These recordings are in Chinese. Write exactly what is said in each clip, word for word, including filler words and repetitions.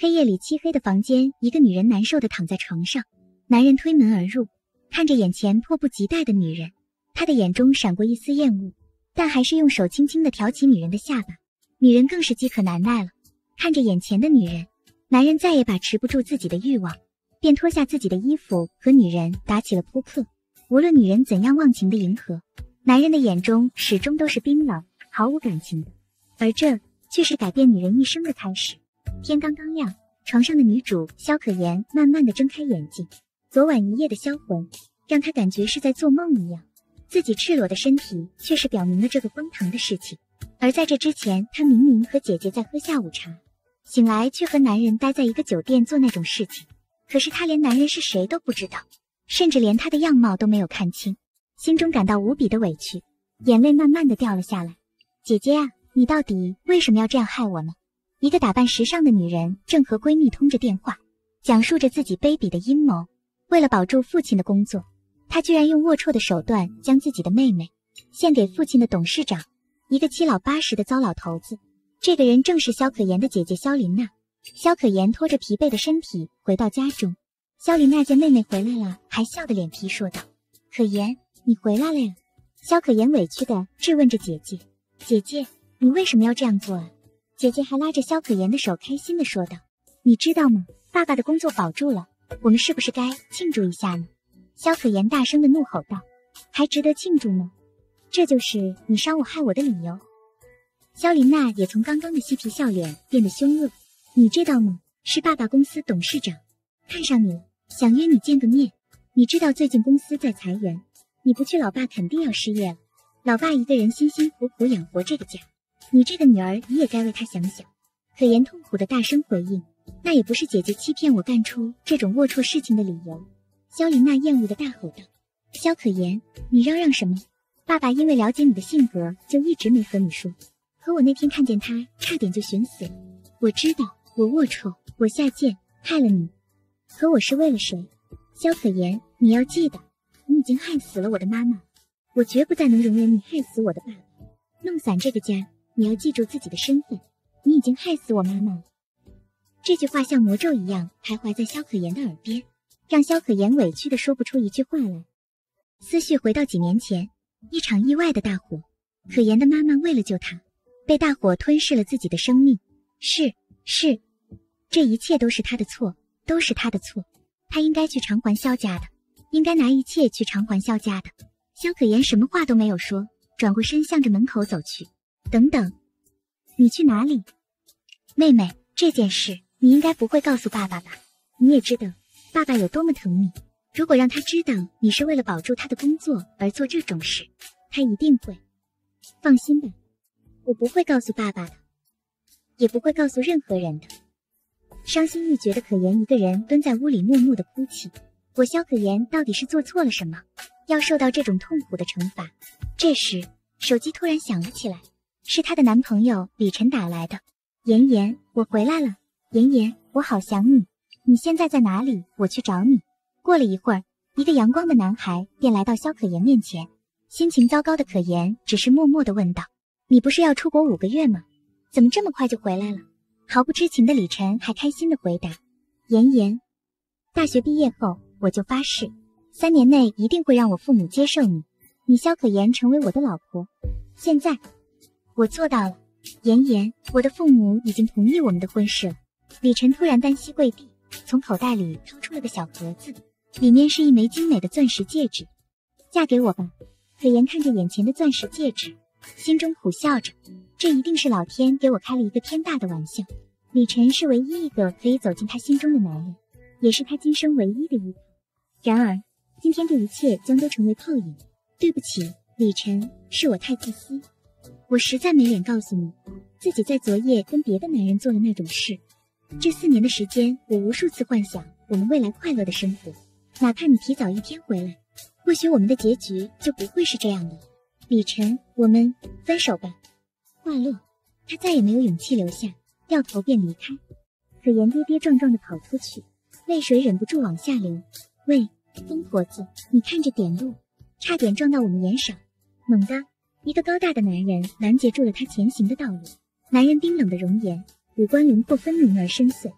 黑夜里漆黑的房间，一个女人难受地躺在床上，男人推门而入，看着眼前迫不及待的女人，他的眼中闪过一丝厌恶，但还是用手轻轻地挑起女人的下巴。女人更是饥渴难耐了，看着眼前的女人，男人再也把持不住自己的欲望，便脱下自己的衣服和女人打起了扑克。无论女人怎样忘情的迎合，男人的眼中始终都是冰冷毫无感情的，而这却是改变女人一生的开始。天刚刚亮，床上的女主萧可言慢慢地睁开眼睛，昨晚一夜的销魂让她感觉是在做梦一样，自己赤裸的身体却是表明了这个荒唐的事情。而在这之前，她明明和姐姐在喝下午茶，醒来却和男人待在一个酒店做那种事情，可是她连男人是谁都不知道，甚至连他的样貌都没有看清，心中感到无比的委屈，眼泪慢慢地掉了下来。姐姐啊，你到底为什么要这样害我呢？一个打扮时尚的女人正和闺蜜通着电话，讲述着自己卑鄙的阴谋。为了保住父亲的工作，她居然用龌龊的手段将自己的妹妹献给父亲的董事长，一个七老八十的糟老头子。这个人正是萧可言的姐姐萧琳娜。萧可言拖着疲惫的身体回到家中，萧琳娜见妹妹回来了，还笑得脸皮说道：可言，你回来了呀。萧可言委屈地质问着姐姐：姐姐，你为什么要这样做啊？姐姐还拉着萧可言的手开心地说道：你知道吗，爸爸的工作保住了，我们是不是该庆祝一下呢？萧可言大声地怒吼道：还值得庆祝吗？这就是你伤我害我的理由？萧琳娜也从刚刚的嬉皮笑脸变得凶恶：你知道吗，是爸爸公司董事长看上你了，想约你见个面。你知道最近公司在裁员，你不去老爸肯定要失业了，老爸一个人辛辛苦苦养活这个家，你这个女儿你也该为他想想。可言痛苦的大声回应：那也不是姐姐欺骗我干出这种龌龊事情的理由。萧琳娜厌恶的大吼道：萧可言，你嚷嚷什么？爸爸因为了解你的性格就一直没和你说，可我那天看见他差点就寻死了。我知道我龌龊，我下贱，害了你，可我是为了谁？萧可言，你要记得，你已经害死了我的妈妈，我绝不再能容忍你害死我的爸爸，弄散这个家。你要记住自己的身份，你已经害死我妈妈了。这句话像魔咒一样徘徊在萧可言的耳边，让萧可言委屈地说不出一句话来。思绪回到几年前，一场意外的大火，可言的妈妈为了救她，被大火吞噬了自己的生命。是是，这一切都是她的错，都是她的错。她应该去偿还萧家的，应该拿一切去偿还萧家的。萧可言什么话都没有说，转过身向着门口走去。等等，你去哪里？妹妹，这件事你应该不会告诉爸爸吧？你也知道爸爸有多么疼你，如果让他知道你是为了保住他的工作而做这种事，他一定会……放心吧，我不会告诉爸爸的，也不会告诉任何人的。伤心欲绝的可言一个人蹲在屋里默默地哭泣。我萧可言到底是做错了什么，要受到这种痛苦的惩罚？这时手机突然响了起来，是她的男朋友李晨打来的。妍妍，我回来了。妍妍，我好想你，你现在在哪里？我去找你。过了一会儿，一个阳光的男孩便来到萧可言面前。心情糟糕的可言只是默默地问道：你不是要出国五个月吗？怎么这么快就回来了？毫不知情的李晨还开心地回答：妍妍，大学毕业后我就发誓，三年内一定会让我父母接受你，你萧可言成为我的老婆。现在我做到了，妍妍，我的父母已经同意我们的婚事了。李晨突然单膝跪地，从口袋里掏出了个小盒子，里面是一枚精美的钻石戒指。嫁给我吧。可言看着眼前的钻石戒指，心中苦笑着，这一定是老天给我开了一个天大的玩笑。李晨是唯一一个可以走进他心中的男人，也是他今生唯一的依靠。然而今天这一切将都成为泡影。对不起，李晨，是我太自私，我实在没脸告诉你自己在昨夜跟别的男人做了那种事。这四年的时间，我无数次幻想我们未来快乐的生活，哪怕你提早一天回来，或许我们的结局就不会是这样的。李晨，我们分手吧。话落，他再也没有勇气留下，掉头便离开。可言跌跌撞撞地跑出去，泪水忍不住往下流。喂，疯婆子，你看着点路，差点撞到我们严赏。猛地，一个高大的男人拦截住了他前行的道路。男人冰冷的容颜，五官轮廓分明而深邃，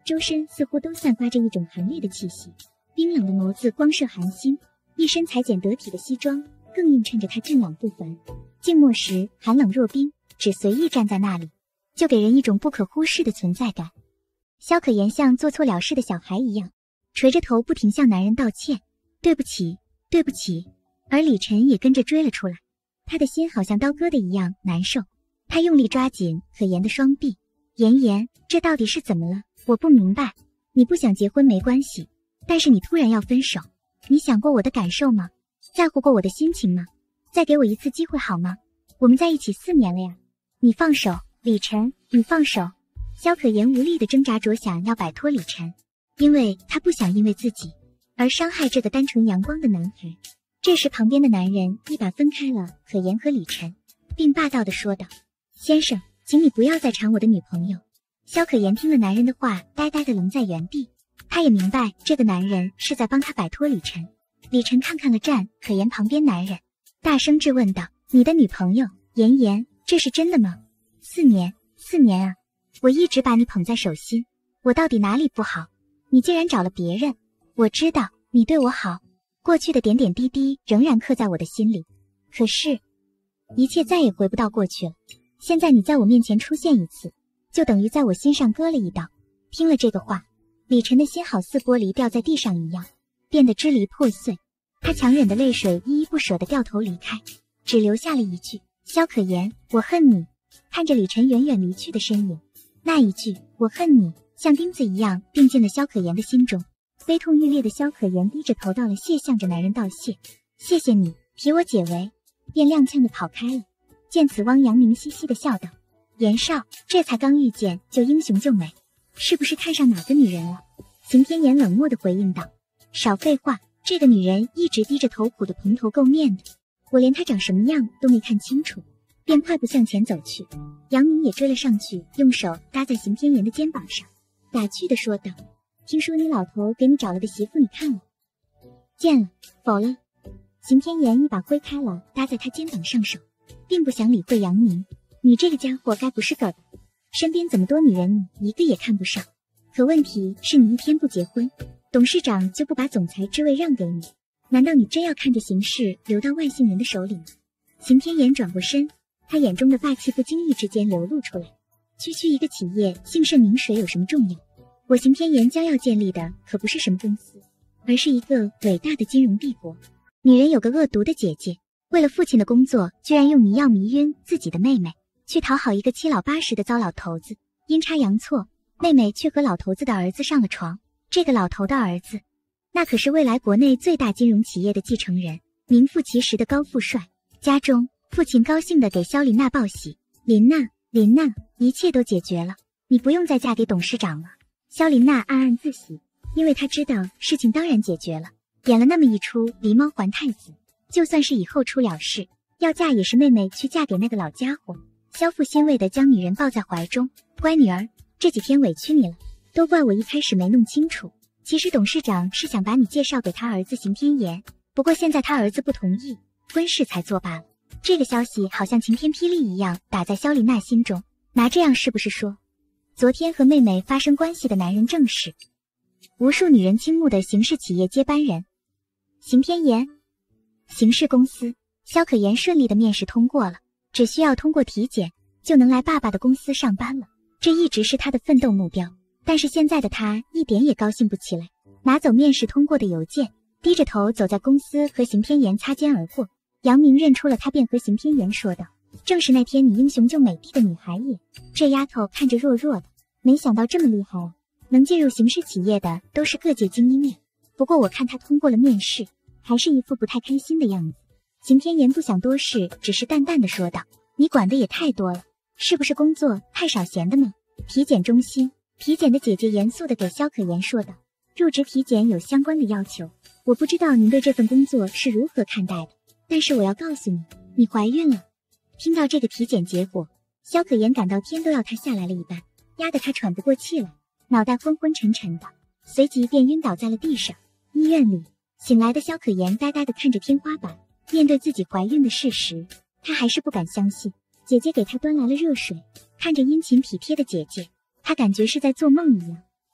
周身似乎都散发着一种寒冽的气息，冰冷的眸子光射寒心，一身裁剪得体的西装更映衬着他俊朗不凡。静默时寒冷若冰，只随意站在那里，就给人一种不可忽视的存在感。萧可言像做错了事的小孩一样，垂着头不停向男人道歉，对不起，对不起。而李晨也跟着追了出来，他的心好像刀割的一样难受。他用力抓紧可言的双臂，言言，这到底是怎么了？我不明白。你不想结婚没关系，但是你突然要分手，你想过我的感受吗？在乎过我的心情吗？再给我一次机会好吗？我们在一起四年了呀。你放手，李晨，你放手。萧可言无力地挣扎着想要摆脱李晨，因为他不想因为自己而伤害这个单纯阳光的男孩。这时旁边的男人一把分开了可言和李晨，并霸道地说道：先生，请你不要再缠我的女朋友。萧可言听了男人的话，呆呆地愣在原地。他也明白这个男人是在帮他摆脱李晨。李晨看看了站可言旁边男人，大声质问道：你的女朋友言言，这是真的吗？四年，四年啊！我一直把你捧在手心，我到底哪里不好？你竟然找了别人。我知道你对我好，过去的点点滴滴仍然刻在我的心里，可是一切再也回不到过去了。现在你在我面前出现一次，就等于在我心上割了一刀。听了这个话，李晨的心好似玻璃掉在地上一样，变得支离破碎。他强忍的泪水依依不舍地掉头离开，只留下了一句：萧可言，我恨你。看着李晨远远离去的身影，那一句我恨你像钉子一样钉进了萧可言的心中。悲痛欲裂的萧可言低着头道了谢，向着男人道谢：谢谢你替我解围，便踉跄地跑开了。见此，汪阳明嘻嘻地笑道：严少，这才刚遇见就英雄救美，是不是看上哪个女人了？邢天言冷漠地回应道：少废话，这个女人一直低着头苦得蓬头垢面的，我连她长什么样都没看清楚，便快步向前走去。杨明也追了上去，用手搭在邢天言的肩膀上，打趣地说道：听说你老头给你找了个媳妇，你看了？见了，否了。邢天言一把挥开了搭在他肩膀上手，并不想理会杨明。你这个家伙该不是个儿，身边这么多女人你一个也看不上，可问题是你一天不结婚，董事长就不把总裁之位让给你，难道你真要看着形势流到外姓人的手里吗？邢天言转过身，他眼中的霸气不经意之间流露出来。区区一个企业姓甚名谁有什么重要？我邢天言将要建立的可不是什么公司，而是一个伟大的金融帝国。女人有个恶毒的姐姐，为了父亲的工作，居然用迷药迷晕自己的妹妹，去讨好一个七老八十的糟老头子。阴差阳错，妹妹却和老头子的儿子上了床。这个老头的儿子，那可是未来国内最大金融企业的继承人，名副其实的高富帅。家中，父亲高兴地给萧琳娜报喜：琳娜，琳娜，一切都解决了，你不用再嫁给董事长了。萧琳娜暗暗自喜，因为她知道事情当然解决了。演了那么一出狸猫还太子，就算是以后出了事，要嫁也是妹妹去嫁给那个老家伙。萧父欣慰地将女人抱在怀中：乖女儿，这几天委屈你了，都怪我一开始没弄清楚，其实董事长是想把你介绍给他儿子邢天言，不过现在他儿子不同意，婚事才作罢了。这个消息好像晴天霹雳一样打在萧琳娜心中，拿这样是不是说昨天和妹妹发生关系的男人正是无数女人倾慕的邢氏企业接班人邢天言？邢氏公司，萧可言顺利的面试通过了，只需要通过体检就能来爸爸的公司上班了。这一直是他的奋斗目标，但是现在的他一点也高兴不起来。拿走面试通过的邮件，低着头走在公司和邢天言擦肩而过。杨明认出了他，便和邢天言说道：正是那天你英雄救美帝的女孩也。这丫头看着弱弱的，没想到这么厉害啊！能进入邢氏企业的都是各界精英面，不过我看她通过了面试，还是一副不太开心的样子。邢天言不想多事，只是淡淡的说道：你管的也太多了，是不是工作太少闲的呢？体检中心，体检的姐姐严肃地给萧可言说道：入职体检有相关的要求，我不知道您对这份工作是如何看待的，但是我要告诉你，你怀孕了。听到这个体检结果，萧可言感到天都要塌下来了一般，压得他喘不过气来，脑袋昏昏沉沉的，随即便晕倒在了地上。医院里，醒来的萧可言呆呆地看着天花板，面对自己怀孕的事实，他还是不敢相信。姐姐给他端来了热水，看着殷勤体贴的姐姐，他感觉是在做梦一样。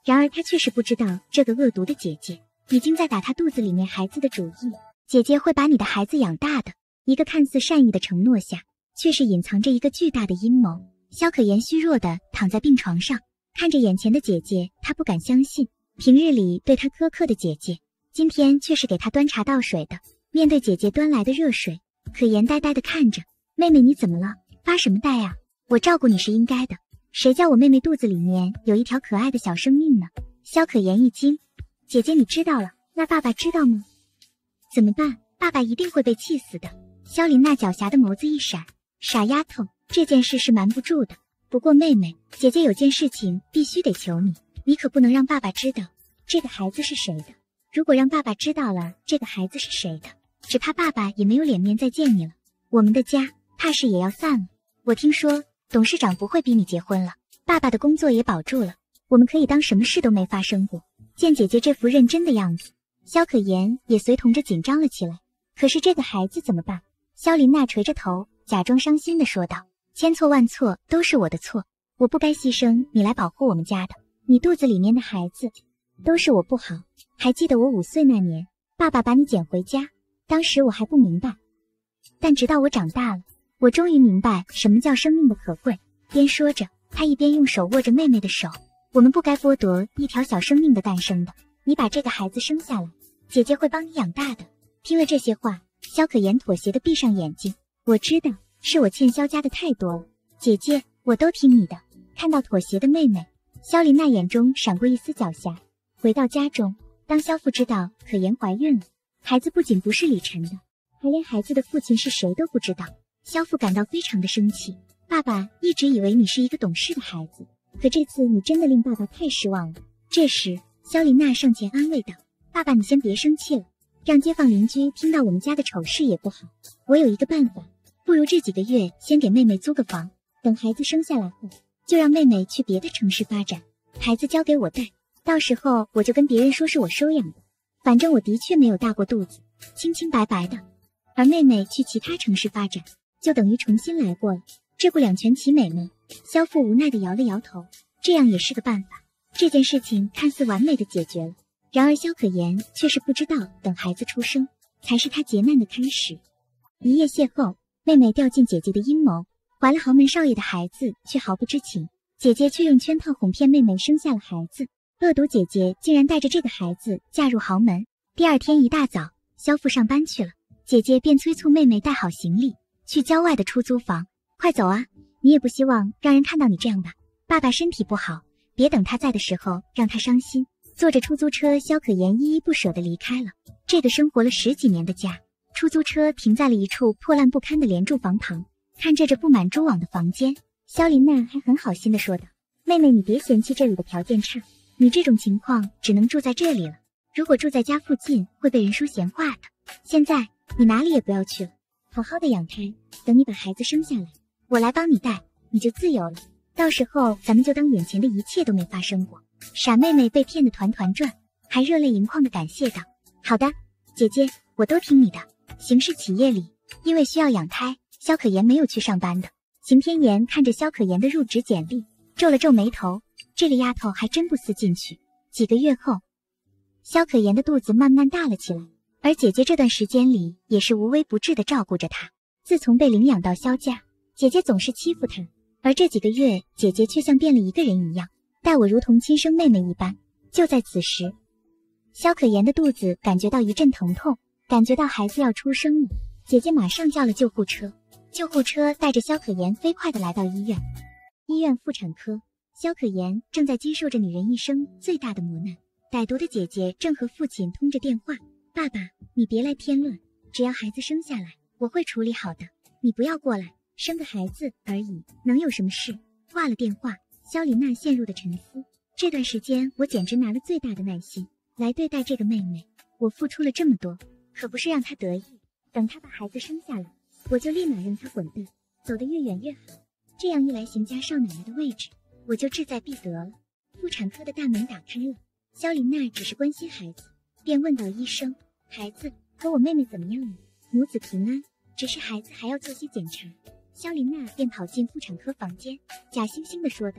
然而她却是不知道，这个恶毒的姐姐已经在打她肚子里面孩子的主意。姐姐会把你的孩子养大的。一个看似善意的承诺下，却是隐藏着一个巨大的阴谋。萧可言虚弱地躺在病床上，看着眼前的姐姐，她不敢相信，平日里对她苛刻的姐姐，今天却是给她端茶倒水的。面对姐姐端来的热水，可言呆呆地看着。妹妹你怎么了？发什么呆啊？我照顾你是应该的，谁叫我妹妹肚子里面有一条可爱的小生命呢？萧可言一惊，姐姐你知道了，那爸爸知道吗？怎么办？爸爸一定会被气死的。萧琳娜狡黠的眸子一闪，傻丫头，这件事是瞒不住的。不过妹妹，姐姐有件事情必须得求你，你可不能让爸爸知道这个孩子是谁的。如果让爸爸知道了这个孩子是谁的，只怕爸爸也没有脸面再见你了，我们的家怕是也要散了。我听说董事长不会逼你结婚了，爸爸的工作也保住了，我们可以当什么事都没发生过。见姐姐这副认真的样子，萧可言也随同着紧张了起来。可是这个孩子怎么办？萧琳娜垂着头，假装伤心地说道，千错万错都是我的错，我不该牺牲你来保护我们家的，你肚子里面的孩子都是我不好。还记得我五岁那年，爸爸把你捡回家，当时我还不明白，但直到我长大了，我终于明白什么叫生命的可贵。边说着，他一边用手握着妹妹的手，我们不该剥夺一条小生命的诞生的，你把这个孩子生下来，姐姐会帮你养大的。听了这些话，萧可言妥协地闭上眼睛，我知道是我欠萧家的太多了，姐姐我都听你的。看到妥协的妹妹，萧琳娜眼中闪过一丝狡黠。回到家中，当萧父知道可言怀孕了，孩子不仅不是李晨的，还连孩子的父亲是谁都不知道，萧父感到非常的生气。爸爸一直以为你是一个懂事的孩子，可这次你真的令爸爸太失望了。这时萧琳娜上前安慰道，爸爸你先别生气了，让街坊邻居听到我们家的丑事也不好。我有一个办法，不如这几个月先给妹妹租个房，等孩子生下来后，就让妹妹去别的城市发展，孩子交给我带，到时候我就跟别人说是我收养的，反正我的确没有大过肚子，清清白白的。而妹妹去其他城市发展，就等于重新来过了，这不两全其美吗？萧父无奈地摇了摇头，这样也是个办法。这件事情看似完美地解决了，然而萧可言却是不知道，等孩子出生才是他劫难的开始。一夜邂逅，妹妹掉进姐姐的阴谋，怀了豪门少爷的孩子，却毫不知情。姐姐却用圈套哄骗妹妹生下了孩子，恶毒姐姐竟然带着这个孩子嫁入豪门。第二天一大早，萧父上班去了，姐姐便催促妹妹带好行李去郊外的出租房，快走啊，你也不希望让人看到你这样吧，爸爸身体不好，别等他在的时候让他伤心。坐着出租车，萧可言依依不舍地离开了这个生活了十几年的家。出租车停在了一处破烂不堪的廉住房旁，看着这布满蛛网的房间，萧琳娜还很好心地说道，妹妹你别嫌弃这里的条件差，你这种情况只能住在这里了，如果住在家附近会被人说闲话的。现在你哪里也不要去了，好好的养胎，等你把孩子生下来，我来帮你带，你就自由了，到时候咱们就当眼前的一切都没发生过。傻妹妹被骗得团团转，还热泪盈眶地感谢道，好的，姐姐，我都听你的。邢氏企业里，因为需要养胎，萧可言没有去上班的。邢天言看着萧可言的入职简历，皱了皱眉头，这个丫头还真不思进取。几个月后，萧可言的肚子慢慢大了起来，而姐姐这段时间里也是无微不至地照顾着她。自从被领养到萧家，姐姐总是欺负她，而这几个月姐姐却像变了一个人一样，待我如同亲生妹妹一般。就在此时，萧可言的肚子感觉到一阵疼痛，感觉到孩子要出生了，姐姐马上叫了救护车。救护车带着萧可言飞快地来到医院。医院妇产科，萧可言正在经受着女人一生最大的磨难。歹毒的姐姐正和父亲通着电话，爸爸，你别来添乱，只要孩子生下来，我会处理好的，你不要过来，生个孩子而已，能有什么事？挂了电话，萧琳娜陷入的沉思。这段时间我简直拿了最大的耐心来对待这个妹妹，我付出了这么多，可不是让她得意，等她把孩子生下来，我就立马让她滚蛋，走得越远越好，这样一来邢家少奶奶的位置我就志在必得了。妇产科的大门打开了，萧琳娜只是关心孩子，便问到医生，孩子和我妹妹怎么样了？母子平安，只是孩子还要做些检查。萧琳娜便跑进妇产科房间，假惺惺地说道，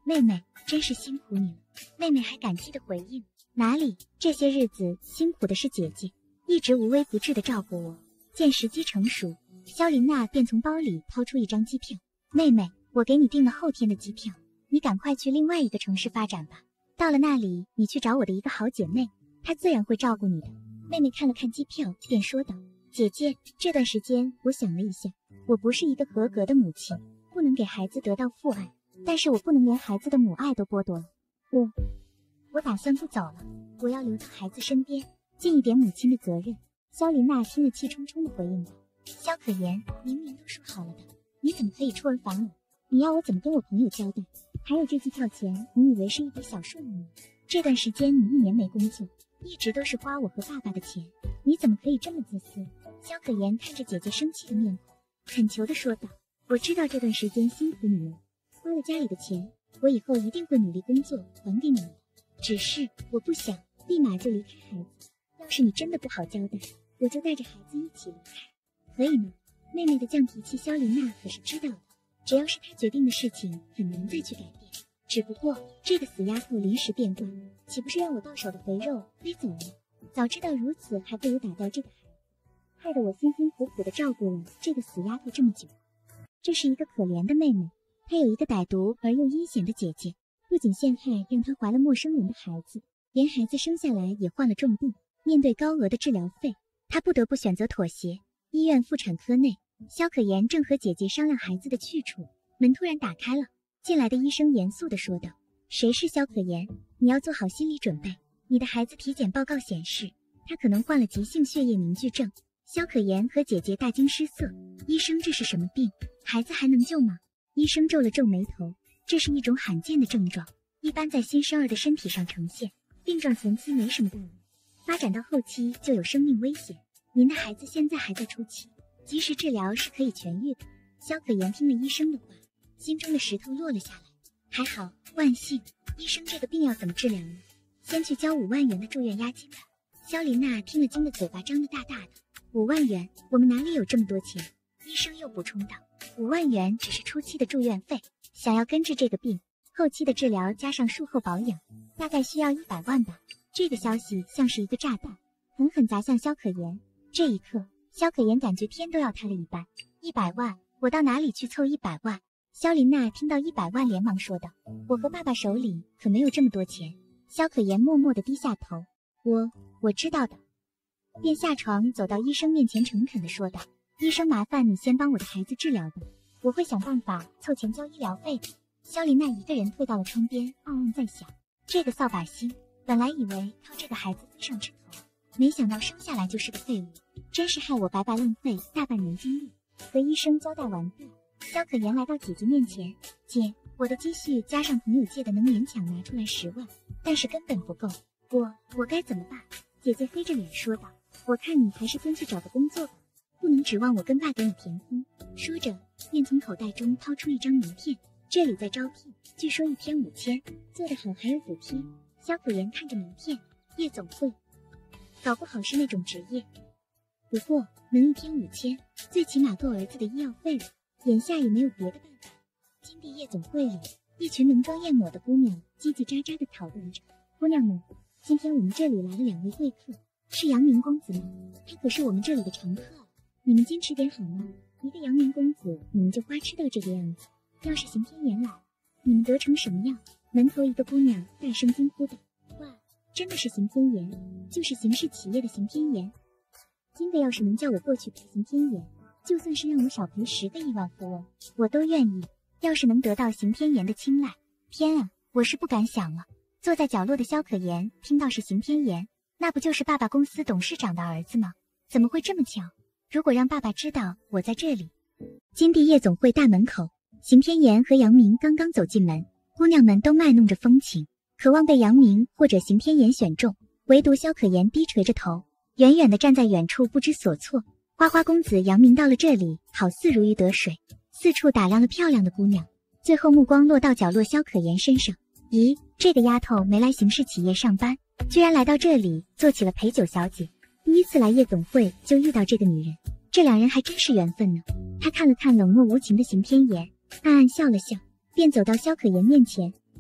妹妹，真是辛苦你了。妹妹还感激地回应，哪里，这些日子辛苦的是姐姐，一直无微不至地照顾我。见时机成熟，肖琳娜便从包里掏出一张机票，妹妹，我给你订了后天的机票，你赶快去另外一个城市发展吧。到了那里，你去找我的一个好姐妹，她自然会照顾你的。妹妹看了看机票，便说道，姐姐，这段时间我想了一下，我不是一个合格的母亲，不能给孩子得到父爱，但是我不能连孩子的母爱都剥夺了。我我打算不走了，我要留到孩子身边，尽一点母亲的责任。肖琳娜听了气冲冲地回应道，肖可言，明明都说好了的，你怎么可以出尔反尔？你要我怎么跟我朋友交代？还有这机票钱，你以为是一笔小数目吗？这段时间你一年没工作，一直都是花我和爸爸的钱，你怎么可以这么自私？肖可言看着姐姐生气的面孔，恳求地说道，我知道这段时间辛苦你了，花了家里的钱，我以后一定会努力工作还给你们的，只是我不想立马就离开孩子，要是你真的不好交代，我就带着孩子一起离开，可以吗？妹妹的犟脾气肖琳娜可是知道的，只要是她决定的事情很难再去改变，只不过这个死丫头临时变卦，岂不是让我到手的肥肉飞走了？早知道如此，还不如打掉这个孩子，害得我辛辛苦苦的照顾了这个死丫头这么久。这是一个可怜的妹妹，她有一个歹毒而又阴险的姐姐，不仅陷害让她怀了陌生人的孩子，连孩子生下来也患了重病，面对高额的治疗费，她不得不选择妥协。医院妇产科内，肖可言正和姐姐商量孩子的去处，门突然打开了，进来的医生严肃地说道，谁是肖可言？你要做好心理准备，你的孩子体检报告显示，他可能患了急性血液凝聚症。肖可言和姐姐大惊失色，医生，这是什么病？孩子还能救吗？医生皱了皱眉头，这是一种罕见的症状，一般在新生儿的身体上呈现，病状前期没什么大碍，发展到后期就有生命危险。您的孩子现在还在初期，及时治疗是可以痊愈的。肖可言听了医生的话，心中的石头落了下来，还好，万幸。医生，这个病要怎么治疗呢？先去交五万元的住院押金吧。肖琳娜听了惊得嘴巴张得大大的，五万元，我们哪里有这么多钱？医生又补充道，五万元只是初期的住院费，想要根治这个病，后期的治疗加上术后保养，大概需要一百万吧。这个消息像是一个炸弹，狠狠砸向肖可言。这一刻，肖可言感觉天都要塌了一般。一百万，我到哪里去凑一百万？肖琳娜听到一百万连忙说道，我和爸爸手里可没有这么多钱。肖可言默默地低下头，我我知道的，便下床走到医生面前诚恳地说道，医生，麻烦你先帮我的孩子治疗吧，我会想办法凑钱交医疗费的。肖琳娜一个人退到了窗边，暗暗在想，这个扫把星，本来以为靠这个孩子飞上枝头，没想到生下来就是个废物，真是害我白白浪费大半年精力。和医生交代完毕，肖可言来到姐姐面前，姐，我的积蓄加上朋友借的能勉强拿出来十万，但是根本不够，我我该怎么办？姐姐黑着脸说道，我看你还是先去找个工作吧，不能指望我跟爸给你填空。说着便从口袋中掏出一张名片，这里在招聘，据说一天五千，做得好还有补贴。肖可言看着名片，夜总会，搞不好是那种职业，不过能一天五千，最起码够儿子的医药费了。眼下也没有别的办法。金地夜总会里，一群浓妆艳抹的姑娘叽叽喳喳地讨论着。姑娘们，今天我们这里来了两位贵客，是阳明公子吗？他可是我们这里的常客啊，你们坚持点好吗？一个阳明公子，你们就花痴到这个样子。要是邢天言来，你们得成什么样？门头一个姑娘大声惊呼道，哇，真的是邢天言，就是邢氏企业的邢天言。金的要是能叫我过去陪邢天言，就算是让我少赔十个亿万富翁，我都愿意。要是能得到邢天言的青睐，天啊，我是不敢想了。坐在角落的肖可言听到是邢天言，那不就是爸爸公司董事长的儿子吗？怎么会这么巧？如果让爸爸知道我在这里……金地夜总会大门口，邢天言和杨明刚刚走进门，姑娘们都卖弄着风情，渴望被杨明或者邢天言选中，唯独肖可言低垂着头，远远地站在远处不知所措。花花公子杨明到了这里，好似如鱼得水，四处打量了漂亮的姑娘，最后目光落到角落肖可言身上。咦，这个丫头没来邢氏企业上班，居然来到这里做起了陪酒小姐。第一次来夜总会就遇到这个女人，这两人还真是缘分呢。他看了看冷漠无情的邢天言，暗暗笑了笑，便走到肖可言面前，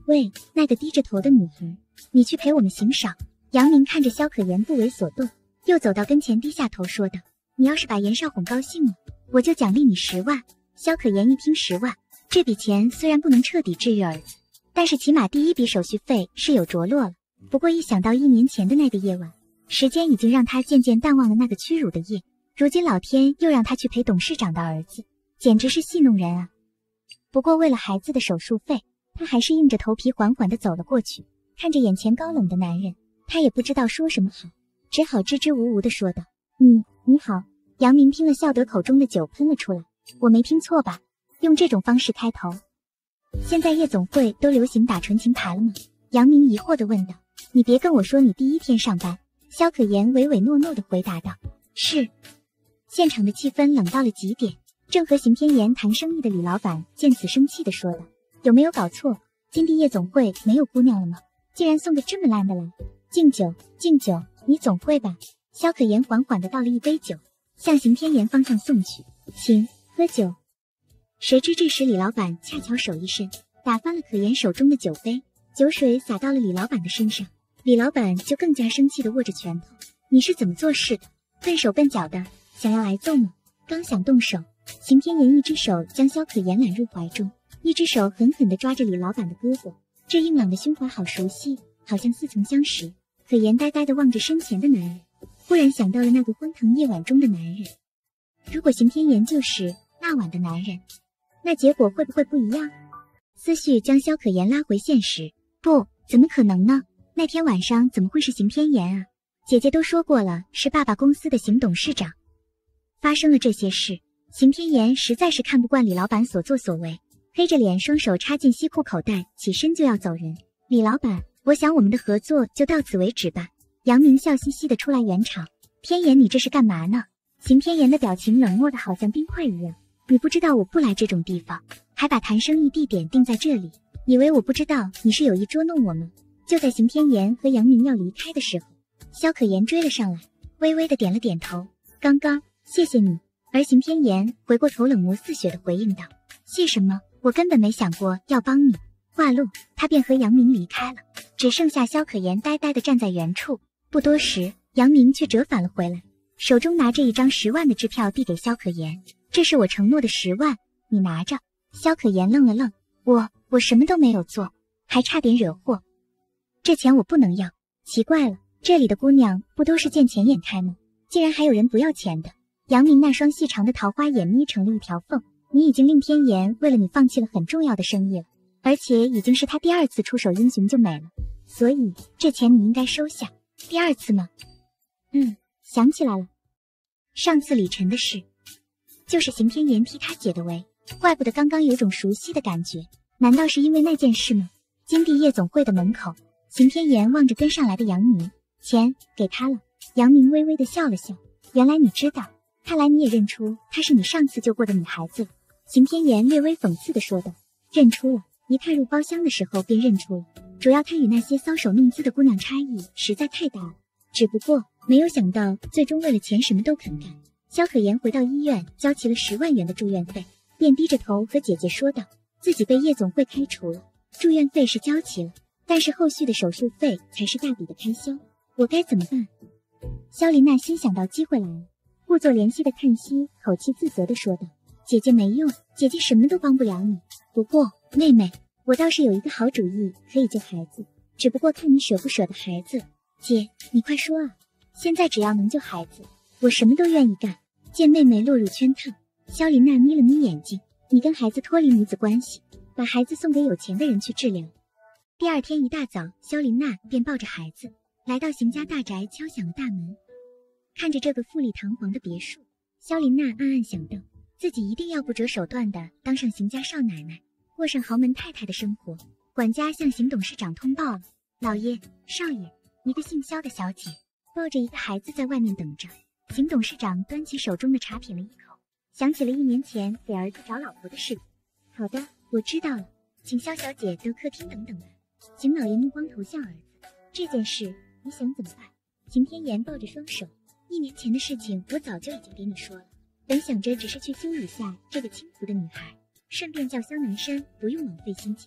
喂，那个低着头的女孩，你去陪我们行赏。杨明看着萧可言不为所动，又走到跟前低下头说道，你要是把严少哄高兴了，我就奖励你十万。萧可言一听十万，这笔钱虽然不能彻底治愈儿子，但是起码第一笔手续费是有着落了。不过一想到一年前的那个夜晚，时间已经让他渐渐淡忘了那个屈辱的夜，如今老天又让他去陪董事长的儿子，简直是戏弄人啊。不过为了孩子的手术费，他还是硬着头皮缓缓地走了过去，看着眼前高冷的男人，他也不知道说什么好，只好支支吾吾地说道，你你好。杨明听了笑得口中的酒喷了出来，我没听错吧？用这种方式开头。现在夜总会都流行打纯情牌了吗？杨明疑惑地问道。你别跟我说你第一天上班。萧可言唯唯诺诺地回答道。是。现场的气氛冷到了极点，正和邢天言谈生意的李老板见此生气地说道，有没有搞错？金地夜总会没有姑娘了吗？竟然送个这么烂的来。敬酒敬酒，你总会吧。萧可言缓缓地倒了一杯酒，向邢天言方向送去，请喝酒。谁知这时李老板恰巧手一伸，打翻了可言手中的酒杯，酒水洒到了李老板的身上。李老板就更加生气地握着拳头，你是怎么做事的？笨手笨脚的，想要挨揍吗？刚想动手，邢天言一只手将萧可言揽入怀中，一只手狠狠地抓着李老板的胳膊，这硬朗的胸怀好熟悉，好像似曾相识。可言呆呆地望着身前的男人，忽然想到了那个荒唐夜晚中的男人。如果邢天言就是那晚的男人，那结果会不会不一样？思绪将萧可言拉回现实。不，怎么可能呢？那天晚上怎么会是邢天言啊？姐姐都说过了，是爸爸公司的邢董事长。发生了这些事，邢天言实在是看不惯李老板所作所为，黑着脸，双手插进西裤口袋，起身就要走人。李老板，我想我们的合作就到此为止吧。杨明笑嘻嘻地出来圆场。天言，你这是干嘛呢？邢天言的表情冷漠的好像冰块一样。你不知道我不来这种地方，还把谈生意地点定在这里，以为我不知道你是有意捉弄我吗？就在邢天言和杨明要离开的时候，萧可言追了上来，微微的点了点头。刚刚，谢谢你。而邢天言回过头冷漠似雪的回应道，谢什么？我根本没想过要帮你。话落，他便和杨明离开了，只剩下萧可言呆呆地站在原处。不多时，杨明却折返了回来，手中拿着一张十万的支票递给萧可言，这是我承诺的十万，你拿着。萧可言愣了愣，我我什么都没有做，还差点惹祸。这钱我不能要。奇怪了，这里的姑娘不都是见钱眼开吗？竟然还有人不要钱的。杨明那双细长的桃花眼眯成了一条缝，你已经令天言为了你放弃了很重要的生意了，而且已经是他第二次出手英雄救美了，所以这钱你应该收下。第二次吗？嗯，想起来了，上次李晨的事，就是邢天言替他解的围，怪不得刚刚有种熟悉的感觉，难道是因为那件事吗？金地夜总会的门口，邢天言望着跟上来的杨明，钱给他了。杨明微微地笑了笑，原来你知道，看来你也认出她是你上次救过的女孩子了。邢天言略微讽刺地说道，认出了，一踏入包厢的时候便认出了，主要他与那些搔首弄姿的姑娘差异实在太大了，只不过没有想到最终为了钱什么都肯干。萧可言回到医院交齐了十万元的住院费，便低着头和姐姐说道，自己被夜总会开除了，住院费是交齐了，但是后续的手术费才是大笔的开销，我该怎么办？萧琳娜心想到机会来了，故作怜惜的叹息，口气自责地说道，姐姐没用，姐姐什么都帮不了你，不过妹妹，我倒是有一个好主意可以救孩子，只不过看你舍不舍得孩子。姐，你快说啊，现在只要能救孩子，我什么都愿意干。见妹妹落入圈套，萧琳娜眯了眯眼睛，你跟孩子脱离母子关系，把孩子送给有钱的人去治疗。第二天一大早，萧琳娜便抱着孩子来到邢家大宅，敲响了大门。看着这个富丽堂皇的别墅，萧琳娜暗暗想到，自己一定要不择手段地当上邢家少奶奶，过上豪门太太的生活。管家向邢董事长通报了，老爷、少爷，一个姓萧的小姐抱着一个孩子在外面等着。邢董事长端起手中的茶品了一口，想起了一年前给儿子找老婆的事情。好的，我知道了，请萧小姐到客厅等等吧。邢老爷目光投向儿子，这件事你想怎么办？邢天言抱着双手，一年前的事情我早就已经给你说了，本想着只是去羞辱下这个轻浮的女孩，顺便叫萧南山不用枉费心机，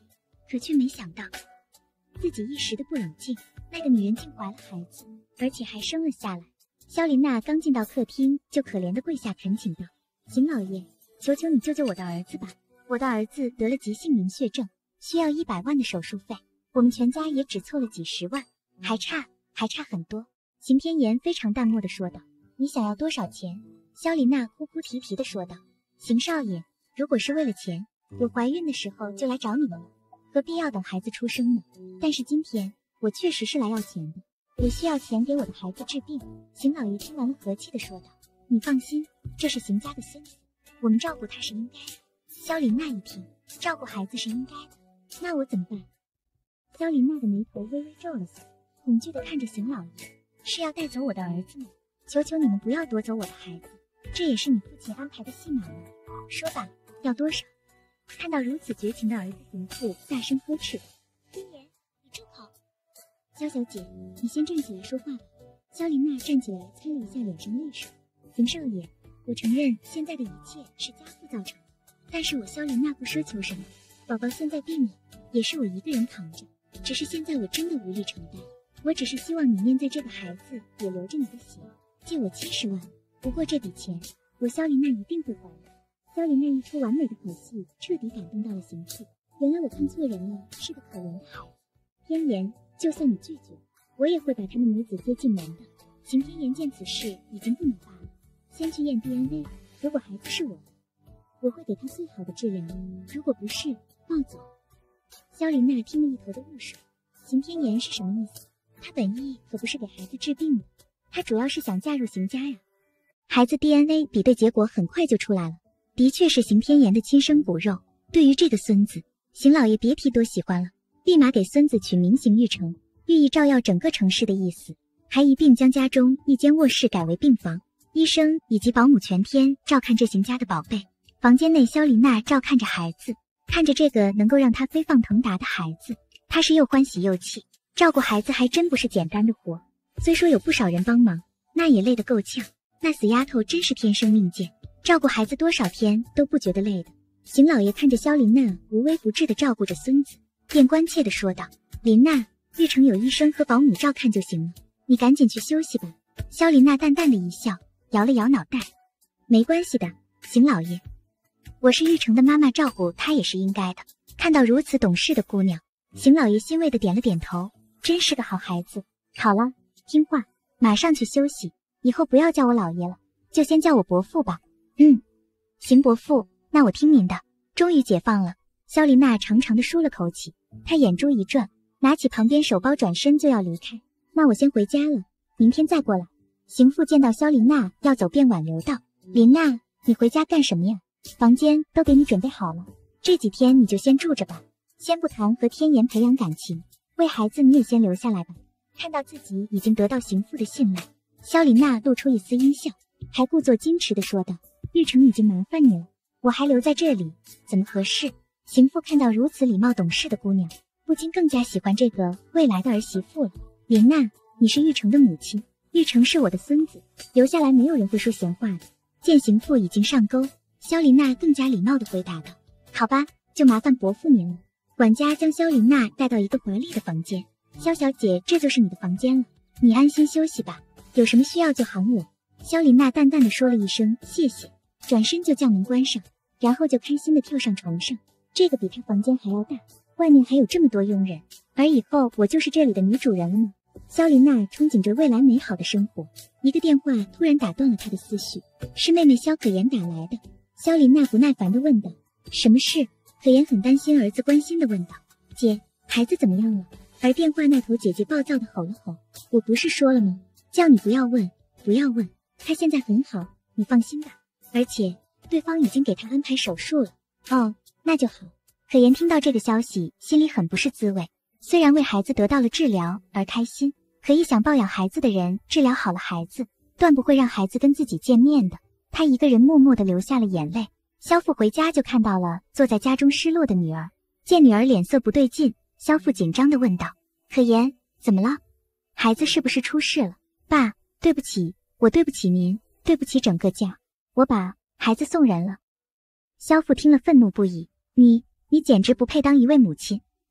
可却没想到自己一时的不冷静，那个女人竟怀了孩子，而且还生了下来。肖琳娜刚进到客厅，就可怜地跪下恳请道：邢老爷，求求你救救我的儿子吧，我的儿子得了急性凝血症，需要一百万的手术费，我们全家也只凑了几十万，还差还差很多。邢天言非常淡漠地说道：你想要多少钱？肖琳娜哭哭啼啼地说道：邢少爷，如果是为了钱，我怀孕的时候就来找你们了，何必要等孩子出生呢？但是今天我确实是来要钱的，我需要钱给我的孩子治病。邢老爷听完了和气地说道：你放心，这是邢家的孙子，我们照顾他是应该的。肖琳娜一听，照顾孩子是应该的，那我怎么办？肖琳娜的眉头微微皱了下，恐惧地看着邢老爷：是要带走我的儿子吗？求求你们不要夺走我的孩子，这也是你父亲安排的戏码吗？说吧，要多少？看到如此绝情的儿子，邢父大声呵斥：天言，你住口！肖小姐，你先站起来说话吧。肖琳娜站起来，擦了一下脸上泪水。邢少爷，我承认现在的一切是家父造成的，但是我肖琳娜不奢求什么，宝宝现在病了，也是我一个人扛着，只是现在我真的无力承担，我只是希望你念在这个孩子也流着你的血，借我七十万，不过这笔钱我肖琳娜一定会还的。肖琳娜一出完美的好戏，彻底感动到了邢父。原来我看错人了，是个可怜的孩子。天言，就算你拒绝，我也会把他们母子接进门的。邢天言见此事已经不能罢了，先去验 D N A， 如果孩子是我的，我会给他最好的治疗，如果不是，抱走。肖琳娜听了一头的雾水，邢天言是什么意思？他本意可不是给孩子治病的，他主要是想嫁入邢家呀。孩子 D N A 比对结果很快就出来了，的确是邢天言的亲生骨肉。对于这个孙子，邢老爷别提多喜欢了，立马给孙子取名邢玉成，寓意照耀整个城市的意思，还一并将家中一间卧室改为病房，医生以及保姆全天照看这邢家的宝贝。房间内，肖琳娜照看着孩子，看着这个能够让她飞放腾达的孩子，她是又欢喜又气。照顾孩子还真不是简单的活，虽说有不少人帮忙，那也累得够呛。那死丫头真是天生命贱，照顾孩子多少天都不觉得累的。邢老爷看着肖琳娜无微不至地照顾着孙子，便关切地说道：琳娜，玉成有医生和保姆照看就行了，你赶紧去休息吧。肖琳娜淡淡的一笑，摇了摇脑袋：没关系的，邢老爷，我是玉成的妈妈，照顾他也是应该的。看到如此懂事的姑娘，邢老爷欣慰地点了点头，真是个好孩子。好了，听话，马上去休息，以后不要叫我老爷了，就先叫我伯父吧。嗯，邢伯父，那我听您的。终于解放了，肖琳娜长长的舒了口气，她眼珠一转，拿起旁边手包转身就要离开。那我先回家了，明天再过来。邢父见到肖琳娜要走，便挽留道：琳娜，你回家干什么呀？房间都给你准备好了，这几天你就先住着吧，先不谈和天言培养感情，为孩子你也先留下来吧。看到自己已经得到邢父的信赖，肖琳娜露出一丝阴笑，还故作矜持地说道：玉成已经麻烦你了，我还留在这里怎么合适？邢父看到如此礼貌懂事的姑娘，不禁更加喜欢这个未来的儿媳妇了。琳娜，你是玉成的母亲，玉成是我的孙子，留下来没有人会说闲话的。见邢父已经上钩，肖琳娜更加礼貌地回答道：好吧，就麻烦伯父您了。管家将肖琳娜带到一个华丽的房间：肖小姐，这就是你的房间了，你安心休息吧，有什么需要就喊我。肖琳娜淡淡地说了一声谢谢，转身就将门关上，然后就开心地跳上床上。这个比她房间还要大，外面还有这么多佣人，而以后我就是这里的女主人了吗？肖琳娜憧憬着未来美好的生活，一个电话突然打断了她的思绪，是妹妹肖可言打来的。肖琳娜不耐烦地问道：什么事？可言很担心儿子，关心地问道：姐，孩子怎么样了？而电话那头姐姐暴躁地吼了吼：我不是说了吗，叫你不要问，不要问，他现在很好，你放心吧，而且对方已经给他安排手术了。哦，那就好。可言听到这个消息，心里很不是滋味，虽然为孩子得到了治疗而开心，可一想抱养孩子的人治疗好了孩子，断不会让孩子跟自己见面的，他一个人默默地流下了眼泪。肖父回家就看到了坐在家中失落的女儿，见女儿脸色不对劲，肖父紧张地问道：可言，怎么了？孩子是不是出事了？爸，对不起，我对不起您，对不起整个家，我把孩子送人了。肖父听了愤怒不已：你你简直不配当一位母亲，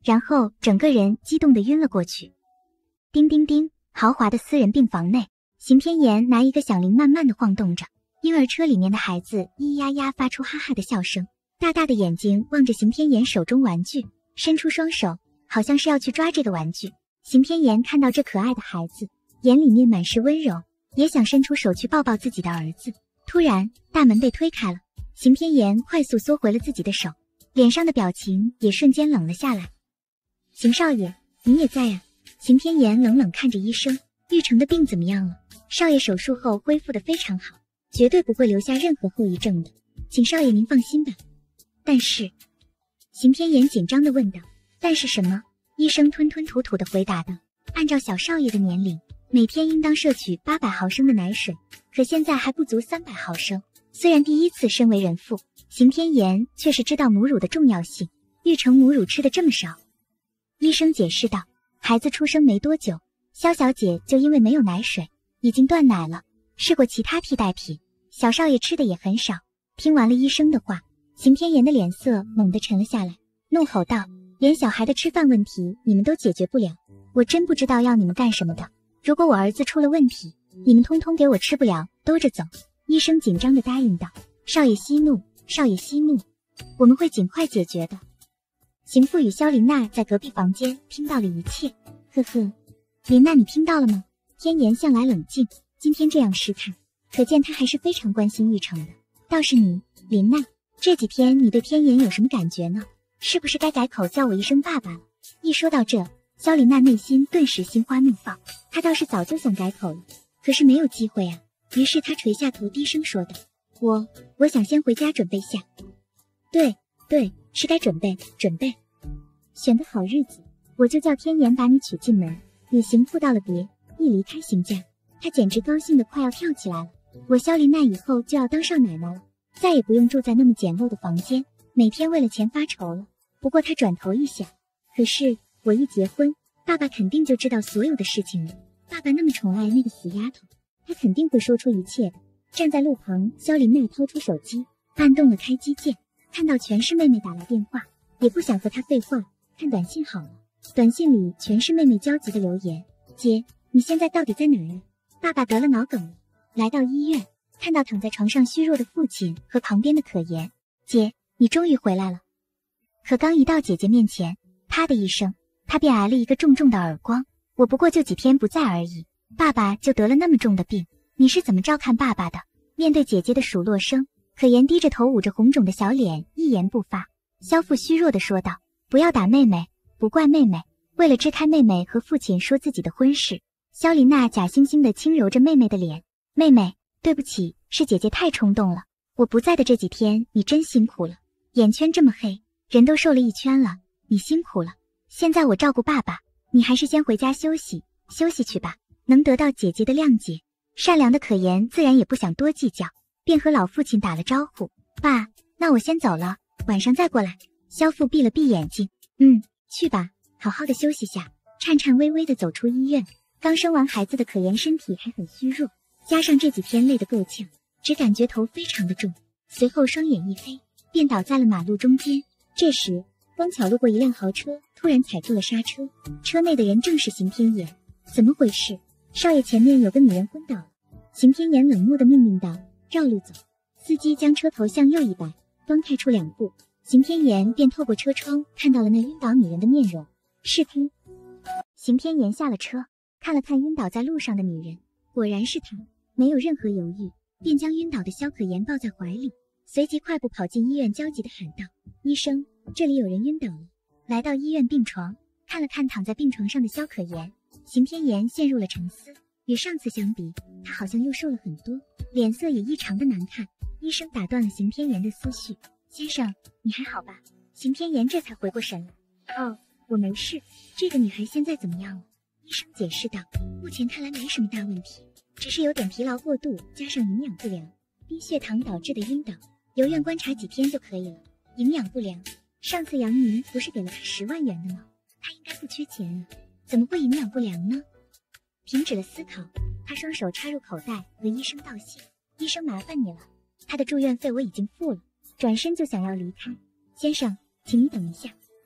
然后整个人激动地晕了过去。叮叮叮，豪华的私人病房内，邢天言拿一个响铃慢慢地晃动着，婴儿车里面的孩子咿呀呀发出哈哈的笑声，大大的眼睛望着邢天言手中玩具，伸出双手，好像是要去抓这个玩具。邢天言看到这可爱的孩子，眼里面满是温柔，也想伸出手去抱抱自己的儿子。突然，大门被推开了，邢天言快速缩回了自己的手，脸上的表情也瞬间冷了下来。邢少爷，你也在啊？邢天言冷冷看着医生，玉成的病怎么样了？少爷手术后恢复得非常好，绝对不会留下任何后遗症的，请少爷您放心吧。但是，邢天言紧张地问道。但是什么？医生吞吞吐吐地回答道，按照小少爷的年龄，每天应当摄取八百毫升的奶水，可现在还不足三百毫升。虽然第一次身为人父，邢天言却是知道母乳的重要性，玉成母乳吃得这么少。医生解释道，孩子出生没多久，肖小姐就因为没有奶水，已经断奶了，试过其他替代品，小少爷吃的也很少。听完了医生的话，邢天言的脸色猛地沉了下来，怒吼道，连小孩的吃饭问题你们都解决不了，我真不知道要你们干什么的。如果我儿子出了问题，你们通通给我吃不了兜着走。医生紧张地答应道，少爷息怒，少爷息怒，我们会尽快解决的。邢父与萧琳娜在隔壁房间听到了一切，呵呵，琳娜你听到了吗？天言向来冷静，今天这样失态，可见他还是非常关心玉成的。倒是你，琳娜，这几天你对天言有什么感觉呢？是不是该改口叫我一声爸爸了？一说到这，萧琳娜内心顿时心花怒放，她倒是早就想改口了，可是没有机会啊。于是她垂下头低声说道，我我想先回家准备下。对对，是该准备准备。选个好日子，我就叫天言把你娶进门，与邢父道了别。一离开邢家，他简直高兴得快要跳起来了。我萧琳娜以后就要当少奶奶了，再也不用住在那么简陋的房间，每天为了钱发愁了。不过他转头一想，可是我一结婚，爸爸肯定就知道所有的事情了。爸爸那么宠爱那个死丫头，他肯定会说出一切的。站在路旁，萧琳娜掏出手机，按动了开机键，看到全是妹妹打来电话，也不想和她废话，看短信好了。短信里全是妹妹焦急的留言，姐，你现在到底在哪儿啊？爸爸得了脑梗了。来到医院，看到躺在床上虚弱的父亲和旁边的可言，姐，你终于回来了。可刚一到姐姐面前，啪的一声，他便挨了一个重重的耳光。我不过就几天不在而已，爸爸就得了那么重的病，你是怎么照看爸爸的？面对姐姐的数落声，可言低着头捂着红肿的小脸，一言不发。萧父虚弱地说道，不要打妹妹，不怪妹妹。为了支开妹妹和父亲说自己的婚事，萧琳娜假惺惺地轻揉着妹妹的脸，妹妹，对不起，是姐姐太冲动了。我不在的这几天你真辛苦了，眼圈这么黑，人都瘦了一圈了，你辛苦了。现在我照顾爸爸，你还是先回家休息休息去吧。能得到姐姐的谅解，善良的可言自然也不想多计较，便和老父亲打了招呼，爸，那我先走了，晚上再过来。萧父闭了闭眼睛，嗯，去吧，好好的休息下。颤颤巍巍地走出医院，刚生完孩子的可言身体还很虚弱，加上这几天累得够呛，只感觉头非常的重，随后双眼一黑，便倒在了马路中间。这时刚巧路过一辆豪车，突然踩住了刹车，车内的人正是邢天言。怎么回事？少爷前面有个女人昏倒了。邢天言冷漠地命令道，绕路走。司机将车头向右一摆，刚开出两步，邢天言便透过车窗看到了那晕倒女人的面容，是她。邢天言下了车，看了看晕倒在路上的女人，果然是她，没有任何犹豫，便将晕倒的萧可言抱在怀里，随即快步跑进医院，焦急地喊道，医生，这里有人晕倒了。来到医院病床，看了看躺在病床上的萧可言，邢天言陷入了沉思。与上次相比，他好像又瘦了很多，脸色也异常的难看。医生打断了邢天言的思绪，先生，你还好吧？邢天言这才回过神来，哦，我没事。这个女孩现在怎么样了？医生解释道，目前看来没什么大问题，只是有点疲劳过度加上营养不良，低血糖导致的晕倒，留院观察几天就可以了。营养不良，上次杨宁不是给了他十万元的吗？他应该不缺钱啊，怎么会营养不良呢？停止了思考，他双手插入口袋和医生道谢，医生麻烦你了，他的住院费我已经付了，转身就想要离开。先生，请你等一下，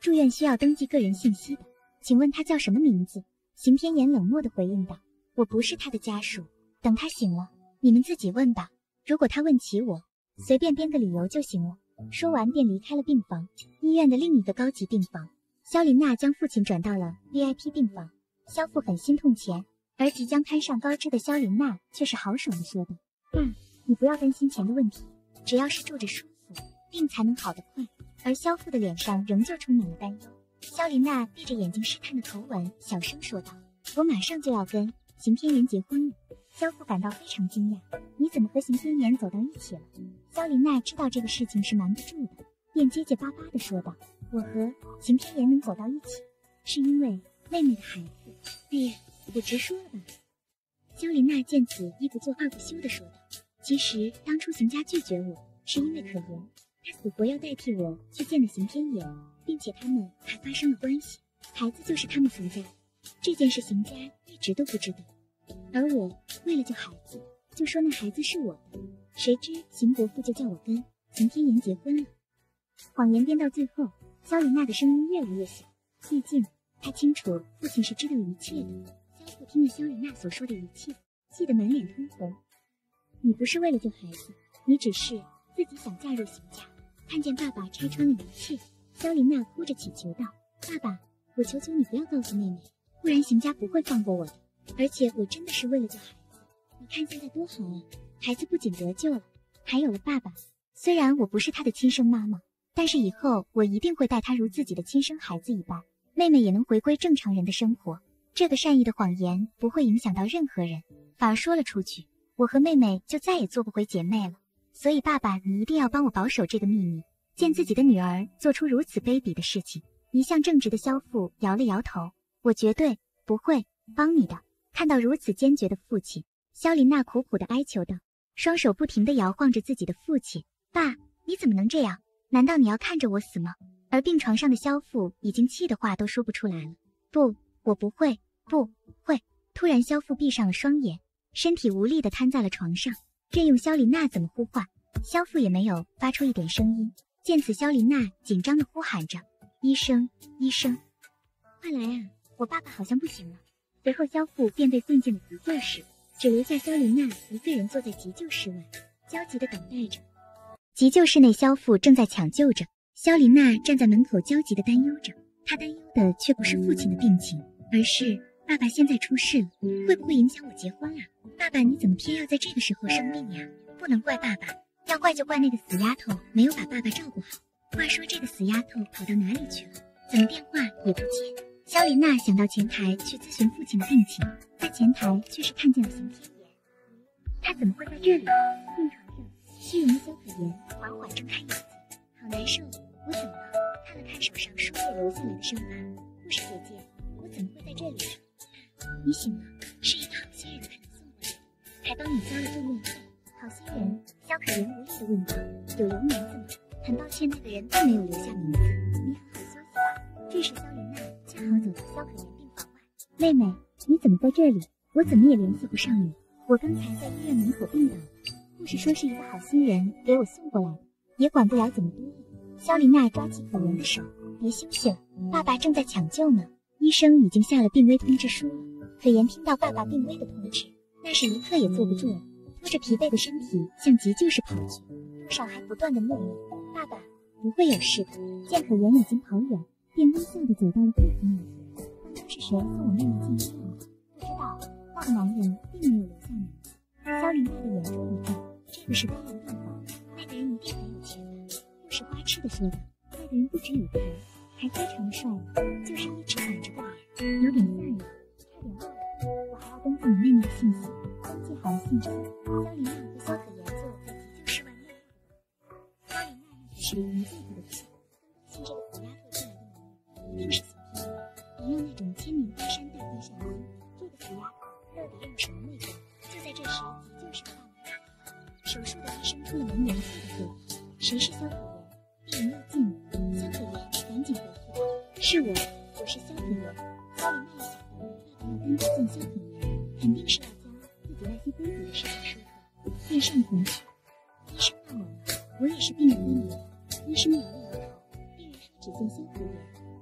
住院需要登记个人信息的，请问他叫什么名字？邢天言冷漠地回应道，我不是他的家属，等他醒了，你们自己问吧。如果他问起我，随便编个理由就行了。说完便离开了病房。医院的另一个高级病房，肖琳娜将父亲转到了 V I P 病房。肖父很心痛钱，而即将攀上高枝的肖琳娜却是豪爽地说道，爸，你不要担心钱的问题，只要是住着舒服，病才能好得快。而肖父的脸上仍旧充满了担忧。肖琳娜闭着眼睛试探的口吻小声说道，我马上就要跟邢天言结婚了。肖父感到非常惊讶，你怎么和邢天言走到一起了？肖琳娜知道这个事情是瞒不住的，便结结巴巴地说道，我和邢天言能走到一起，是因为妹妹的孩子。哎呀，我直说了吧。肖琳娜见此一不做二不休地说道，其实当初邢家拒绝我是因为可言，他死活要代替我去见了邢天言，并且他们还发生了关系，孩子就是他们邢家。这件事邢家一直都不知道，而我为了救孩子，就说那孩子是我的，谁知邢伯父就叫我跟邢天言结婚了。谎言编到最后，肖琳娜的声音越来越小，毕竟她清楚父亲是知道一切的。肖父听了肖琳娜所说的一切，气得满脸通红。你不是为了救孩子，你只是自己想嫁入邢家。看见爸爸拆穿了一切，肖琳娜哭着祈求道，爸爸，我求求你不要告诉妹妹，不然邢家不会放过我的。而且我真的是为了救孩子，你看现在多好啊，孩子不仅得救了，还有了爸爸。虽然我不是他的亲生妈妈，但是以后我一定会待他如自己的亲生孩子一般，妹妹也能回归正常人的生活。这个善意的谎言不会影响到任何人，反而说了出去，我和妹妹就再也做不回姐妹了。所以爸爸，你一定要帮我保守这个秘密。见自己的女儿做出如此卑鄙的事情，一向正直的萧父摇了摇头，我绝对不会帮你的。看到如此坚决的父亲，肖琳娜苦苦地哀求道，双手不停地摇晃着自己的父亲，爸，你怎么能这样？难道你要看着我死吗？而病床上的萧父已经气的话都说不出来了。不，我不会，不会。突然萧父闭上了双眼，身体无力地瘫在了床上，任用肖琳娜怎么呼唤，萧父也没有发出一点声音。见此，肖琳娜紧张地呼喊着，医生，医生，快来啊，我爸爸好像不行了。随后萧父便被送进了急救室，只留下肖琳娜一个人坐在急救室外，焦急地等待着。急救室内，萧父正在抢救着，肖琳娜站在门口焦急地担忧着。她担忧的却不是父亲的病情，而是爸爸现在出事了，会不会影响我结婚啊？爸爸，你怎么偏要在这个时候生病呀？不能怪爸爸，要怪就怪那个死丫头没有把爸爸照顾好。话说这个死丫头跑到哪里去了？怎么电话也不接？肖琳娜想到前台去咨询父亲的病情，在前台却是看见了邢天言。他怎么会在这里？病床上，虚荣的萧可言缓缓睁开眼睛，好难受，我怎么了？看了看手上输液流下来的伤疤，护士姐姐，我怎么会在这里？你醒了，是一个好心人把你送过来的，还帮你交了住院费。好心人？萧可言无力地问道，有留名字吗？很抱歉，那个人并没有留下名字。你好好休息吧。这时肖琳娜恰好走到萧可言病房外，妹妹，你怎么在这里？我怎么也联系不上你，我刚才在医院门口病倒了，护士说是一个好心人给我送过来的，也管不了这么多了。肖琳娜抓起可言的手，别休息了，爸爸正在抢救呢，医生已经下了病危通知书了。可言听到爸爸病危的通知，那是一刻也坐不住了，拖着疲惫的身体向急救室跑去，路上还不断的默念，爸爸不会有事的。见可言已经跑远，便微笑地走到了父亲面前。当初是谁送我妹妹进医院的？不知道，那个男人并没有留下名字。肖琳娜的眼珠一转，这个是单人病房，那个人一定很有钱吧？护士花痴地说道，那个人不只有钱，还非常的帅，就是一直板着个脸，有点吓人。差点忘了，我还要登记你妹妹的信息，登记好了信息。肖琳娜和萧可言坐在急救室外面。肖琳娜一直是一辈子的气，跟信这个死丫头进来的男人一定是邢天言，一样那种千年大山大快上心。这个死丫头到底用什么魅力？就在这时，急救室的大门打开，手术的医生出了门严肃地回答：“谁是萧可言？”病人要进了，萧可言赶紧回复道：“是我，我是萧可言。”肖琳娜一想到，爸爸要单独见萧可言，肯定是要将自己那些卑鄙的事情说出来，便上前去。医生那我呢？我也是病人的女儿。医生摇了摇头，病人说只见萧可言，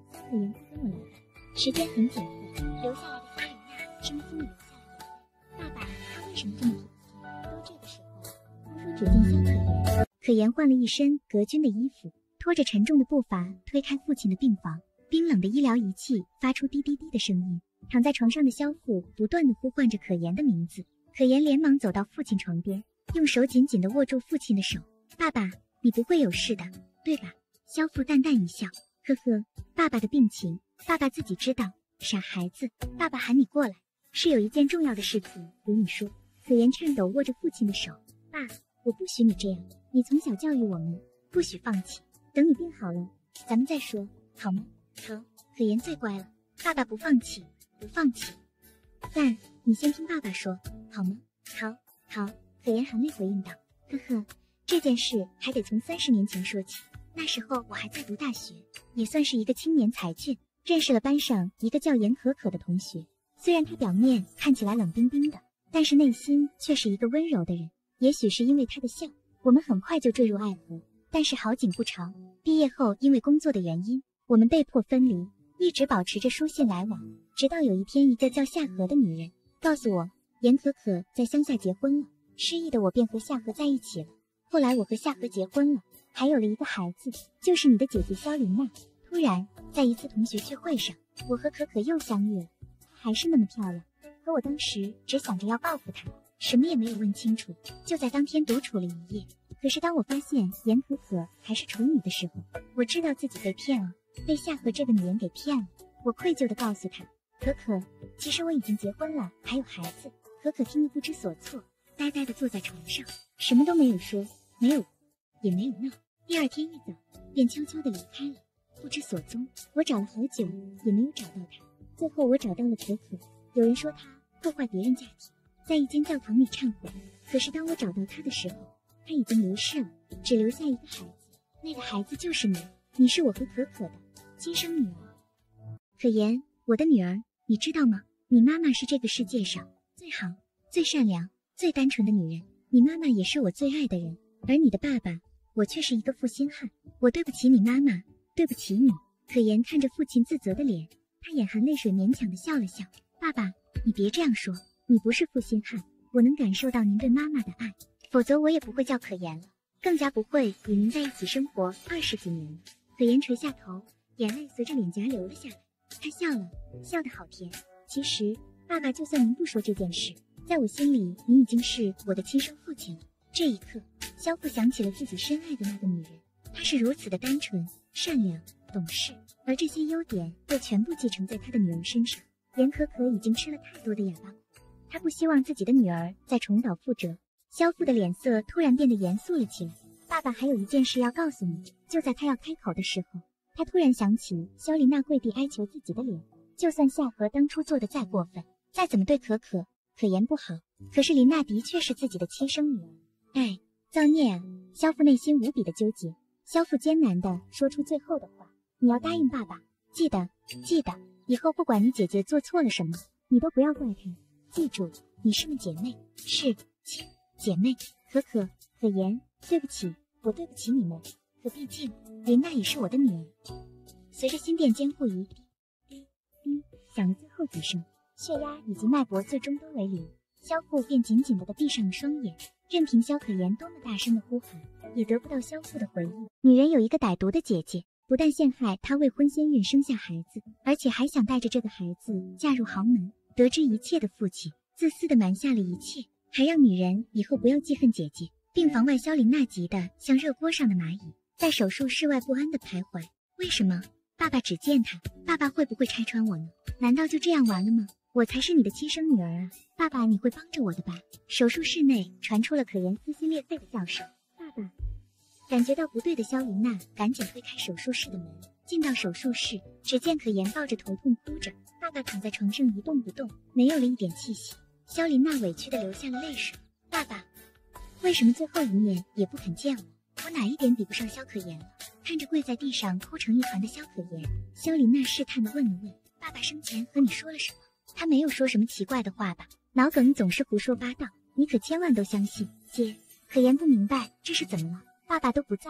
时间很紧迫，留下来的肖琳娜伤心地流下了眼泪。爸爸，他为什么这么脾气？都这个时候了。他说只见肖可言，可言换了一身革军的衣服，拖着沉重的步伐推开父亲的病房，冰冷的医疗仪器发出滴滴滴的声音。躺在床上的肖父不断地呼唤着可言的名字，可言连忙走到父亲床边，用手紧紧地握住父亲的手。爸爸，你不会有事的，对吧？肖父淡淡一笑，呵呵，爸爸的病情，爸爸自己知道。傻孩子，爸爸喊你过来，是有一件重要的事情跟你说。可言颤抖握着父亲的手，爸，我不许你这样，你从小教育我们，不许放弃，等你病好了，咱们再说，好吗？好，可言最乖了，爸爸不放弃，不放弃。但你先听爸爸说，好吗？好，好，可言含泪回应道。呵呵，这件事还得从三十年前说起，那时候我还在读大学，也算是一个青年才俊，认识了班上一个叫严可可的同学。虽然他表面看起来冷冰冰的，但是内心却是一个温柔的人。也许是因为他的笑，我们很快就坠入爱河。但是好景不长，毕业后因为工作的原因，我们被迫分离，一直保持着书信来往。直到有一天，一个叫夏荷的女人告诉我，严可可在乡下结婚了。失忆的我便和夏荷在一起了。后来我和夏荷结婚了，还有了一个孩子，就是你的姐姐肖琳娜。突然，在一次同学聚会上，我和可可又相遇了。她还是那么漂亮，可我当时只想着要报复她，什么也没有问清楚，就在当天独处了一夜。可是当我发现严可可还是处女的时候，我知道自己被骗了，被夏荷这个女人给骗了。我愧疚地告诉她，可可，其实我已经结婚了，还有孩子。可可听得不知所措，呆呆地坐在床上，什么都没有说，没有，也没有闹。第二天一早，便悄悄地离开了，不知所踪。我找了好久，也没有找到她。最后我找到了可可，有人说她破坏别人家庭，在一间教堂里忏悔。可是当我找到她的时候，她已经离世了，只留下一个孩子，那个孩子就是你，你是我和可可的亲生女儿。可言，我的女儿，你知道吗？你妈妈是这个世界上最好、最善良、最单纯的女人，你妈妈也是我最爱的人，而你的爸爸，我却是一个负心汉。我对不起你妈妈，对不起你。可言看着父亲自责的脸，他眼含泪水，勉强地笑了笑。爸爸，你别这样说，你不是负心汉，我能感受到您对妈妈的爱，否则我也不会叫可言了，更加不会与您在一起生活二十几年了。可言垂下头，眼泪随着脸颊流了下来，他笑了，笑得好甜。其实，爸爸，就算您不说这件事，在我心里，您已经是我的亲生父亲了。这一刻，萧父想起了自己深爱的那个女人，她是如此的单纯、善良、懂事，而这些优点又全部继承在他的女儿身上。严可可已经吃了太多的哑巴苦，他不希望自己的女儿再重蹈覆辙。萧父的脸色突然变得严肃了起来。爸爸，还有一件事要告诉你。就在他要开口的时候，他突然想起肖琳娜跪地哀求自己的脸。就算夏荷当初做的再过分，再怎么对可可、可言不好，可是琳娜的确是自己的亲生女儿。哎，造孽啊！萧父内心无比的纠结。萧父艰难地说出最后的话：你要答应爸爸，记得，记得，以后不管你姐姐做错了什么，你都不要怪她。记住，你是们姐妹，是亲姐妹。可可、可言，对不起，我对不起你们。可毕竟，琳娜也是我的女儿。随着心电监护仪滴滴滴响了最后几声，血压以及脉搏最终都为零，萧父便紧紧地闭上了双眼，任凭萧可言多么大声的呼喊，也得不到萧父的回应。女人有一个歹毒的姐姐，不但陷害她未婚先孕生下孩子，而且还想带着这个孩子嫁入豪门。得知一切的父亲自私地瞒下了一切，还让女人以后不要记恨姐姐，并妨碍肖琳娜急得像热锅上的蚂蚁，在手术室外不安地徘徊。为什么？爸爸只见他，爸爸会不会拆穿我呢？难道就这样完了吗？我才是你的亲生女儿啊！爸爸，你会帮着我的吧？手术室内传出了可言撕心裂肺的叫声。爸爸，感觉到不对的肖琳娜赶紧推开手术室的门，进到手术室，只见可言抱着头痛哭着，爸爸躺在床上一动不动，没有了一点气息。肖琳娜委屈地流下了泪水。爸爸，为什么最后一面也不肯见我？我哪一点比不上肖可言了？看着跪在地上哭成一团的肖可言，肖琳娜试探地问了问：爸爸生前和你说了什么？他没有说什么奇怪的话吧？脑梗总是胡说八道，你可千万都相信。姐，可言不明白这是怎么了？爸爸都不在了，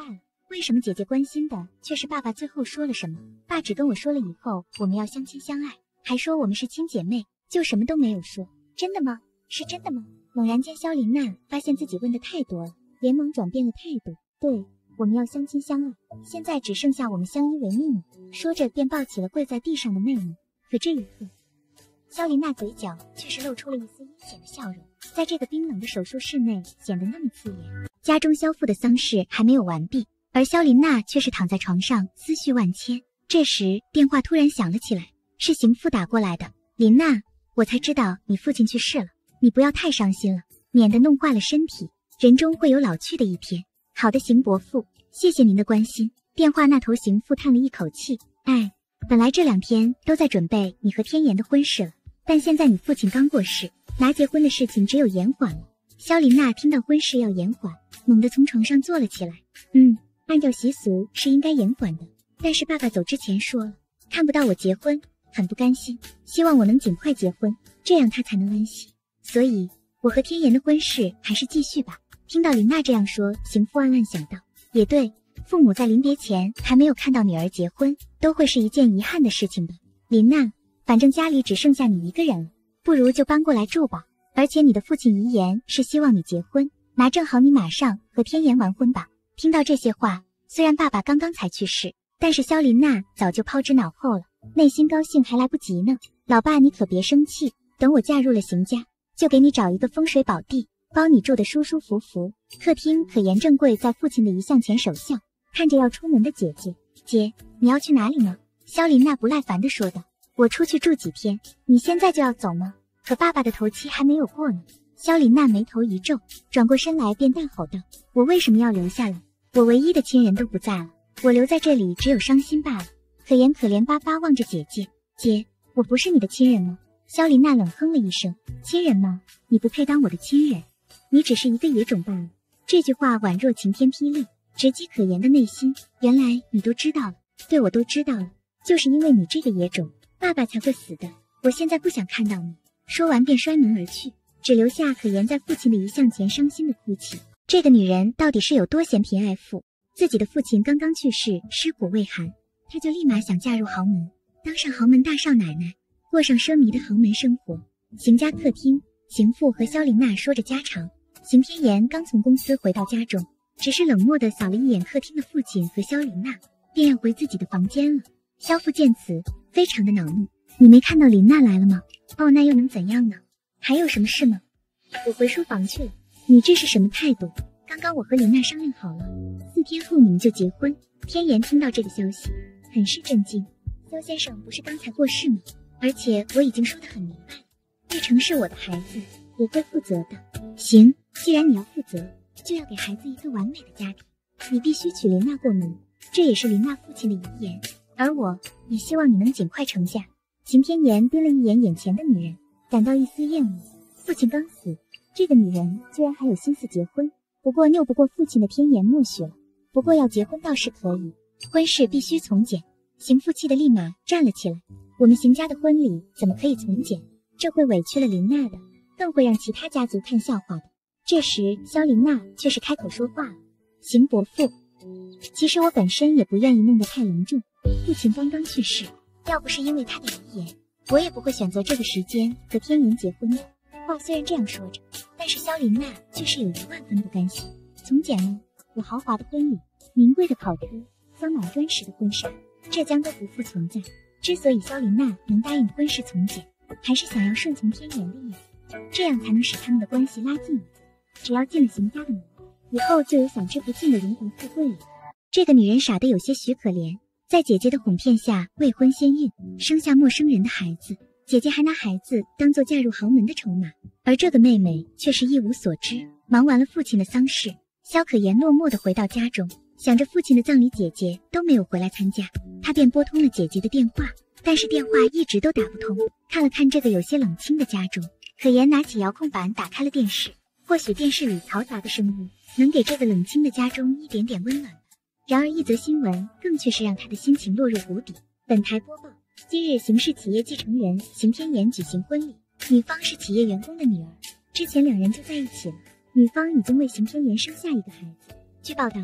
为什么姐姐关心的却是爸爸最后说了什么？爸只跟我说了以后我们要相亲相爱，还说我们是亲姐妹，就什么都没有说。真的吗？是真的吗？猛然间萧琳娜发现自己问的太多了，连忙转变了态度。对，我们要相亲相爱，现在只剩下我们相依为命了。说着便抱起了跪在地上的妹妹。可这一刻，萧琳娜嘴角却是露出了一丝阴险的笑容，在这个冰冷的手术室内显得那么刺眼。家中萧父的丧事还没有完毕，而萧琳娜却是躺在床上思绪万千。这时电话突然响了起来，是邢父打过来的。琳娜，我才知道你父亲去世了，你不要太伤心了，免得弄坏了身体，人终会有老去的一天。好的，邢伯父，谢谢您的关心。电话那头邢父叹了一口气，哎，本来这两天都在准备你和天颜的婚事了，但现在你父亲刚过世，拿结婚的事情只有延缓了。萧琳娜听到婚事要延缓，猛地从床上坐了起来。嗯，按照习俗是应该延缓的，但是爸爸走之前说了，看不到我结婚很不甘心，希望我能尽快结婚，这样他才能安息。所以我和天颜的婚事还是继续吧。听到琳娜这样说，邢父暗暗想到，也对，父母在临别前还没有看到女儿结婚，都会是一件遗憾的事情的。琳娜，反正家里只剩下你一个人了，不如就搬过来住吧。而且你的父亲遗言是希望你结婚，那正好你马上和天颜完婚吧。听到这些话，虽然爸爸刚刚才去世，但是萧琳娜早就抛之脑后了，内心高兴还来不及呢。老爸你可别生气，等我嫁入了邢家，就给你找一个风水宝地，包你住得舒舒服服。客厅可严正跪在父亲的遗像前守孝，看着要出门的姐姐。姐，你要去哪里呢？萧琳娜不耐烦地说道。我出去住几天，你现在就要走吗？可爸爸的头七还没有过呢。萧琳娜眉头一皱，转过身来便大吼道，我为什么要留下来？我唯一的亲人都不在了，我留在这里只有伤心罢了。可怜可怜巴巴望着姐姐。姐，我不是你的亲人吗？萧琳娜冷哼了一声，亲人吗？你不配当我的亲人，你只是一个野种罢了。这句话宛若晴天霹雳，直击可言的内心。原来你都知道了。对，我都知道了，就是因为你这个野种，爸爸才会死的。我现在不想看到你。说完便摔门而去，只留下可言在父亲的遗像前伤心的哭泣。这个女人到底是有多嫌贫爱富？自己的父亲刚刚去世，尸骨未寒，她就立马想嫁入豪门，当上豪门大少奶奶，过上奢靡的豪门生活。邢家客厅，邢父和萧琳娜说着家常。邢天颜刚从公司回到家中，只是冷漠地扫了一眼客厅的父亲和萧琳娜，便要回自己的房间了。萧父见此，非常的恼怒，你没看到琳娜来了吗？哦，那又能怎样呢？还有什么事吗？我回书房去了。你这是什么态度？刚刚我和琳娜商量好了，四天后你们就结婚。天颜听到这个消息，很是震惊。萧先生不是刚才过世吗？而且我已经说得很明白了，玉成是我的孩子，我会负责的。行，既然你要负责，就要给孩子一个完美的家庭。你必须娶琳娜过门，这也是琳娜父亲的遗言。而我也希望你能尽快成家。邢天颜盯了一眼眼前的女人，感到一丝厌恶。父亲刚死，这个女人居然还有心思结婚，不过拗不过父亲的天颜默许了。不过要结婚倒是可以，婚事必须从简。邢父气得立马站了起来。我们邢家的婚礼怎么可以从简？这会委屈了琳娜的，更会让其他家族看笑话的。这时萧琳娜却是开口说话了。邢伯父，其实我本身也不愿意弄得太隆重，父亲刚刚去世，要不是因为他的遗言，我也不会选择这个时间和天颜结婚的。话虽然这样说着，但是萧琳娜却是有一万分不甘心。从简呢，有豪华的婚礼，名贵的跑车，镶满砖石的婚纱，这将都不复存在。之所以萧琳娜能答应婚事从简，还是想要顺从天颜的意思，这样才能使他们的关系拉近一点。只要进了邢家的门，以后就有享之不尽的荣华富贵了。这个女人傻得有些许可怜，在姐姐的哄骗下未婚先孕，生下陌生人的孩子，姐姐还拿孩子当作嫁入豪门的筹码，而这个妹妹却是一无所知。忙完了父亲的丧事，萧可言落寞地回到家中，想着父亲的葬礼姐姐都没有回来参加，她便拨通了姐姐的电话，但是电话一直都打不通。看了看这个有些冷清的家中，可言拿起遥控板打开了电视，或许电视里嘈杂的声音能给这个冷清的家中一点点温暖。然而一则新闻更却是让他的心情落入谷底。本台播报，今日邢氏企业继承人邢天颜举行婚礼，女方是企业员工的女儿，之前两人就在一起了，女方已经为邢天颜生下一个孩子。据报道，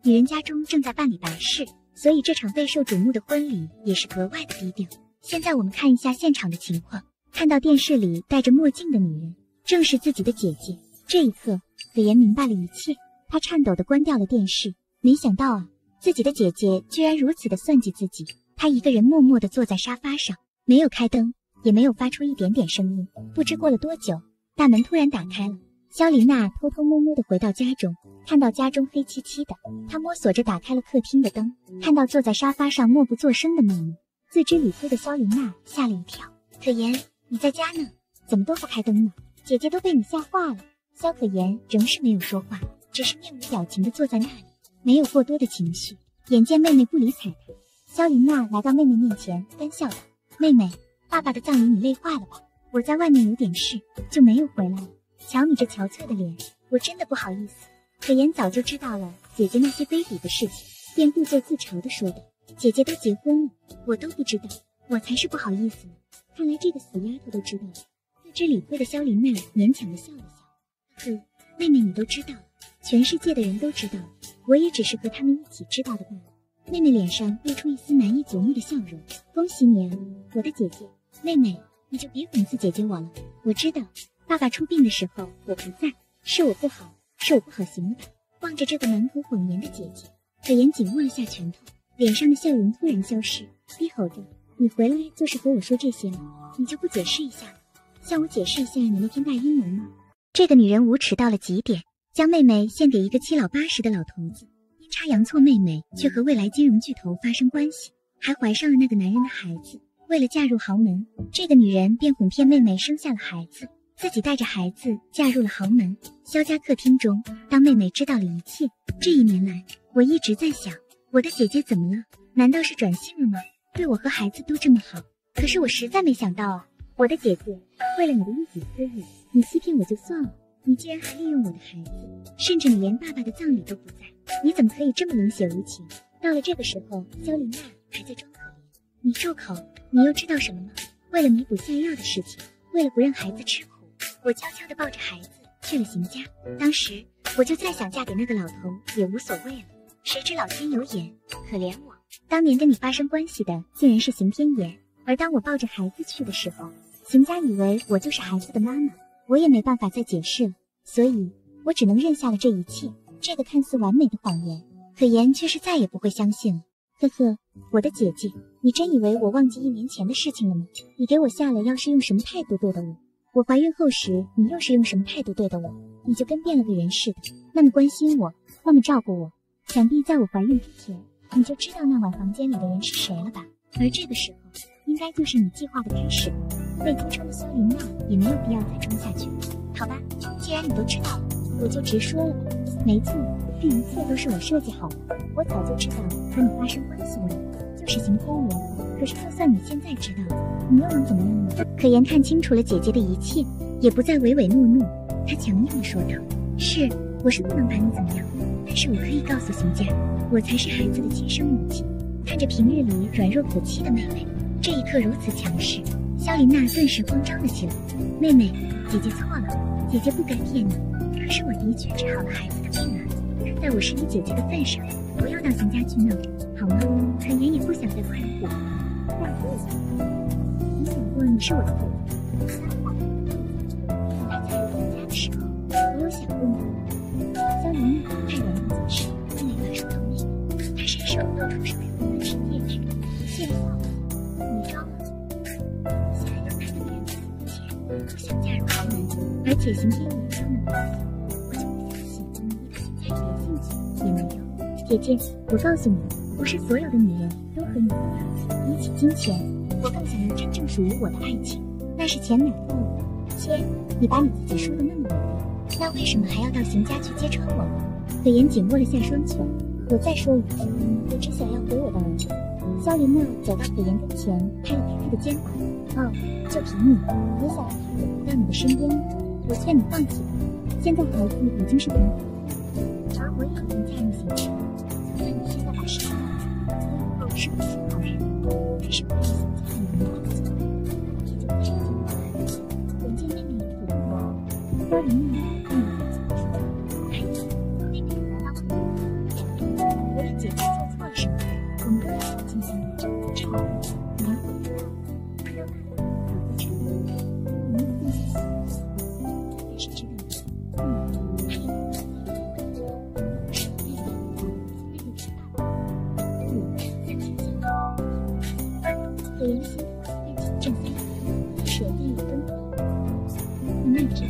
女人家中正在办理白事，所以这场备受瞩目的婚礼也是格外的低调。现在我们看一下现场的情况，看到电视里戴着墨镜的女人正是自己的姐姐。这一刻，可言明白了一切，她颤抖地关掉了电视。没想到啊，自己的姐姐居然如此的算计自己。她一个人默默地坐在沙发上，没有开灯，也没有发出一点点声音。不知过了多久，大门突然打开了。肖琳娜偷偷摸摸地回到家中，看到家中黑漆漆的，她摸索着打开了客厅的灯，看到坐在沙发上默不作声的妹妹。自知理亏的肖琳娜吓了一跳。可言，你在家呢？怎么都不开灯呢？姐姐都被你吓坏了。肖可言仍是没有说话，只是面无表情地坐在那里，没有过多的情绪。眼见妹妹不理睬她，肖琳娜来到妹妹面前，干笑道：“妹妹，爸爸的葬礼你累坏了吧？我在外面有点事，就没有回来了。瞧你这憔悴的脸，我真的不好意思。”可言早就知道了姐姐那些卑鄙的事情，便故作自嘲地说道：“姐姐都结婚了，我都不知道，我才是不好意思呢。看来这个死丫头都知道了。”自知理亏的肖琳娜勉强地笑了笑：“呵，妹妹你都知道了，全世界的人都知道了，我也只是和他们一起知道的罢了。”妹妹脸上露出一丝难以琢磨的笑容：“恭喜你啊，我的姐姐。妹妹，你就别讽刺姐姐我了。我知道，爸爸出殡的时候我不在，是我不好，是我不好行了吧？”望着这个满口谎言的姐姐，可言紧握了下拳头，脸上的笑容突然消失，低吼着：“你回来就是和我说这些了，你就不解释一下吗？向我解释一下你那天大阴谋吗？”这个女人无耻到了极点，将妹妹献给一个七老八十的老头子，阴差阳错妹妹却和未来金融巨头发生关系，还怀上了那个男人的孩子。为了嫁入豪门，这个女人便哄骗妹妹生下了孩子，自己带着孩子嫁入了豪门。肖家客厅中，当妹妹知道了一切，这一年来我一直在想，我的姐姐怎么了？难道是转性了吗？对我和孩子都这么好，可是我实在没想到啊，我的姐姐为了你的一己私欲，你欺骗我就算了，你竟然还利用我的孩子，甚至你连爸爸的葬礼都不在，你怎么可以这么冷血无情？到了这个时候，肖琳娜还在装可怜。你住口！你又知道什么吗？为了弥补下药的事情，为了不让孩子吃苦，我悄悄地抱着孩子去了邢家。当时我就再想嫁给那个老头也无所谓了，谁知老天有眼，可怜我。当年跟你发生关系的竟然是邢天言，而当我抱着孩子去的时候，邢家以为我就是孩子的妈妈，我也没办法再解释了，所以我只能认下了这一切。这个看似完美的谎言，可言却是再也不会相信了。呵呵，我的姐姐，你真以为我忘记一年前的事情了吗？你给我下了药是用什么态度对的我？我怀孕后时，你又是用什么态度对的我？你就跟变了个人似的，那么关心我，那么照顾我。想必在我怀孕之前，你就知道那晚房间里的人是谁了吧？而这个时候，应该就是你计划的开始。被盯穿的肖琳娜也没有必要再装下去了。好吧，既然你都知道了，我就直说了吧。没错，这一切都是我设计好的。我早就知道和你发生关系的人就是邢天言，可是就算你现在知道了，你又能怎么样呢？可言看清楚了姐姐的一切，也不再唯唯诺诺，她强硬地说道：“是，我是不能把你怎么样，但是我可以告诉邢家，我才是孩子的亲生母亲。”看着平日里软弱可欺的妹妹，这一刻如此强势，肖琳娜顿时慌张了起来。妹妹，姐姐错了，姐姐不该骗你，可是我的确治好了孩子的病啊。看在我是你姐姐的份上，不要到邢家去闹，好吗？可言也不想再夸你姐姐，再说一下，你想过你是我的姐姐，撒谎。等她嫁入邢家的时候，你有想过吗？肖琳娜泰然地解释，并没法说透妹妹，她伸手露出手上的钻石戒指，不屑地笑了。你装了，现在有男的女人在你面前都想嫁入豪门，而且邢天言说那么多，我就不相信你对邢家一点兴趣也没有。姐姐，我告诉你，不是所有的女人都和你一样，比起金钱，我更想要真正属于我的爱情，那是钱买不到的。切，你把你自己说的那么稳定，那为什么还要到邢家去揭穿我呢？可言紧握了下双拳，我再说一次，我只想要回我的儿子。肖琳娜走到可言跟前，拍了拍他的肩膀。哦，就凭你，也想让孩子回到你的身边吗？我劝你放弃吧，现在孩子已经是平凡的，而我也已经嫁入邢家。就算你现在把事情办了，我以后是不是好人，还是会让邢家的女人放弃？毕竟他已经有了儿子，眼见妹妹也妥协了，肖琳娜看着自己说：“孩子，妹妹难道会？”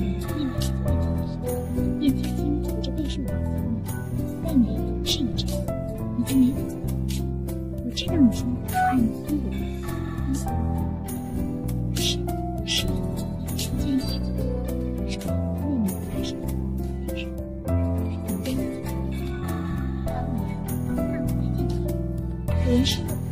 面对自己问题的时候，便轻轻扶着备受打击的你。妹妹，是你真的，已经没有了。我知道你是那个爱你的人，你死了。可是，是你，你成全一切就好。说妹妹还是女人，还等着你。当年，那我再见你，可言是有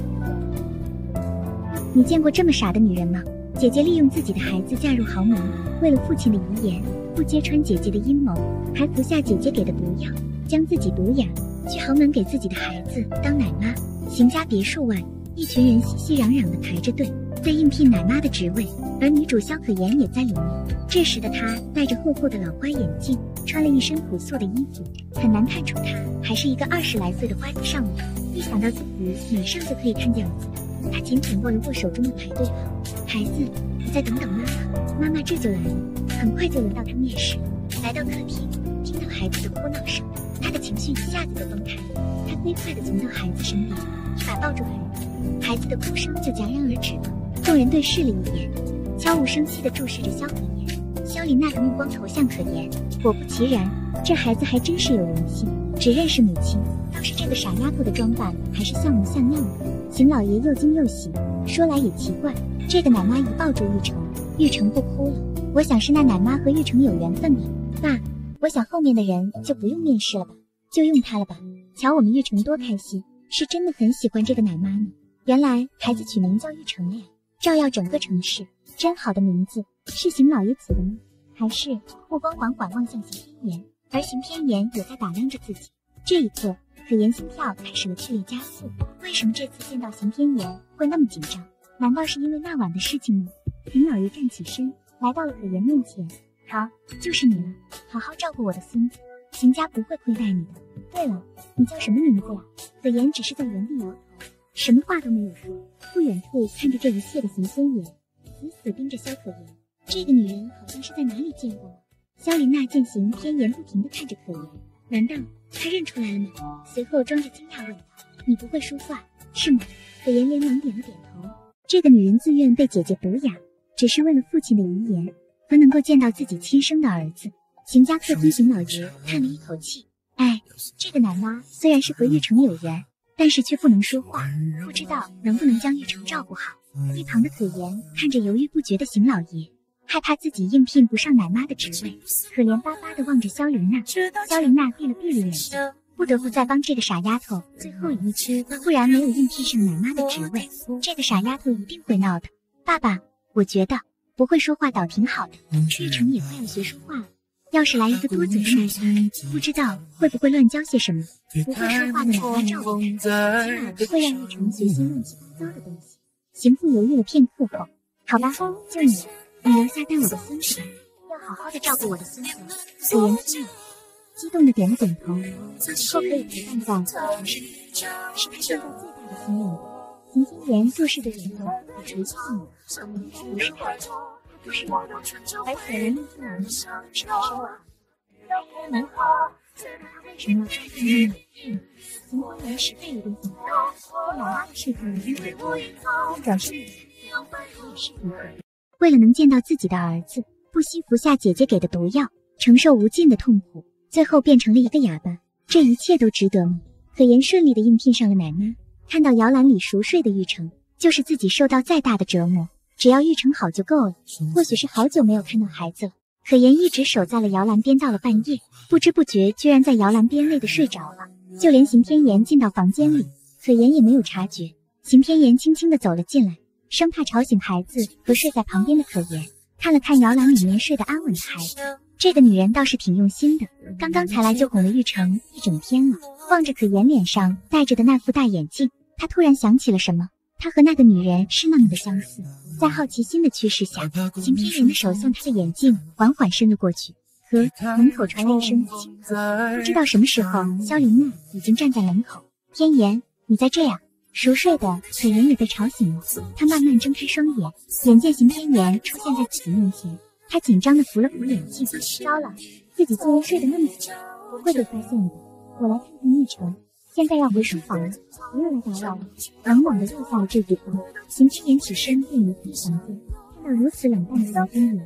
你见过这么傻的女人吗？姐姐利用自己的孩子嫁入豪门，为了父亲的遗言，不揭穿姐姐的阴谋，还服下姐姐给的毒药，将自己毒哑，去豪门给自己的孩子当奶妈。邢家别墅外，一群人熙熙攘攘地排着队，在应聘奶妈的职位，而女主萧可言也在里面。这时的她戴着厚厚的老花眼镜，穿了一身朴素的衣服，很难看出她还是一个二十来岁的花季少女。一想到自己马上就可以看见儿子，她紧紧握了握手中的排队号。孩子，你再等等妈妈，妈妈这就来了。很快就轮到她面试，来到客厅，听到孩子的哭闹声，她的情绪一下子就崩开。她飞快地从到孩子身边，一把抱住孩子，孩子的哭声就戛然而止了。众人对视了一眼，悄无声息地注视着萧可言。萧琳娜的目光投向可言，果不其然，这孩子还真是有灵性，只认识母亲，倒是这个傻丫头的装扮还是像模像样的。邢老爷又惊又喜，说来也奇怪，这个奶妈一抱住玉成，玉成不哭了。我想是那奶妈和玉成有缘分了。爸，我想后面的人就不用面试了吧，就用她了吧。瞧我们玉成多开心，是真的很喜欢这个奶妈呢。原来孩子取名叫玉成了呀，照耀整个城市，真好的名字。是邢老爷起的吗？还是？目光缓缓望向邢天言，而邢天言也在打量着自己。这一刻，可言心跳开始了剧烈加速。为什么这次见到邢天言会那么紧张？难道是因为那晚的事情吗？邢老爷站起身，来到了可言面前。好，就是你了，好好照顾我的孙子，邢家不会亏待你的。对了，你叫什么名字呀？可言只是在原地摇头，什么话都没有说。不远处看着这一切的邢天言，死死盯着萧可言。这个女人好像是在哪里见过吗？萧琳娜见邢天言不停地看着可言，难道她认出来了吗？随后装着惊讶问道：“你不会说话是吗？”可言连忙点了点头。这个女人自愿被姐姐毒哑，只是为了父亲的遗言和能够见到自己亲生的儿子。邢家客厅，邢老爷叹了一口气：“哎，这个奶妈虽然是和玉成有缘，但是却不能说话，不知道能不能将玉成照顾好。”一旁的可言看着犹豫不决的邢老爷，害怕自己应聘不上奶妈的职位，可怜巴巴地望着萧琳娜。萧琳娜闭了闭了眼睛，不得不再帮这个傻丫头最后一次，不然没有应聘上奶妈的职位，这个傻丫头一定会闹的。爸爸，我觉得不会说话倒挺好的，玉成也快要学说话了。要是来一个多嘴的奶妈，不知道会不会乱教些什么。不会说话的奶妈照顾他，起码不会让玉成学些乱七八糟的东西。邢父犹豫了片刻后，好吧，就你了，你留下带我的孙子吧，要好好的照顾我的孙子。可言听了，激动的点了点头，以后可以陪伴在玉成身边，是他现在最大的心愿了。邢天言注视着枕头和垂下的你，应该不是我，他不是我，而且连应聘我们是他是我。难道他为什么要穿这么美？邢天言实在有点想到，这奶妈的事情已经很多了，但转身也是如何。为了能见到自己的儿子，不惜服下姐姐给的毒药，承受无尽的痛苦，最后变成了一个哑巴，这一切都值得吗？可言顺利的应聘上了奶妈，看到摇篮里熟睡的玉成，就是自己受到再大的折磨，只要玉成好就够了。或许是好久没有看到孩子了，可言一直守在了摇篮边，到了半夜，不知不觉居然在摇篮边累得睡着了。就连邢天言进到房间里，可言也没有察觉。邢天言轻轻地走了进来，生怕吵醒孩子和睡在旁边的可言，看了看摇篮里面睡得安稳的孩子，这个女人倒是挺用心的，刚刚才来就哄了玉成一整天了。望着可言脸上戴着的那副大眼镜，他突然想起了什么，他和那个女人是那么的相似。在好奇心的驱使下，邢天言的手向他的眼镜缓缓伸了过去，和门口传来一声轻咳。不知道什么时候，萧琳娜已经站在门口。天言，你在这呀？熟睡的可言也被吵醒了，他慢慢睁开双眼，眼见邢天言出现在自己面前，他紧张地扶了扶眼镜，糟了，自己竟然睡得那么久，不会被发现的。我来看看玉成，现在要回书房了，不要来打扰了。冷冷地落下了这句话，邢天言起身便离开房间，看到如此冷淡的邢天言，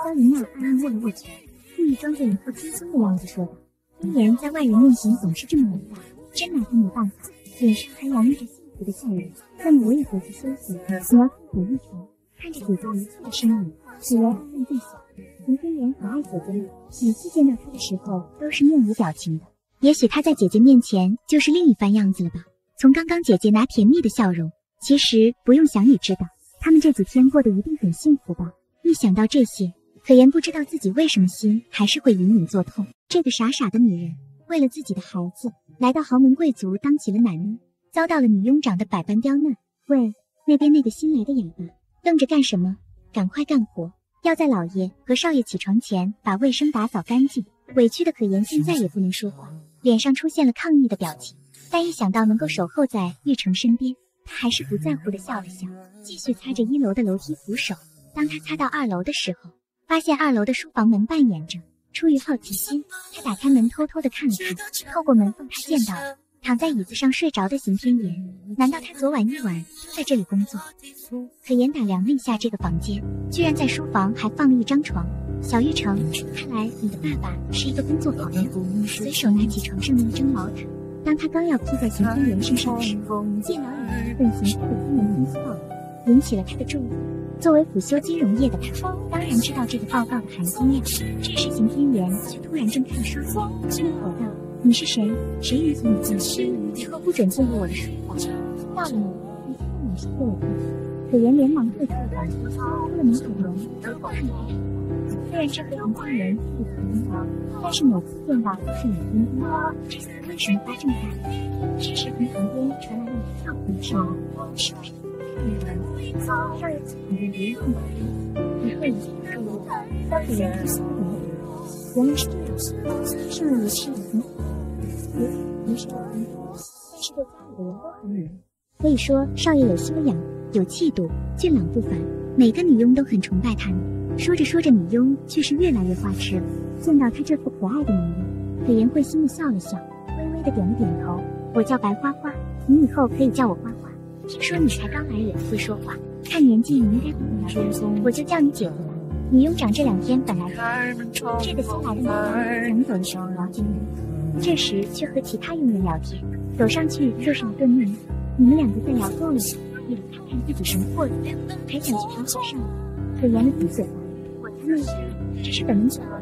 肖琳娜暗暗握了握拳，故意装作一副轻松的样子说道：“今言在外人面前总是这么伟大，真拿他没办法。”脸上还洋溢着幸福的笑容。那么我也回去休息，你要痛苦一场。看着姐姐无措的身影，可言暗暗在想，林天言很爱姐姐吗？每次见到她的时候都是面无表情的，也许她在姐姐面前就是另一番样子了吧。从刚刚姐姐那甜蜜的笑容，其实不用想也知道，他们这几天过得一定很幸福吧。一想到这些，可言不知道自己为什么心还是会隐隐作痛。这个傻傻的女人，为了自己的孩子，来到豪门贵族当起了奶奶，遭到了女佣长的百般刁难。喂，那边那个新来的哑巴，愣着干什么？赶快干活，要在老爷和少爷起床前把卫生打扫干净。委屈的可言现在也不能说话，脸上出现了抗议的表情，但一想到能够守候在玉成身边，他还是不在乎的笑了笑，继续擦着一楼的楼梯扶手。当他擦到二楼的时候，发现二楼的书房门半掩着。出于好奇心，他打开门偷偷地看了看，透过门缝他见到了躺在椅子上睡着的邢天言。难道他昨晚一晚都在这里工作？可言打量了一下这个房间，居然在书房还放了一张床。小玉成，看来你的爸爸是一个工作狂人。随手拿起床上的一张毛毯，当他刚要披在邢天言身上的时候，电脑里一份形态的新闻公司报道引起了他的注意。作为辅修金融业的他，当然知道这个报告的含金量。这时邢天言却突然睁开了双眼，怒吼道：“你是谁？谁允许你进去？以后不准进入我的书房！听到了吗？你现在马上给我进去！”可言连忙退出了房间，出了门口门，回头看看。虽然这和邢天言不同房，但是每次见到都是冷冰冰的。这次为什么发这么大火？这时从旁边传来了一跳动的声音，是不是？少爷起床的一样的，以后已经可以交给人去修的。原来是这样，少爷是已经也不是我工作，但是对家里的人都很礼貌。可以说少爷有修养，有气度，俊朗不凡，每个女佣都很崇拜他呢。说着说着，女佣却是越来越花痴了。见到他这副可爱的模样，可言会心的笑了笑，微微的点了点头。我叫白花花，你以后可以叫我花花。听说你才刚来也不会说话，看年纪你应该不会了，我就叫你姐姐吧。女佣长这两天本来这个新来的女佣想走什么聊天，这时却和其他佣人聊天，走上去就是一顿命令。你们两个再聊够了，也看看自己什么货色，还想去讨好上我？可言了闭嘴吧，我才没有，这是本门所为。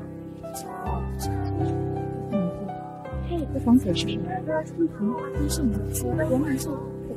他也不想解释什么，一旁花花上的连忙说。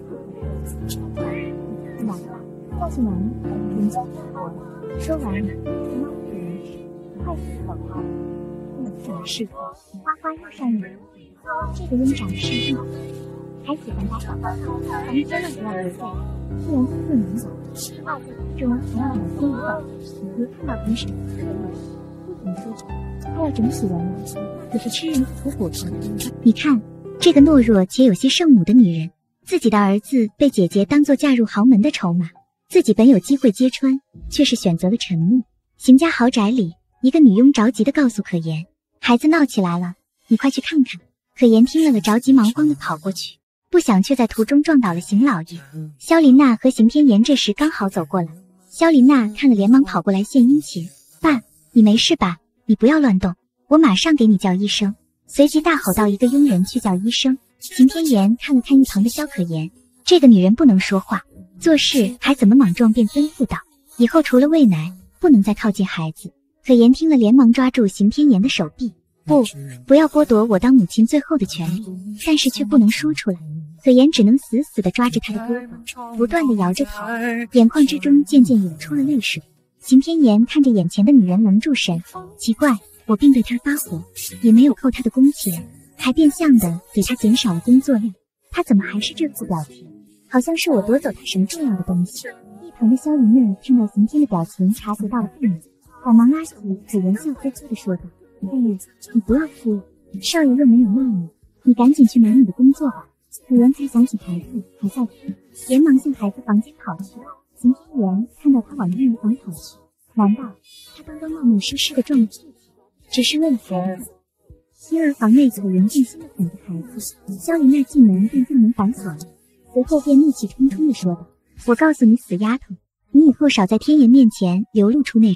完了，告诉完了，人家活了。说完了，妈可能是快速跑开。嗯，长势花花又上瘾了。这个庸长是一个还喜欢打小报，咱们千万不要留在，不然工作难走。报纸中还要每天一报，别看到平时可以了。不仅说这，还要整死人了，可是吃人不吐骨头。你看，这个懦弱且有些圣母的女人。自己的儿子被姐姐当作嫁入豪门的筹码，自己本有机会揭穿，却是选择了沉默。邢家豪宅里，一个女佣着急地告诉可言，孩子闹起来了，你快去看看。可言听了了，着急忙慌地跑过去，不想却在途中撞倒了邢老爷。肖琳娜和邢天言这时刚好走过来，肖琳娜看了连忙跑过来献殷勤，爸，你没事吧？你不要乱动，我马上给你叫医生。随即大吼到一个佣人去叫医生。邢天言看了看一旁的萧可言，这个女人不能说话，做事还怎么莽撞，便吩咐道：以后除了喂奶，不能再靠近孩子。可言听了连忙抓住邢天言的手臂，不，不要剥夺我当母亲最后的权利，但是却不能说出来。可言只能死死地抓着他的胳膊，不断地摇着头，眼眶之中渐渐涌出了泪水。邢天言看着眼前的女人愣住神，奇怪，我并对她发火，也没有扣她的工钱，还变相的给他减少了工作量，他怎么还是这副表情？好像是我夺走他什么重要的东西。一旁的萧琳娜看到邢天的表情，察觉到了不满，赶忙拉起可言，笑呵呵地说道：“哎呀，你不要哭了，少爷又没有骂你，你赶紧去忙你的工作吧。”可言才想起孩子还在哭，连忙向孩子房间跑去。邢天言看到他往婴儿房跑去，难道他刚刚冒冒失失地撞了屁股，只是为了孩子？婴儿房内，可言静心地哄着孩子。肖琳娜进门便将门反锁了，随后便怒气冲冲地说道：“我告诉你，死丫头，你以后少在天颜面前流露出那种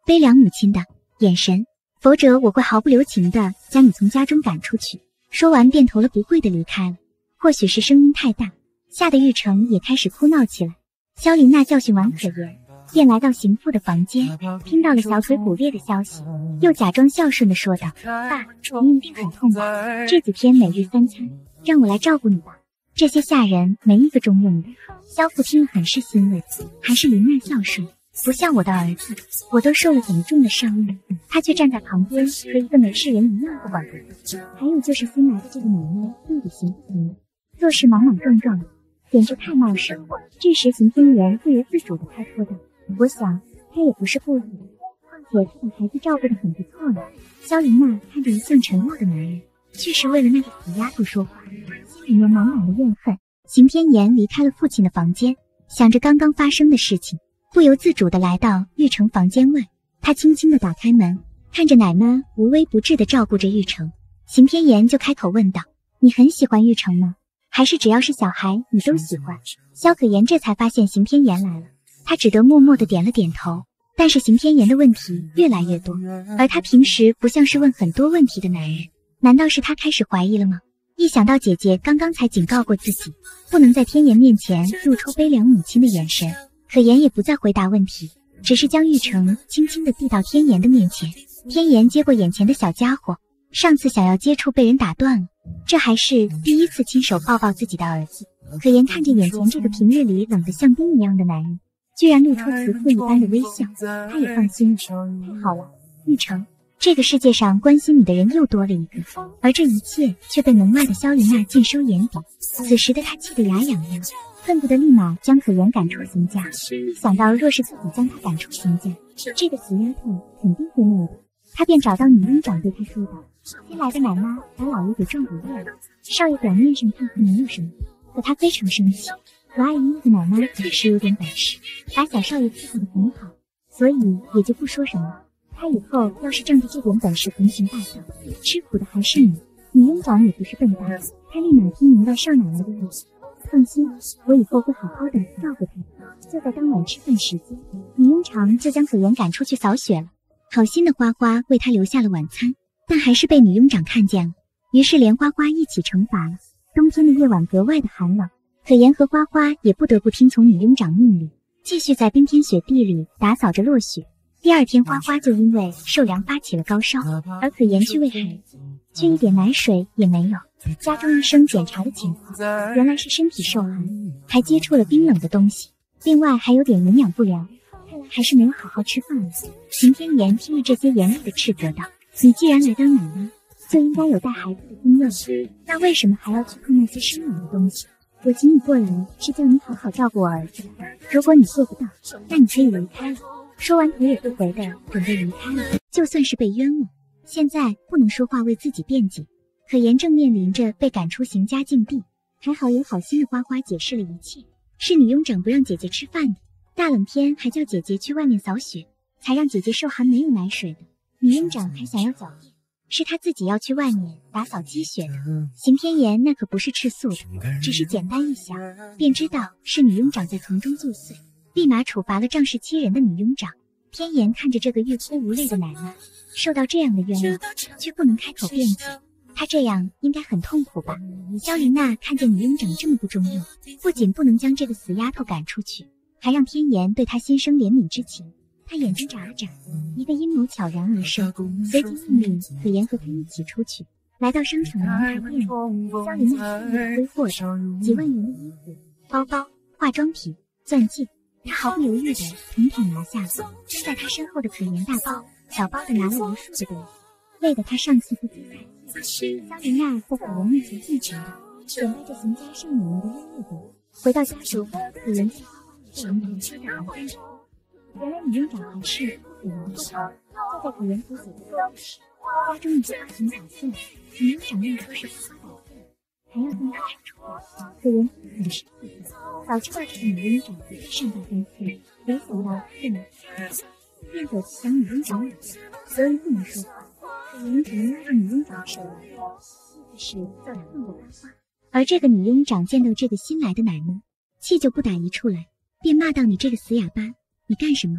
悲凉母亲的眼神，否则我会毫不留情地将你从家中赶出去。说完便头了不会地离开了。或许是声音太大，吓得玉成也开始哭闹起来。萧琳娜教训完可言，便来到邢父的房间，听到了小腿骨裂的消息，又假装孝顺地说道：爸，你一定很痛吧？这几天每日三餐，让我来照顾你吧。这些下人没一个中用的。萧父听了很是欣慰，还是琳娜孝顺，不像我的儿子，我都受了很重的伤了，他却站在旁边和一个没事人一样不管不顾。还有就是新来的这个奶奶到底行不行？做事莽莽撞撞的，简直太冒失了。这时邢天元不由自主地开脱道：我想他也不是故意的，况且他把孩子照顾得很不错呢。萧琳娜看着一向沉默的男人，却是为了那个死丫头说话，心里面满满的怨恨。邢天元离开了父亲的房间，想着刚刚发生的事情，不由自主地来到玉成房间外。他轻轻地打开门，看着奶妈无微不至地照顾着玉成，邢天元就开口问道：你很喜欢玉成吗？还是只要是小孩你都喜欢？萧可言这才发现邢天元来了，他只得默默地点了点头。但是邢天元的问题越来越多，而他平时不像是问很多问题的男人，难道是他开始怀疑了吗？一想到姐姐刚刚才警告过自己，不能在天颜面前露出悲凉母亲的眼神，可言也不再回答问题，只是将玉成轻轻地递到天颜的面前。天颜接过眼前的小家伙，上次想要接触被人打断了，这还是第一次亲手抱抱自己的儿子。可言看着眼前这个平日里冷得像冰一样的男人，居然露出慈父一般的微笑，他也放心了。太好了，玉成，这个世界上关心你的人又多了一个。而这一切却被门外的萧琳娜尽收眼底。此时的她气得牙痒痒，恨不得立马将可言赶出邢家。一想到若是自己将她赶出邢家，这个死丫头肯定会怒的，她便找到女佣长对她说道：新来的奶妈把老爷给撞不乐了，少爷表面上看似没有什么，可他非常生气。我阿姨那个奶妈确实有点本事，把小少爷伺候得很好，所以也就不说什么。他以后要是仗着这点本事横行霸道，吃苦的还是你。女佣长也不是笨蛋，她立马听明白少奶奶的意思。放心，我以后会好好的照顾她。就在当晚吃饭时间，女佣长就将可言赶出去扫雪了。好心的花花为她留下了晚餐，但还是被女佣长看见了，于是连花花一起惩罚了。冬天的夜晚格外的寒冷，可言和花花也不得不听从女佣长命令，继续在冰天雪地里打扫着落雪。第二天，花花就因为受凉发起了高烧，而可言去喂孩子，却一点奶水也没有。家中医生检查的情况，原来是身体受寒，还接触了冰冷的东西，另外还有点营养不良，看来还是没有好好吃饭了。邢天言听了这些，严厉的斥责道：你既然来当奶妈，就应该有带孩子的经验，那为什么还要去碰那些生冷的东西？我请你过来是叫你好好照顾我儿子的，如果你做不到，那你可以离开了。说完头也不回的准备离开了。就算是被冤枉，现在不能说话为自己辩解。可言正面临着被赶出邢家境地，还好有好心的花花解释了一切，是女佣长不让姐姐吃饭的，大冷天还叫姐姐去外面扫雪，才让姐姐受寒没有奶水的。女佣长还想要狡辩，是她自己要去外面打扫积雪的。邢天言那可不是吃素的，只是简单一想便知道是女佣长在从中作祟，立马处罚了仗势欺人的女佣长。天颜看着这个欲哭无泪的奶妈受到这样的冤枉，却不能开口辩解，她这样应该很痛苦吧。萧琳娜看见女佣长这么不中用，不仅不能将这个死丫头赶出去，还让天颜对她心生怜悯之情。她眼睛眨了眨，一个阴谋悄然而生，随即命令可言和她一起出去，来到商场的名牌店里。萧琳娜心里挥霍着几万元的衣服、包包、化妆品、钻戒，他毫不犹豫地统统拿下了。跟在他身后的可言大包小包地拿了无数的东西，累得他上气不接下气。萧琳娜在可言面前尽情地显摆着邢家少女们的优越感。回到家中，可言将花花一人头睡在房间里。原来女佣长还是不给人说，就在可言头洗的同时，家中已经发生打碎，女佣长认出是花花打碎，还要将她赶出来。可言很是气愤，早知道这个女佣长善罢甘休，没想到这么便走去想女佣长两下，所以不能说话。可言只能拉着女佣长的手来，意思是叫她放过花花。而这个女佣长见到这个新来的奶妈，气就不打一处来，便骂道：你这个死哑巴，你干什么？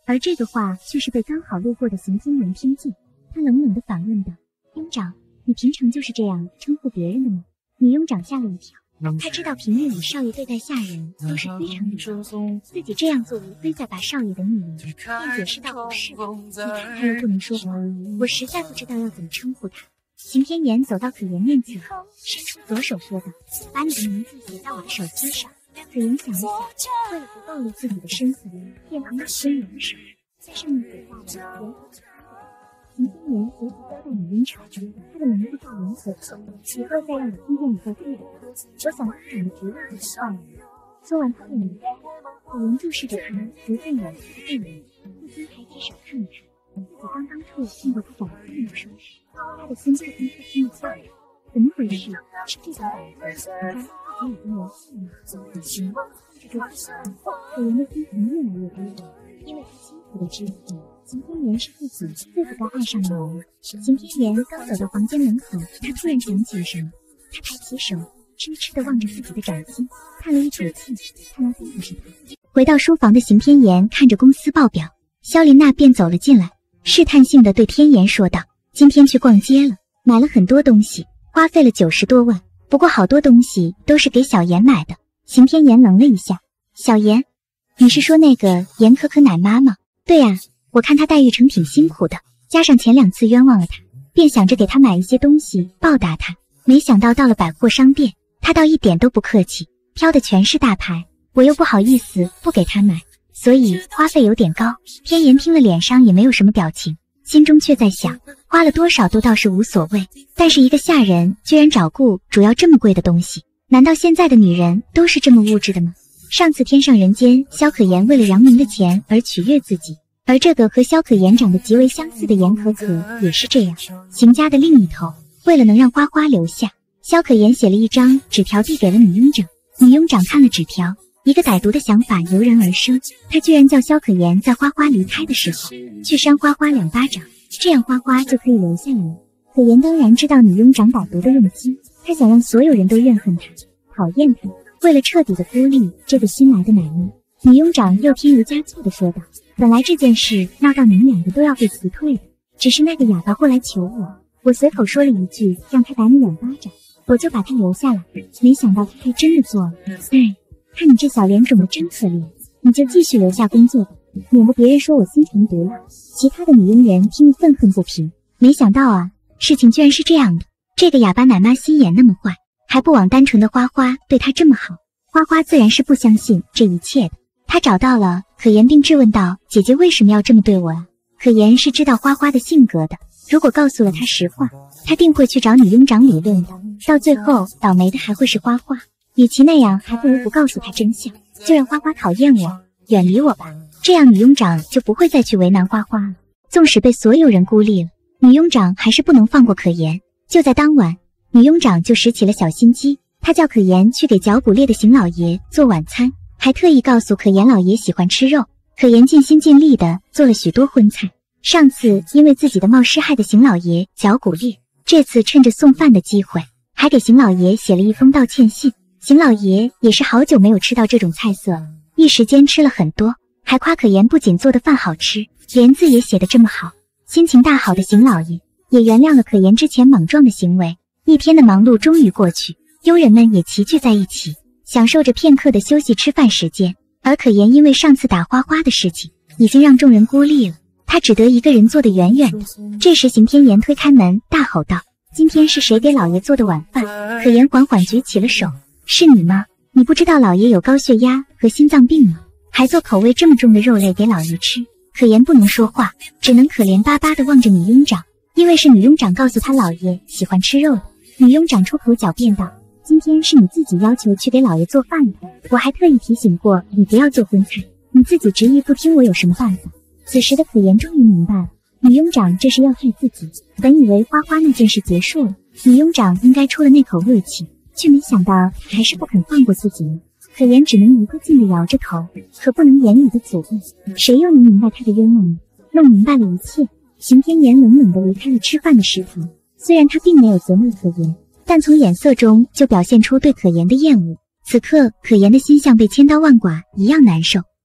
而这个话却是被刚好路过的邢天元听见。他冷冷地反问道：庸长，你平常就是这样称呼别人的吗？女庸长吓了一跳，他知道平日里少爷对待下人都是非常礼貌，自己这样做无非在把少爷的逆鳞便解释到不是。你看他又不能说话，我实在不知道要怎么称呼他。邢天言走到可言面前，伸出左手说道：把你的名字写在我的手心上。可言想了想，为了不暴露自己的身份，便捧起天言的手，在上面写下了言和可。邢天言随即交代女佣长，他的名字叫言和可，以后再让我听见你在对他，我想他长得绝对不是坏人。说完他便离开，可言注视着他逐渐远去的背影，不禁抬起手看了看自己刚刚处见过他长得这么帅时，他的心扑通扑通的跳着。怎么回事？是这种感觉，难道自己已经联系了吗？行，这就可言的心情越来越悲凉，因为他清楚的知道邢天言是自己最不该爱上的男人。邢天言刚走到房间门口，他突然想起了什么，他抬起手，痴痴地望着自己的掌心，叹了一口气，看来并不是他。回到书房的邢天言看着公司报表，肖琳娜便走了进来，试探性地对天言说道：今天去逛街了，买了很多东西，花费了九十多万，不过好多东西都是给小妍买的。邢天言愣了一下，小妍，你是说那个严可可奶妈吗？对呀、啊，我看她待遇成挺辛苦的，加上前两次冤枉了她，便想着给她买一些东西报答她，没想到到了百货商店，她倒一点都不客气，挑的全是大牌，我又不好意思不给她买，所以花费有点高。天言听了脸上也没有什么表情，心中却在想，花了多少都倒是无所谓，但是一个下人居然找顾主要这么贵的东西，难道现在的女人都是这么物质的吗？上次天上人间，萧可言为了杨明的钱而取悦自己，而这个和萧可言长得极为相似的严可可也是这样。邢家的另一头，为了能让花花留下，萧可言写了一张纸条递给了女佣长。女佣长看了纸条，一个歹毒的想法油然而生，他居然叫萧可言在花花离开的时候去扇花花两巴掌，这样花花就可以留下来了。可言当然知道女佣长歹毒的用心，他想让所有人都怨恨他，讨厌他。为了彻底的孤立这个新来的奶奶，女佣长又添油加醋地说道：本来这件事闹到你们两个都要被辞退的，只是那个哑巴过来求我，我随口说了一句让他打你两巴掌，我就把他留下来，没想到他还真的做了。哎，看你这小脸肿的真可怜，你就继续留下工作吧，免得别人说我心肠毒辣。其他的女佣人听了愤恨不平，没想到啊，事情居然是这样的，这个哑巴奶妈心眼那么坏，还不枉单纯的花花对她这么好。花花自然是不相信这一切的，她找到了可言并质问道：姐姐为什么要这么对我啊？可言是知道花花的性格的，如果告诉了她实话，她定会去找女佣长理论的，到最后倒霉的还会是花花。与其那样，还不如不告诉她真相，就让花花讨厌我，远离我吧，这样女佣长就不会再去为难花花了。纵使被所有人孤立了，女佣长还是不能放过可言。就在当晚，女佣长就使起了小心机，她叫可言去给脚骨裂的邢老爷做晚餐，还特意告诉可言老爷喜欢吃肉。可言尽心尽力地做了许多荤菜，上次因为自己的冒失害的邢老爷脚骨裂，这次趁着送饭的机会，还给邢老爷写了一封道歉信。邢老爷也是好久没有吃到这种菜色了，一时间吃了很多，还夸可言不仅做的饭好吃，连字也写得这么好。心情大好的邢老爷也原谅了可言之前莽撞的行为。一天的忙碌终于过去，佣人们也齐聚在一起，享受着片刻的休息吃饭时间。而可言因为上次打花花的事情，已经让众人孤立了，他只得一个人坐得远远的。这时邢天言推开门，大吼道：今天是谁给老爷做的晚饭？可言缓缓举起了手：是你吗？你不知道老爷有高血压和心脏病吗？还做口味这么重的肉类给老爷吃？可言不能说话，只能可怜巴巴地望着女佣长，因为是女佣长告诉他老爷喜欢吃肉的。女佣长出口狡辩道：今天是你自己要求去给老爷做饭的，我还特意提醒过你不要做荤菜，你自己执意不听，我有什么办法？此时的可言终于明白了，女佣长这是要害自己。本以为花花那件事结束了，女佣长应该出了那口恶气，却没想到她还是不肯放过自己呢。可言只能一个劲地摇着头，可不能言语的阻遏，谁又能明白他的冤枉呢？弄明白了一切，邢天言冷冷地离开了吃饭的食堂。虽然他并没有责骂可言，但从眼色中就表现出对可言的厌恶。此刻可言的心像被千刀万剐一样难受，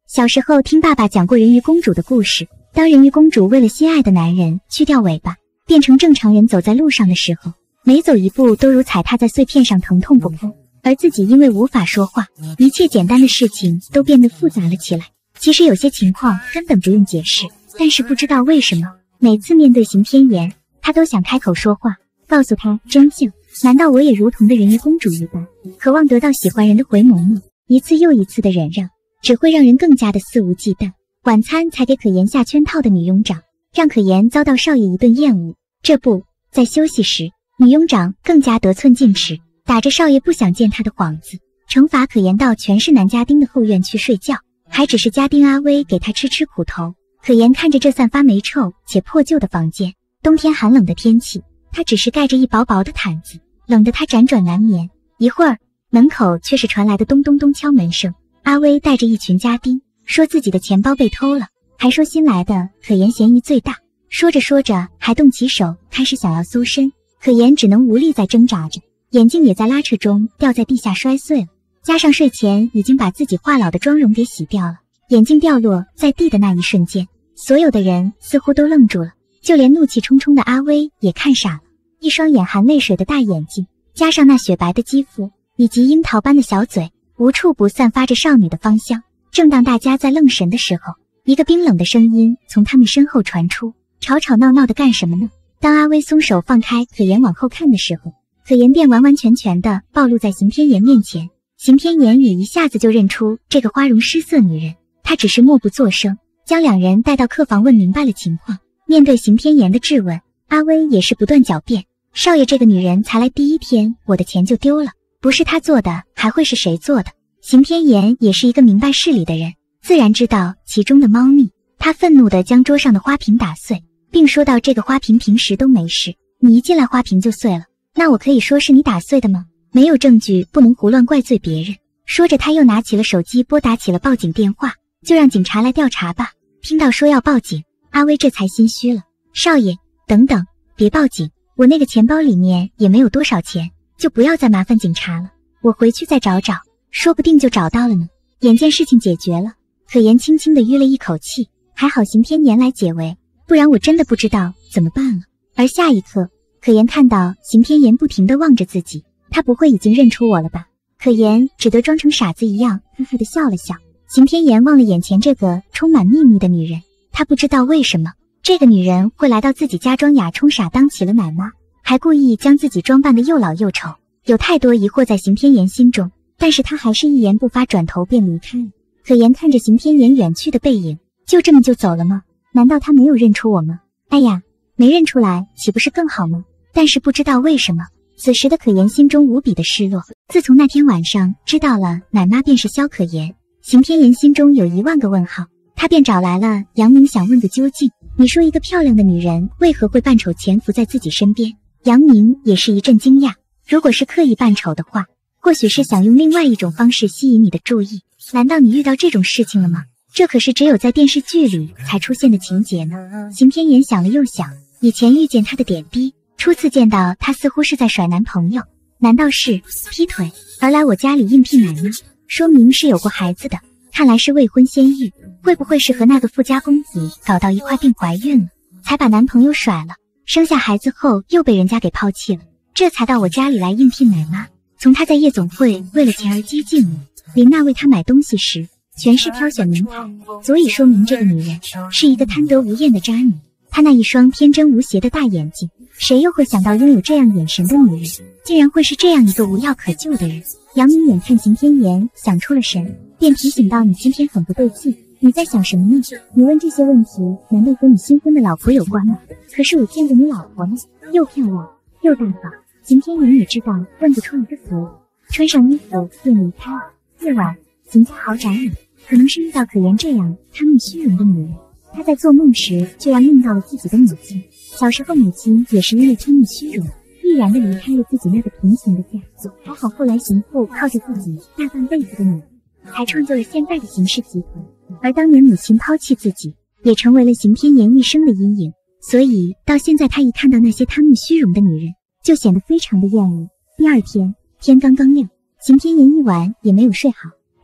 小时候听爸爸讲过人鱼公主的故事，当人鱼公主为了心爱的男人去掉尾巴，变成正常人走在路上的时候，每走一步都如踩踏在碎片上，疼痛不堪，而自己因为无法说话，一切简单的事情都变得复杂了起来。其实有些情况根本不用解释，但是不知道为什么，每次面对刑天言，他都想开口说话，告诉他真相。难道我也如同的人鱼公主一般，渴望得到喜欢人的回眸吗？一次又一次的忍让，只会让人更加的肆无忌惮。晚餐才给可言下圈套的女佣长，让可言遭到少爷一顿厌恶。这不，在休息时，女佣长更加得寸进尺，打着少爷不想见她的幌子，惩罚可言到全是男家丁的后院去睡觉，还只是家丁阿威给他吃吃苦头。可言看着这散发霉臭且破旧的房间，冬天寒冷的天气，他只是盖着一薄薄的毯子，冷得他辗转难眠。一会儿，门口却是传来的咚咚咚敲门声。阿威带着一群家丁，说自己的钱包被偷了，还说新来的可言嫌疑最大。说着说着，还动起手，开始想要搜身。可言只能无力在挣扎着，眼镜也在拉扯中掉在地下摔碎了，加上睡前已经把自己化老的妆容给洗掉了，眼镜掉落在地的那一瞬间，所有的人似乎都愣住了，就连怒气冲冲的阿威也看傻了。一双眼含泪水的大眼睛，加上那雪白的肌肤以及樱桃般的小嘴，无处不散发着少女的芳香。正当大家在愣神的时候，一个冰冷的声音从他们身后传出，吵吵闹闹的干什么呢？当阿威松手放开可言往后看的时候，可言便完完全全地暴露在邢天言面前。邢天言也一下子就认出这个花容失色女人，他只是默不作声，将两人带到客房问明白了情况。面对邢天言的质问，阿威也是不断狡辩，少爷这个女人才来第一天，我的钱就丢了，不是她做的还会是谁做的？邢天言也是一个明白事理的人，自然知道其中的猫腻。他愤怒地将桌上的花瓶打碎，并说道，这个花瓶平时都没事，你一进来花瓶就碎了，那我可以说是你打碎的吗？没有证据不能胡乱怪罪别人。说着他又拿起了手机拨打起了报警电话，就让警察来调查吧。听到说要报警，阿威这才心虚了，少爷，等等，别报警，我那个钱包里面也没有多少钱，就不要再麻烦警察了，我回去再找找，说不定就找到了呢。眼见事情解决了，可言轻轻地吁了一口气，还好邢天言来解围，不然我真的不知道怎么办了。而下一刻，可言看到邢天言不停地望着自己，他不会已经认出我了吧？可言只得装成傻子一样呵呵地笑了笑。邢天言望了眼前这个充满秘密的女人，他不知道为什么这个女人会来到自己家装哑充傻当起了奶妈，还故意将自己装扮得又老又丑，有太多疑惑在邢天言心中，但是他还是一言不发，转头便离开了。可言看着邢天言远去的背影，就这么就走了吗？难道他没有认出我吗？哎呀，没认出来岂不是更好吗？但是不知道为什么，此时的可言心中无比的失落。自从那天晚上知道了奶妈便是萧可言，邢天言心中有一万个问号，他便找来了杨明想问个究竟。你说一个漂亮的女人为何会扮丑潜伏在自己身边？杨明也是一阵惊讶，如果是刻意扮丑的话，或许是想用另外一种方式吸引你的注意，难道你遇到这种事情了吗？这可是只有在电视剧里才出现的情节呢。邢天言想了又想，以前遇见他的点滴，初次见到他似乎是在甩男朋友，难道是劈腿而来我家里应聘奶妈，说明是有过孩子的，看来是未婚先孕，会不会是和那个富家公子搞到一块并怀孕了，才把男朋友甩了，生下孩子后又被人家给抛弃了，这才到我家里来应聘奶妈。从他在夜总会为了钱而接近我，琳娜为他买东西时全是挑选名牌，足以说明这个女人是一个贪得无厌的渣女。她那一双天真无邪的大眼睛，谁又会想到拥有这样眼神的女人竟然会是这样一个无药可救的人？杨明眼看邢天言想出了神，便提醒到，你今天很不对劲，你在想什么呢？你问这些问题难道和你新婚的老婆有关吗？可是我见过你老婆呢，又漂亮又大方。邢天言也知道问不出一个所以，穿上衣服便离开了。夜晚，邢家豪宅里，可能是遇到可言这样贪慕虚荣的女人，他在做梦时居然梦到了自己的母亲。小时候母亲也是因为贪慕虚荣，毅然地离开了自己那个平行的家，还好后来邢父靠着自己大半辈子的努力，才创就了现在的邢氏集团。而当年母亲抛弃自己，也成为了邢天言一生的阴影，所以到现在他一看到那些贪慕虚荣的女人，就显得非常的厌恶。第二天天刚刚亮，邢天言一晚也没有睡好，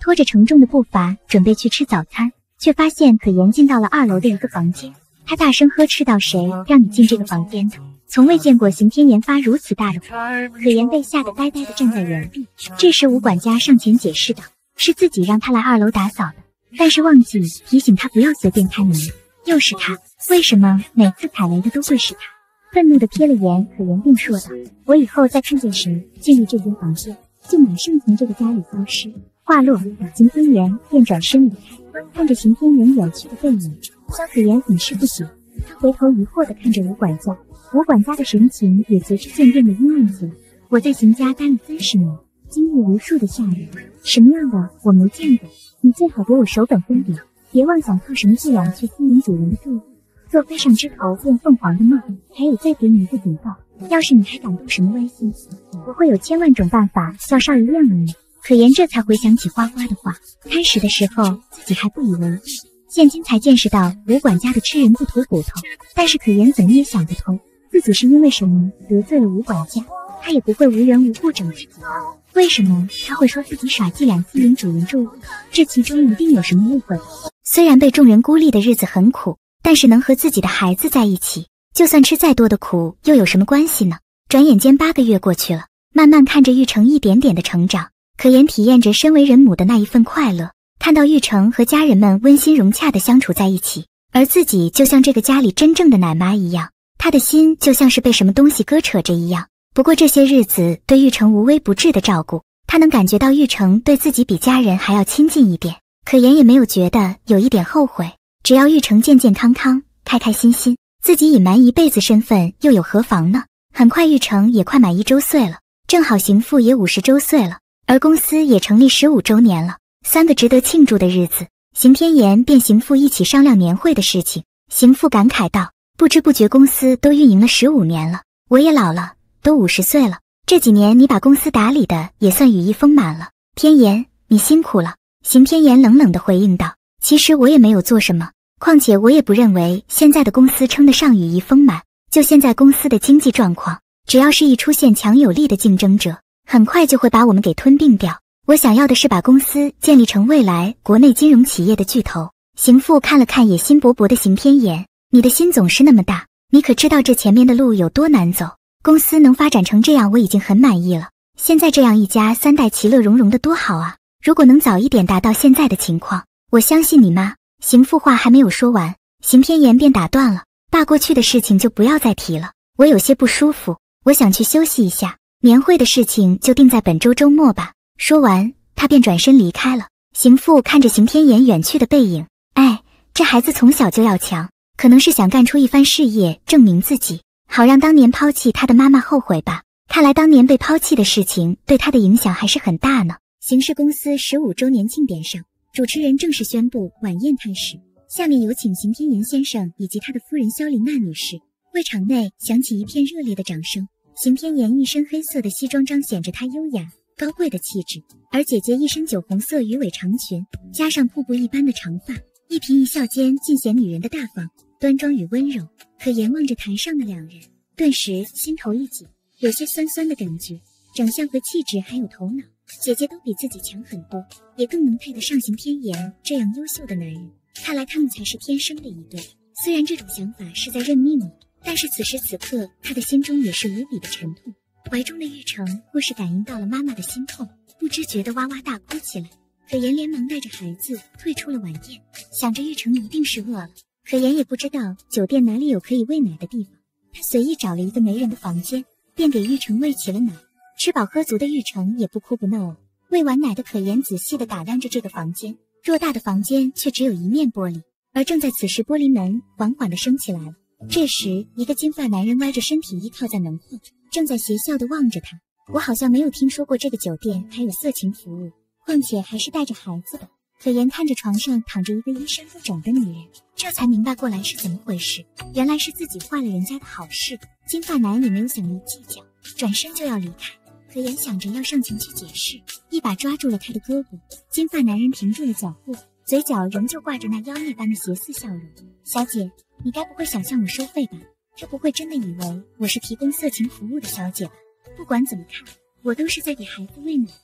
拖着沉重的步伐准备去吃早餐，却发现可言进到了二楼的一个房间。他大声呵斥道：“谁让你进这个房间的？”从未见过刑天言发如此大的火，可言被吓得呆呆地站在原地。这时吴管家上前解释道：“是自己让他来二楼打扫的，但是忘记提醒他不要随便开门。”又是他，为什么每次踩雷的都会是他？愤怒地瞥了眼可言，并说道：“我以后再看见谁进入这间房间，就马上从这个家里消失。”话落，刑天言便转身离开。看着刑天言远去的背影，萧可言很是不解，他回头疑惑地看着吴管家。吴管家的神情也随之渐变得阴暗起来。我在邢家待了三十年，经历无数的下人，什么样的我没见过。你最好给我守本分点，别妄想靠什么伎俩去吸引主人的注意，做飞上枝头变凤凰的梦。还有，再给你一个警告，要是你还敢动什么歪心思，我会有千万种办法叫少爷亮了你。可言这才回想起花花的话，开始的时候自己还不以为意，现今才见识到吴管家的吃人不吐骨头。但是可言怎么也想不通，自己是因为什么得罪了吴管家？他也不会无缘无故整自己吧？为什么他会说自己耍伎俩吸引主人注意？这其中一定有什么误会。虽然被众人孤立的日子很苦，但是能和自己的孩子在一起，就算吃再多的苦又有什么关系呢？转眼间八个月过去了，慢慢看着玉成一点点的成长，可言体验着身为人母的那一份快乐，看到玉成和家人们温馨融洽地相处在一起，而自己就像这个家里真正的奶妈一样，他的心就像是被什么东西割扯着一样。不过这些日子对玉成无微不至的照顾，他能感觉到玉成对自己比家人还要亲近一点，可言也没有觉得有一点后悔。只要玉成健健康康开开心心，自己隐瞒一辈子身份又有何妨呢？很快玉成也快满一周岁了，正好邢父也五十周岁了，而公司也成立十五周年了，三个值得庆祝的日子。邢天言便邢父一起商量年会的事情。邢父感慨道：“不知不觉公司都运营了十五年了，我也老了，都五十岁了。这几年你把公司打理的也算羽翼丰满了，天言，你辛苦了。”邢天言冷冷地回应道：“其实我也没有做什么，况且我也不认为现在的公司称得上羽翼丰满。就现在公司的经济状况，只要是一出现强有力的竞争者，很快就会把我们给吞并掉。我想要的是把公司建立成未来国内金融企业的巨头。”邢父看了看野心勃勃的邢天言：“你的心总是那么大，你可知道这前面的路有多难走？公司能发展成这样，我已经很满意了。现在这样一家三代其乐融融的多好啊！如果能早一点达到现在的情况，我相信你妈。”邢父话还没有说完，邢天言便打断了：“爸，过去的事情就不要再提了，我有些不舒服，我想去休息一下。年会的事情就定在本周周末吧。”说完，他便转身离开了。邢父看着邢天言远去的背影，哎，这孩子从小就要强，可能是想干出一番事业，证明自己，好让当年抛弃他的妈妈后悔吧。看来当年被抛弃的事情对他的影响还是很大呢。邢氏公司十五周年庆典上，主持人正式宣布晚宴开始。下面有请邢天言先生以及他的夫人萧琳娜女士。会场内响起一片热烈的掌声。邢天言一身黑色的西装彰显着他优雅高贵的气质，而姐姐一身酒红色鱼尾长裙，加上瀑布一般的长发，一颦一笑间尽显女人的大方、端庄与温柔。可言望着台上的两人，顿时心头一紧，有些酸酸的感觉。长相和气质还有头脑，姐姐都比自己强很多，也更能配得上邢天言这样优秀的男人。看来他们才是天生的一对。虽然这种想法是在认命你，但是此时此刻他的心中也是无比的沉痛。怀中的玉成或是感应到了妈妈的心痛，不知觉地哇哇大哭起来。可言连忙带着孩子退出了晚宴，想着玉成一定是饿了。可言也不知道酒店哪里有可以喂奶的地方，他随意找了一个没人的房间，便给玉成喂起了奶。吃饱喝足的玉成也不哭不闹了。喂完奶的可言仔细地打量着这个房间，偌大的房间却只有一面玻璃，而正在此时玻璃门缓缓地升起来了。这时一个金发男人歪着身体依靠在门后，正在邪笑地望着他。我好像没有听说过这个酒店还有色情服务，况且还是带着孩子的。可言看着床上躺着一个衣衫不整的女人，这才明白过来是怎么回事，原来是自己坏了人家的好事。金发男也没有想着计较，转身就要离开。可言想着要上前去解释，一把抓住了他的胳膊。金发男人停住了脚步，嘴角仍旧挂着那妖孽般的邪肆笑容。小姐，你该不会想向我收费吧？这不会真的以为我是提供色情服务的小姐吧？不管怎么看，我都是在给孩子喂奶。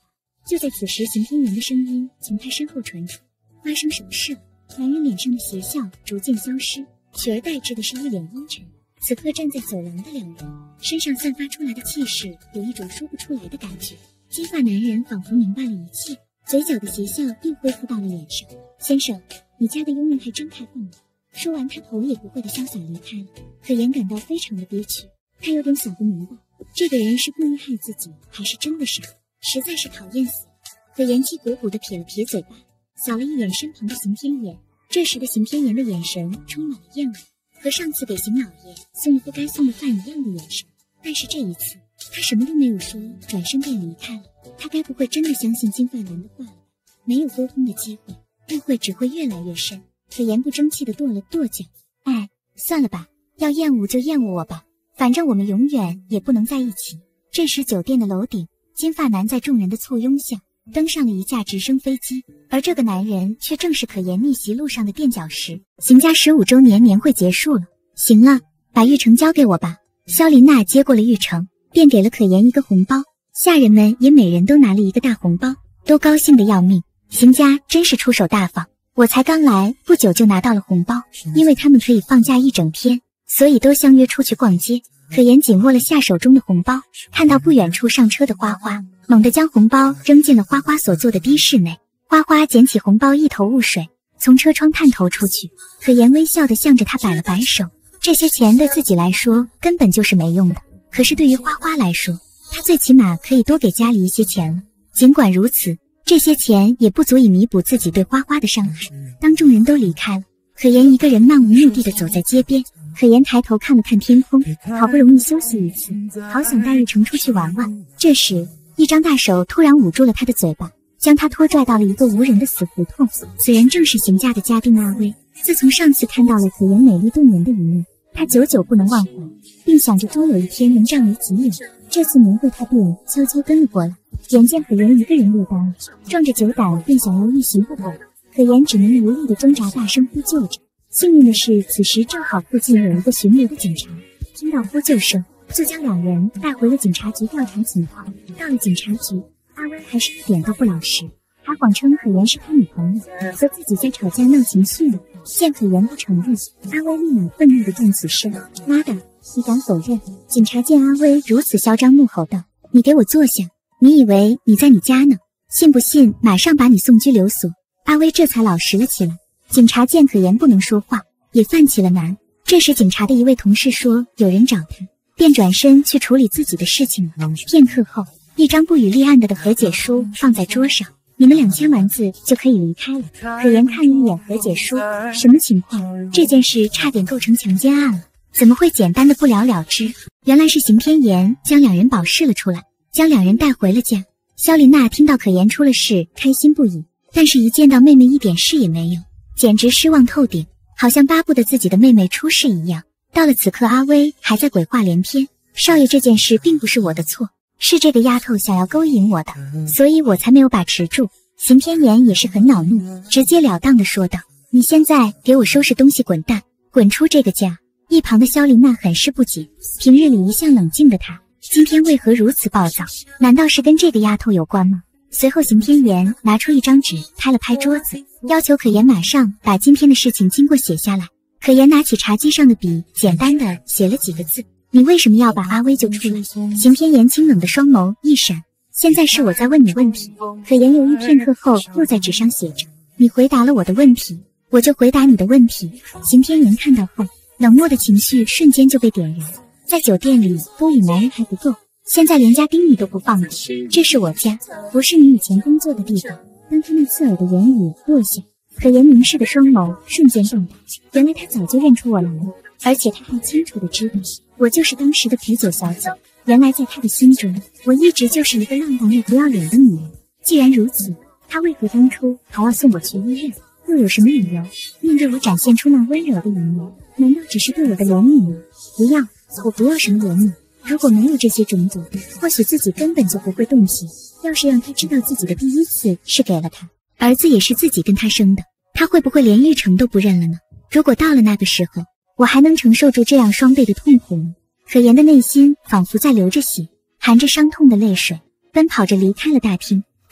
就在此时，邢天元的声音从他身后传出：“发生什么事了？”男人脸上的邪笑逐渐消失，取而代之的是一脸阴沉。此刻站在走廊的两人，身上散发出来的气势有一种说不出来的感觉。金发男人仿佛明白了一切，嘴角的邪笑又恢复到了脸上。“先生，你家的佣人还真开放了。”说完，他头也不回的潇洒离开了。可言感到非常的憋屈，他有点想不明白，这个人是故意害自己，还是真的傻，实在是讨厌死了。可言气鼓鼓的撇了撇嘴巴，扫了一眼身旁的邢天元。这时的邢天元的眼神充满了厌恶，和上次给邢老爷送了不该送的饭一样的眼神。但是这一次，他什么都没有说，转身便离开了。他该不会真的相信金发男的话了吧？没有沟通的机会，误会只会越来越深。可言不争气的跺了跺脚：“哎，算了吧，要厌恶就厌恶我吧，反正我们永远也不能在一起。”这时酒店的楼顶，金发男在众人的簇拥下登上了一架直升飞机，而这个男人却正是可言逆袭路上的垫脚石。邢家十五周年年会结束了，行了，把玉成交给我吧。萧琳娜接过了玉成，便给了可言一个红包，下人们也每人都拿了一个大红包，都高兴得要命。邢家真是出手大方，我才刚来不久就拿到了红包，因为他们可以放假一整天，所以都相约出去逛街。可言紧握了下手中的红包，看到不远处上车的花花，猛地将红包扔进了花花所坐的的士内。花花捡起红包一头雾水，从车窗探头出去。可言微笑地向着他摆了摆手，这些钱对自己来说根本就是没用的，可是对于花花来说，他最起码可以多给家里一些钱了。尽管如此，这些钱也不足以弥补自己对花花的伤害。当众人都离开了，可言一个人漫无目的地走在街边。可言抬头看了看天空，好不容易休息一次，好想带玉成出去玩玩。这时一张大手突然捂住了他的嘴巴，将他拖拽到了一个无人的死胡同。此人正是邢家的家丁阿威。自从上次看到了可言美丽动人的一面，他久久不能忘怀，并想着终有一天能占为己有。这次年会他便悄悄跟了过来，眼见可言一个人落单了，壮着酒胆便想要一行不走，可言只能无力的挣扎，大声呼救着。幸运的是，此时正好附近有一个巡逻的警察，听到呼救声，就将两人带回了警察局调查情况。到了警察局，阿威还是一点都不老实，还谎称可言是他女朋友，和自己在吵架闹情绪了。见可言不承认，阿威立马愤怒地站起身：“妈的，你敢否认？”警察见阿威如此嚣张，怒吼道：“你给我坐下！你以为你在你家呢？信不信马上把你送拘留所？”阿威这才老实了起来。警察见可言不能说话，也犯起了难。这时警察的一位同事说有人找他，便转身去处理自己的事情了。片刻后，一张不予立案的的和解书放在桌上，你们两签完字就可以离开了。可言看了一眼和解书，什么情况？这件事差点构成强奸案了，怎么会简单的不了了之？原来是邢天言将两人保释了出来，将两人带回了家。萧琳娜听到可言出了事，开心不已，但是一见到妹妹一点事也没有，简直失望透顶，好像巴不得自己的妹妹出事一样。到了此刻，阿威还在鬼话连篇：“少爷，这件事并不是我的错，是这个丫头想要勾引我的，所以我才没有把持住。”邢天言也是很恼怒，直截了当地说道：“你现在给我收拾东西滚蛋，滚出这个家！”一旁的萧琳娜很是不解，平日里一向冷静的她，今天为何如此暴躁？难道是跟这个丫头有关吗？随后邢天言拿出一张纸，拍了拍桌子，要求可言马上把今天的事情经过写下来。可言拿起茶几上的笔，简单的写了几个字：“你为什么要把阿威救出来？”邢天言清冷的双眸一闪：“现在是我在问你问题。”可言犹豫片刻后，又在纸上写着：“你回答了我的问题，我就回答你的问题。”邢天言看到后，冷漠的情绪瞬间就被点燃。在酒店里多与男人还不够，现在连家丁你都不放了，这是我家，不是你以前工作的地方。当他那刺耳的言语落下，可言凝视的双眸瞬间瞪大，原来他早就认出我来了，而且他还清楚的知道我就是当时的陪酒小姐。原来在他的心中，我一直就是一个浪荡又不要脸的女人。既然如此，他为何当初还要送我去医院？又有什么理由面对我展现出那温柔的一面？难道只是对我的怜悯吗？不要，我不要什么怜悯。如果没有这些种种，或许自己根本就不会动心。要是让他知道自己的第一次是给了他，儿子也是自己跟他生的，他会不会连玉成都不认了呢？如果到了那个时候，我还能承受住这样双倍的痛苦吗？可言的内心仿佛在流着血，含着伤痛的泪水，奔跑着离开了大厅。可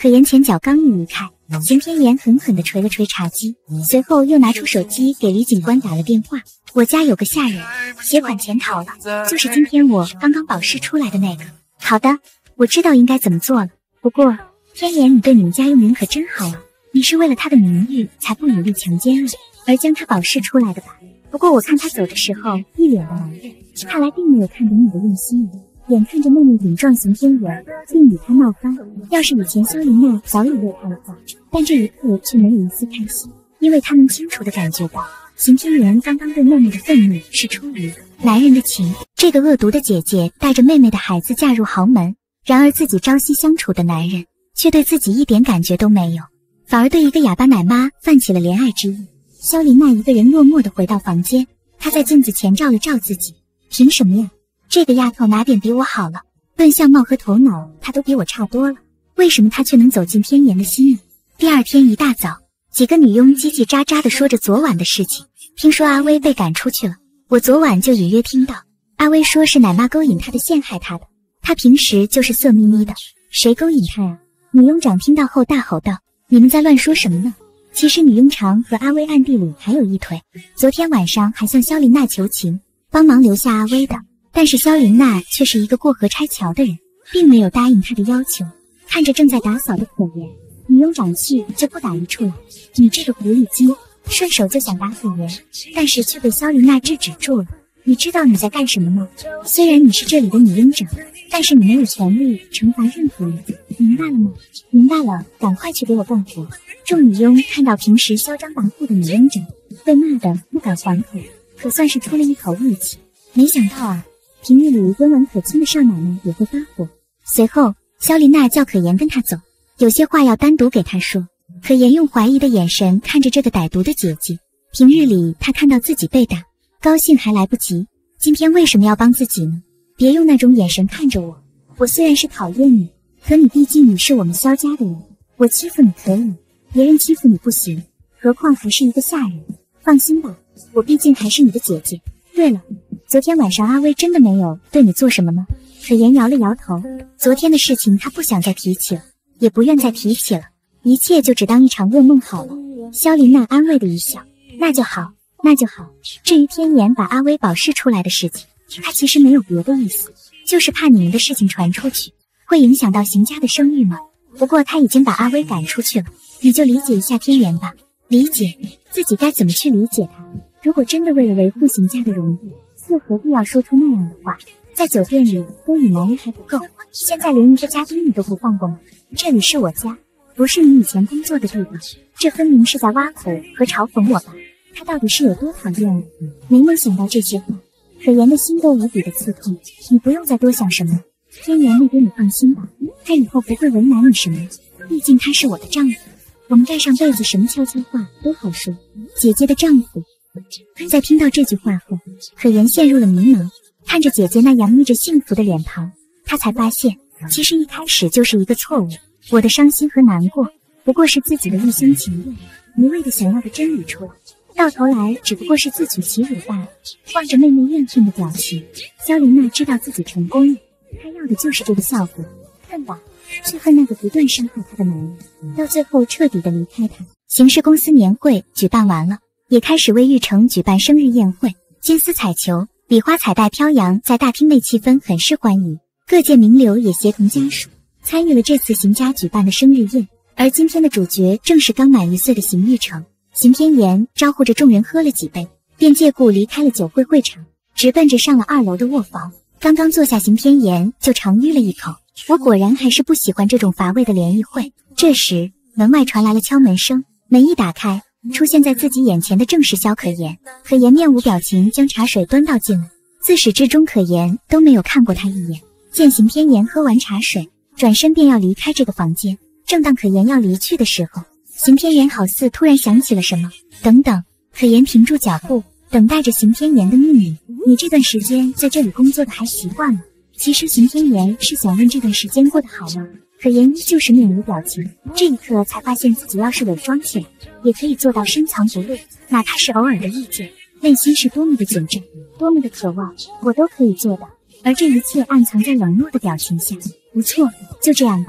可言前脚刚一离开，邢天言狠狠地捶了捶茶几，随后又拿出手机给李警官打了电话。我家有个下人，携款潜逃了，就是今天我刚刚保释出来的那个。好的，我知道应该怎么做了。不过，天言，你对你们家佣人可真好啊！你是为了他的名誉才不努力强奸了，而将他保释出来的吧？不过我看他走的时候一脸的埋怨，看来并没有看懂你的用心。眼看着妹妹顶撞邢天元，并与他闹翻，要是以前萧琳娜早已乐他的话，但这一刻却没有一丝开心，因为他能清楚地感觉到，邢天元刚刚对妹妹的愤怒是出于男人的情。这个恶毒的姐姐带着妹妹的孩子嫁入豪门，然而自己朝夕相处的男人却对自己一点感觉都没有，反而对一个哑巴奶妈泛起了怜爱之意。萧琳娜一个人落寞地回到房间，她在镜子前照了照自己，凭什么呀？这个丫头哪点比我好了？论相貌和头脑，她都比我差多了。为什么她却能走进天颜的心呢？第二天一大早，几个女佣叽叽喳喳地说着昨晚的事情。听说阿威被赶出去了，我昨晚就隐约听到，阿威说是奶妈勾引他的，陷害他的。他平时就是色眯眯的，谁勾引他啊？女佣长听到后大吼道：“你们在乱说什么呢？”其实女佣长和阿威暗地里还有一腿，昨天晚上还向萧琳娜求情，帮忙留下阿威的。但是萧琳娜却是一个过河拆桥的人，并没有答应他的要求。看着正在打扫的可言，女佣长气就不打一处来：“你这个狐狸精！”顺手就想打可言，但是却被萧琳娜制止住了。你知道你在干什么吗？虽然你是这里的女佣长，但是你没有权利惩罚任何人，明白了吗？明白了，赶快去给我干活。众女佣看到平时嚣张跋扈的女佣长，被骂得不敢还口，可算是出了一口恶气。没想到啊，平日里温婉可亲的少奶奶也会发火。随后，萧琳娜叫可言跟她走，有些话要单独给她说。可言用怀疑的眼神看着这个歹毒的姐姐，平日里她看到自己被打，高兴还来不及，今天为什么要帮自己呢？别用那种眼神看着我，我虽然是讨厌你，可你毕竟你是我们萧家的人，我欺负你可以，别人欺负你不行，何况还是一个下人。放心吧，我毕竟还是你的姐姐。对了，昨天晚上阿威真的没有对你做什么吗？可言摇了摇头，昨天的事情他不想再提起了，也不愿再提起了，一切就只当一场噩梦好了。萧琳娜安慰的一笑，那就好，那就好。至于天颜把阿威保释出来的事情，他其实没有别的意思，就是怕你们的事情传出去，会影响到邢家的声誉吗？不过他已经把阿威赶出去了，你就理解一下天颜吧。理解？自己该怎么去理解他？如果真的为了维护邢家的荣誉，又何必要说出那样的话？在酒店里勾引男人还不够，现在连一个嘉宾你都不放过吗？这里是我家，不是你以前工作的地方，这分明是在挖苦和嘲讽我吧？他到底是有多讨厌我？每每想到这些话，可言的心都无比的刺痛。你不用再多想什么，天颜那边你放心吧，他以后不会为难你什么，毕竟他是我的丈夫，我们盖上辈子什么悄悄话都好说。姐姐的丈夫。在听到这句话后，可言陷入了迷茫，看着姐姐那洋溢着幸福的脸庞，她才发现其实一开始就是一个错误。我的伤心和难过不过是自己的一厢情愿，一味的想要的真理出来，到头来只不过是自取其辱罢了。望着妹妹怨恨的表情，萧琳娜知道自己成功了，她要的就是这个效果，恨吧，去恨那个不断伤害她的男人，到最后彻底的离开她。刑事公司年会举办完了，也开始为玉成举办生日宴会，金丝彩球、礼花彩带飘扬在大厅内，气氛很是欢愉。各界名流也协同家属参与了这次邢家举办的生日宴，而今天的主角正是刚满一岁的邢玉成。邢天颜招呼着众人喝了几杯，便借故离开了酒会会场，直奔着上了二楼的卧房。刚刚坐下，邢天颜就长吁了一口。我果然还是不喜欢这种乏味的联谊会。这时门外传来了敲门声，门一打开，出现在自己眼前的正是萧可言。可言面无表情将茶水端倒进来，自始至终可言都没有看过他一眼。见邢天颜喝完茶水，转身便要离开这个房间。正当可言要离去的时候，邢天颜好似突然想起了什么。等等，可言停住脚步，等待着邢天颜的命令。你这段时间在这里工作的还习惯吗？其实邢天颜是想问这段时间过得好吗？可言依旧是面无表情，这一刻才发现自己要是伪装起来，也可以做到深藏不露，哪怕是偶尔的意见，内心是多么的紧张，多么的渴望，我都可以做到。而这一切暗藏在冷漠的表情下。不错，就这样吧，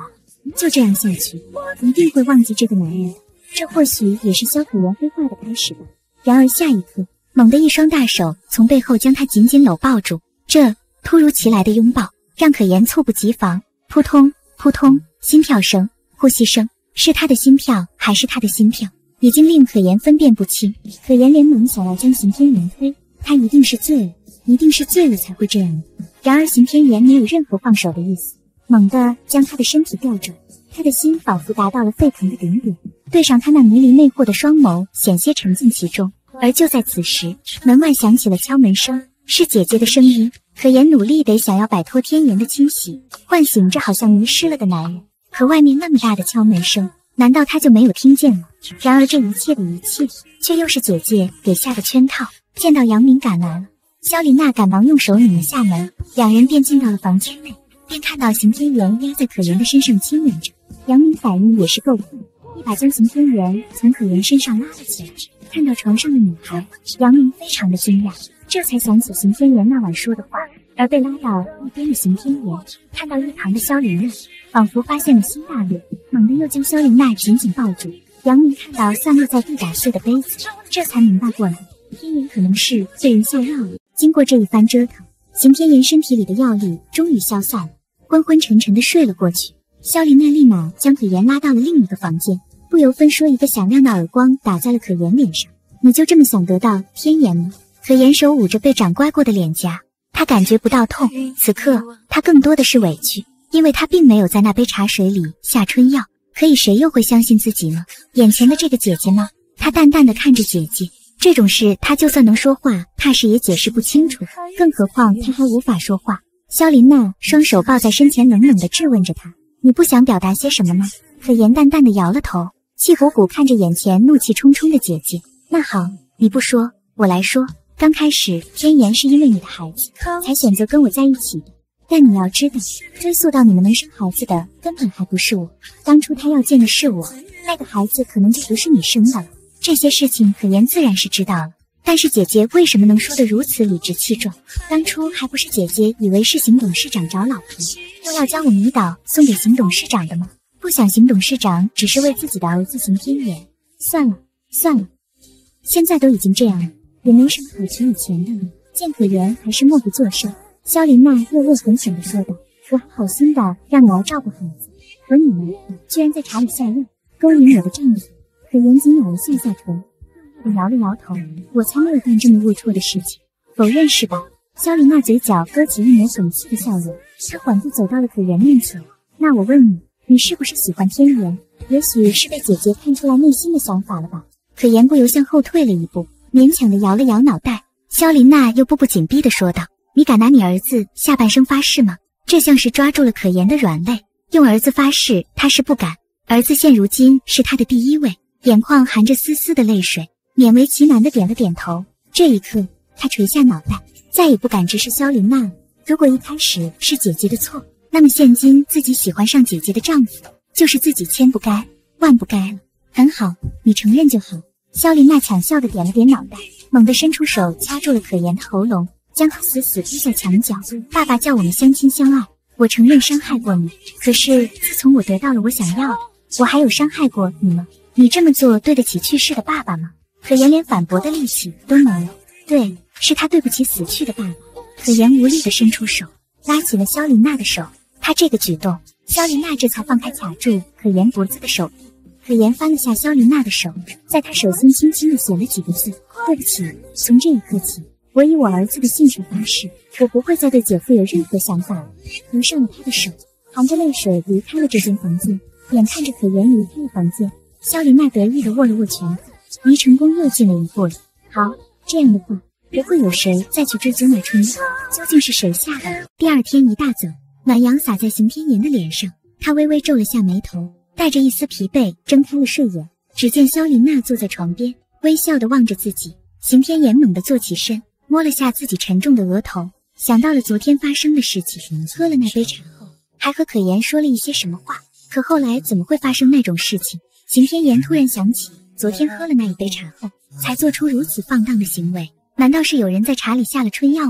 就这样下去，一定会忘记这个男人的。这或许也是萧可言黑化的开始吧。然而下一刻，猛地一双大手从背后将他紧紧搂抱住，这突如其来的拥抱让可言猝不及防，扑通扑通，心跳声、呼吸声，是他的心跳还是他的心跳，已经令可言分辨不清。可言连忙想要将邢天元推，他一定是醉了，一定是醉了才会这样。然而邢天元没有任何放手的意思，猛地将他的身体调转，他的心仿佛达到了沸腾的顶点，对上他那迷离魅惑的双眸，险些沉浸其中。而就在此时，门外响起了敲门声，是姐姐的声音。可言努力地想要摆脱天元的侵袭，唤醒这好像迷失了的男人，可外面那么大的敲门声，难道他就没有听见吗？然而这一切的一切，却又是姐姐给下的圈套。见到杨明赶来了，萧琳娜赶忙用手拧了下门，两人便进到了房间内，便看到邢天元压在可言的身上亲吻着。杨明反应也是够快，一把将邢天元从可言身上拉了起来。看到床上的女孩，杨明非常的惊讶，这才想起邢天元那晚说的话。而被拉到一边的邢天元看到一旁的萧琳娜，仿佛发现了新大陆，猛地又将萧琳娜紧紧抱住。杨明看到散落在地打碎的杯子，这才明白过来，天元可能是被人下药了。经过这一番折腾，邢天元身体里的药力终于消散了，昏昏沉沉的睡了过去。萧琳娜立马将可言拉到了另一个房间，不由分说一个响亮的耳光打在了可言脸上。你就这么想得到天元吗？可言手捂着被掌掴过的脸颊，他感觉不到痛，此刻他更多的是委屈，因为他并没有在那杯茶水里下春药。可以谁又会相信自己呢？眼前的这个姐姐呢？他淡淡的看着姐姐，这种事他就算能说话，怕是也解释不清楚，更何况他还无法说话。萧琳娜双手抱在身前，冷冷地质问着他：你不想表达些什么吗？可言淡淡的摇了头，气鼓鼓看着眼前怒气冲冲的姐姐。那好，你不说，我来说。刚开始天元是因为你的孩子才选择跟我在一起的，但你要知道，追溯到你们能生孩子的根本还不是我，当初他要见的是我，那个孩子可能就不是你生的了。这些事情可言自然是知道了，但是姐姐为什么能说得如此理直气壮？当初还不是姐姐以为是邢董事长找老婆，又要将我迷倒送给邢董事长的吗？不想邢董事长只是为自己的儿子邢天元。算了算了，现在都已经这样了，也没什么好提以前的了。见可言还是默不作声，萧琳娜又恶狠狠地说道：我还好心的让你来照顾孩子，可你们居然在茶里下药，勾引我的丈夫。可言紧咬了下下唇，我摇了摇头，我才没有干这么龌龊的事情。否认是吧？萧琳娜嘴角勾起一抹讽刺的笑容，她缓步走到了可言面前。那我问你，你是不是喜欢天元？也许是被姐姐看出来内心的想法了吧。可言不由向后退了一步，勉强地摇了摇脑袋。萧琳娜又步步紧逼地说道：你敢拿你儿子下半生发誓吗？这像是抓住了可言的软肋，用儿子发誓他是不敢，儿子现如今是他的第一位。眼眶含着丝丝的泪水，勉为其难地点了点头。这一刻他垂下脑袋，再也不敢直视萧琳娜了。如果一开始是姐姐的错，那么现今自己喜欢上姐姐的丈夫，就是自己千不该万不该了。很好，你承认就好。萧琳娜抢笑地点了点脑袋，猛地伸出手掐住了可言的喉咙，将他死死逼在墙角。爸爸叫我们相亲相爱，我承认伤害过你，可是自从我得到了我想要的，我还有伤害过你吗？你这么做对得起去世的爸爸吗？可言连反驳的力气都没有。对，是他对不起死去的爸爸。可言无力地伸出手，拉起了萧琳娜的手。他这个举动，萧琳娜这才放开卡住可言脖子的手臂。可言翻了下萧琳娜的手，在她手心轻轻地写了几个字：对不起，从这一刻起，我以我儿子的姓氏发誓，我不会再对姐夫有任何想法了。合上了他的手，含着泪水离开了这间房间。眼看着可言离开了房间，萧琳娜得意地握了握拳头，离成功又近了一步了。好，这样的话，不会有谁再去追究那春药究竟是谁下的。第二天一大早，暖阳洒在邢天言的脸上，他微微皱了下眉头，带着一丝疲惫睁开了睡眼。只见萧琳娜坐在床边，微笑地望着自己。邢天言猛地坐起身，摸了下自己沉重的额头，想到了昨天发生的事情。喝了那杯茶后，还和可言说了一些什么话，可后来怎么会发生那种事情？邢天言突然想起，昨天喝了那一杯茶后才做出如此放荡的行为，难道是有人在茶里下了春药吗？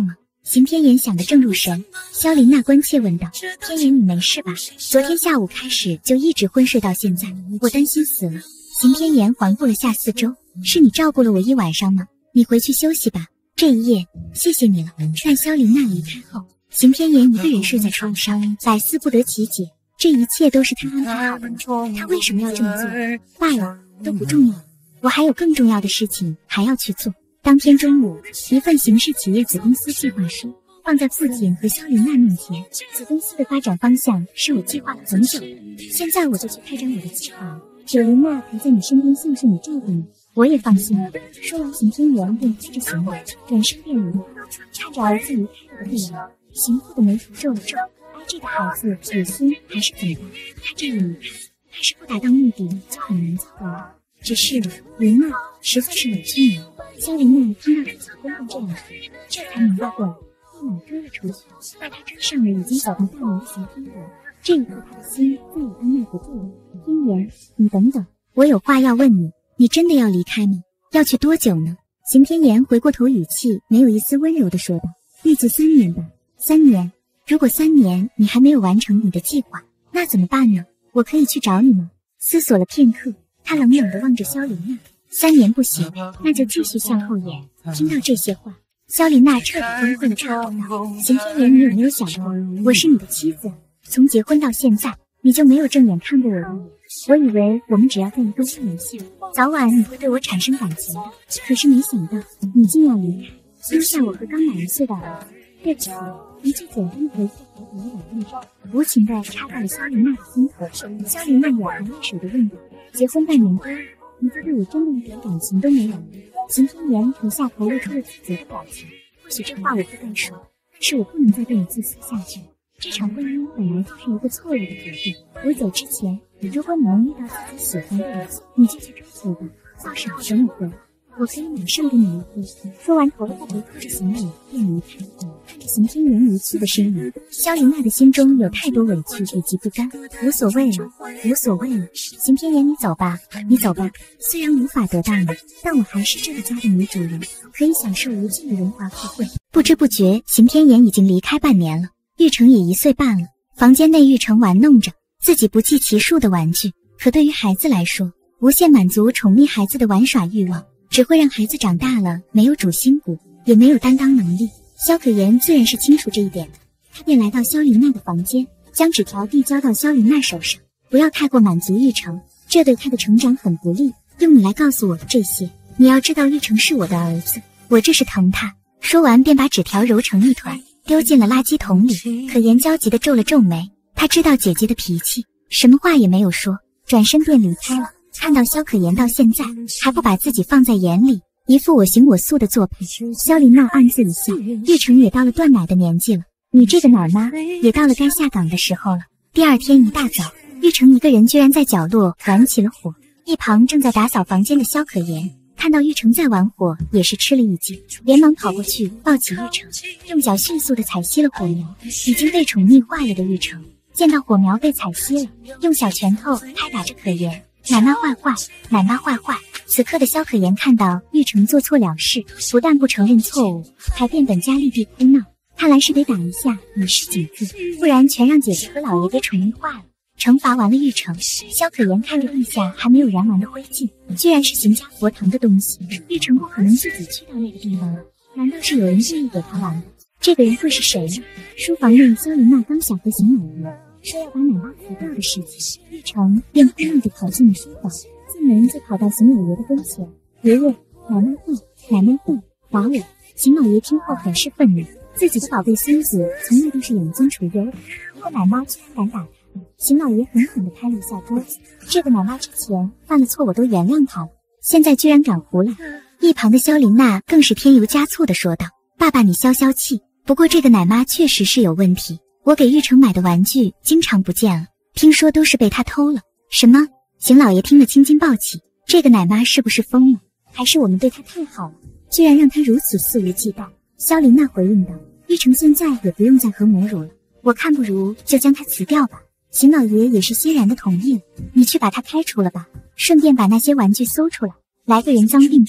邢天言想得正入神，萧琳娜关切问道：“天言，你没事吧？昨天下午开始就一直昏睡到现在，我担心死了。”邢天言环顾了下四周，是你照顾了我一晚上吗？你回去休息吧，这一夜谢谢你了。但萧琳娜离开后，邢天言一个人睡在床上，百思不得其解，这一切都是他安排好的，他为什么要这么做？罢了，都不重要，我还有更重要的事情还要去做。当天中午，一份邢氏企业子公司计划书放在父亲和萧琳娜面前。子公司的发展方向是我计划了很久的，现在我就去开展我的计划了。有琳娜陪在你身边，像是你照顾你，我也放心了。说完，邢天元便推着行李转身便离开。看着儿子离开的背影，邢父的眉头皱了皱。哎，这个孩子有心还是怎么办？他这样离开，还是不达到目的就很难做到了。只是琳娜实在是委屈你了。萧琳娜听到自己公公这样说，这才明白过来，立马追了出去，带他追上了已经走到大门的邢天元。这一刻，他的心再也按耐不住了。天言，你等等，我有话要问你。你真的要离开吗？要去多久呢？邢天言回过头，语气没有一丝温柔地说道：“预计三年吧。三年？如果三年你还没有完成你的计划，那怎么办呢？我可以去找你吗？”思索了片刻，他冷冷地望着萧琳娜。三年不行，那就继续向后延。听到这些话，萧琳娜彻底崩溃了，插口道：“邢天言，你有没有想过，我是你的妻子，从结婚到现在，你就没有正眼看过我的脸？我以为我们只要在一个屋檐下，早晚你会对我产生感情的。可是没想到，你竟要离开，丢下我和刚满一岁的儿子。对不起。”一句简单的回复和我的眼泪无情地插到了萧琳娜的心头。萧琳娜眼含泪水地问道：“结婚半年多了，你就对我真的一点感情都没有？”邢天言垂下头，露出了自责的表情。或许这话我不该说，但是我不能再对你自私下去。这场婚姻本来就是一个错误的决定。我走之前，如果你能遇到自己喜欢的人，你就去追求吧。到时候等我回来，我可以马上跟你离婚。说完，头了个回，拖着行李便离开。看着邢天元离去的身影，萧琳娜的心中有太多委屈以及不甘。无所谓了，无所谓了。邢天元，你走吧，你走吧。虽然无法得到你，但我还是这个家的女主人，可以享受无尽的荣华富贵。不知不觉，邢天元已经离开半年了，玉成也一岁半了。房间内，玉成玩弄着自己不计其数的玩具，可对于孩子来说，无限满足宠溺孩子的玩耍欲望，只会让孩子长大了没有主心骨，也没有担当能力。萧可言自然是清楚这一点的，他便来到萧琳娜的房间，将纸条递交到萧琳娜手上。不要太过满足玉成，这对他的成长很不利。用你来告诉我的这些，你要知道玉成是我的儿子，我这是疼他。说完便把纸条揉成一团，丢进了垃圾桶里。可言焦急地皱了皱眉，他知道姐姐的脾气，什么话也没有说，转身便离开了。看到萧可言到现在还不把自己放在眼里，一副我行我素的做派，萧琳娜暗自一笑。玉成也到了断奶的年纪了，你这个奶妈也到了该下岗的时候了。第二天一大早，玉成一个人居然在角落玩起了火。一旁正在打扫房间的萧可言看到玉成在玩火，也是吃了一惊，连忙跑过去抱起玉成，用脚迅速地踩熄了火苗。已经被宠溺坏了的玉成见到火苗被踩熄了，用小拳头拍打着可言：“奶妈坏坏，奶妈坏坏。”此刻的萧可言看到玉成做错了事，不但不承认错误，还变本加厉地哭闹。看来是得打一下以示警惕，不然全让姐姐和老爷给宠溺坏了。惩罚完了玉成，萧可言看着地下还没有燃完的灰烬，居然是邢家佛堂的东西。玉成不可能自己去到那个地方了，难道是有人故意给他玩的？这个人会是谁呢？书房内，萧琳娜刚想和邢老爷说要把奶妈辞掉的事情，玉成便哭闹着跑进了书房，进门就跑到邢老爷的跟前：“爷爷，奶妈坏，奶妈坏，打我！”邢老爷听后很是愤怒，自己的宝贝孙子从来都是养尊处优的，一个奶妈居然敢打他。邢老爷狠狠地拍了一下桌子：“这个奶妈之前犯了错我都原谅她了，现在居然敢胡来！”一旁的萧琳娜更是添油加醋地说道：“爸爸你消消气，不过这个奶妈确实是有问题，我给玉成买的玩具经常不见了，听说都是被他偷了。”什么？邢老爷听了青筋暴起，这个奶妈是不是疯了？还是我们对她太好了，居然让她如此肆无忌惮？萧琳娜回应道：“玉成现在也不用再和母乳了，我看不如就将他辞掉吧。”邢老爷也是欣然地同意了：“你去把他开除了吧，顺便把那些玩具搜出来，来个人赃并获。”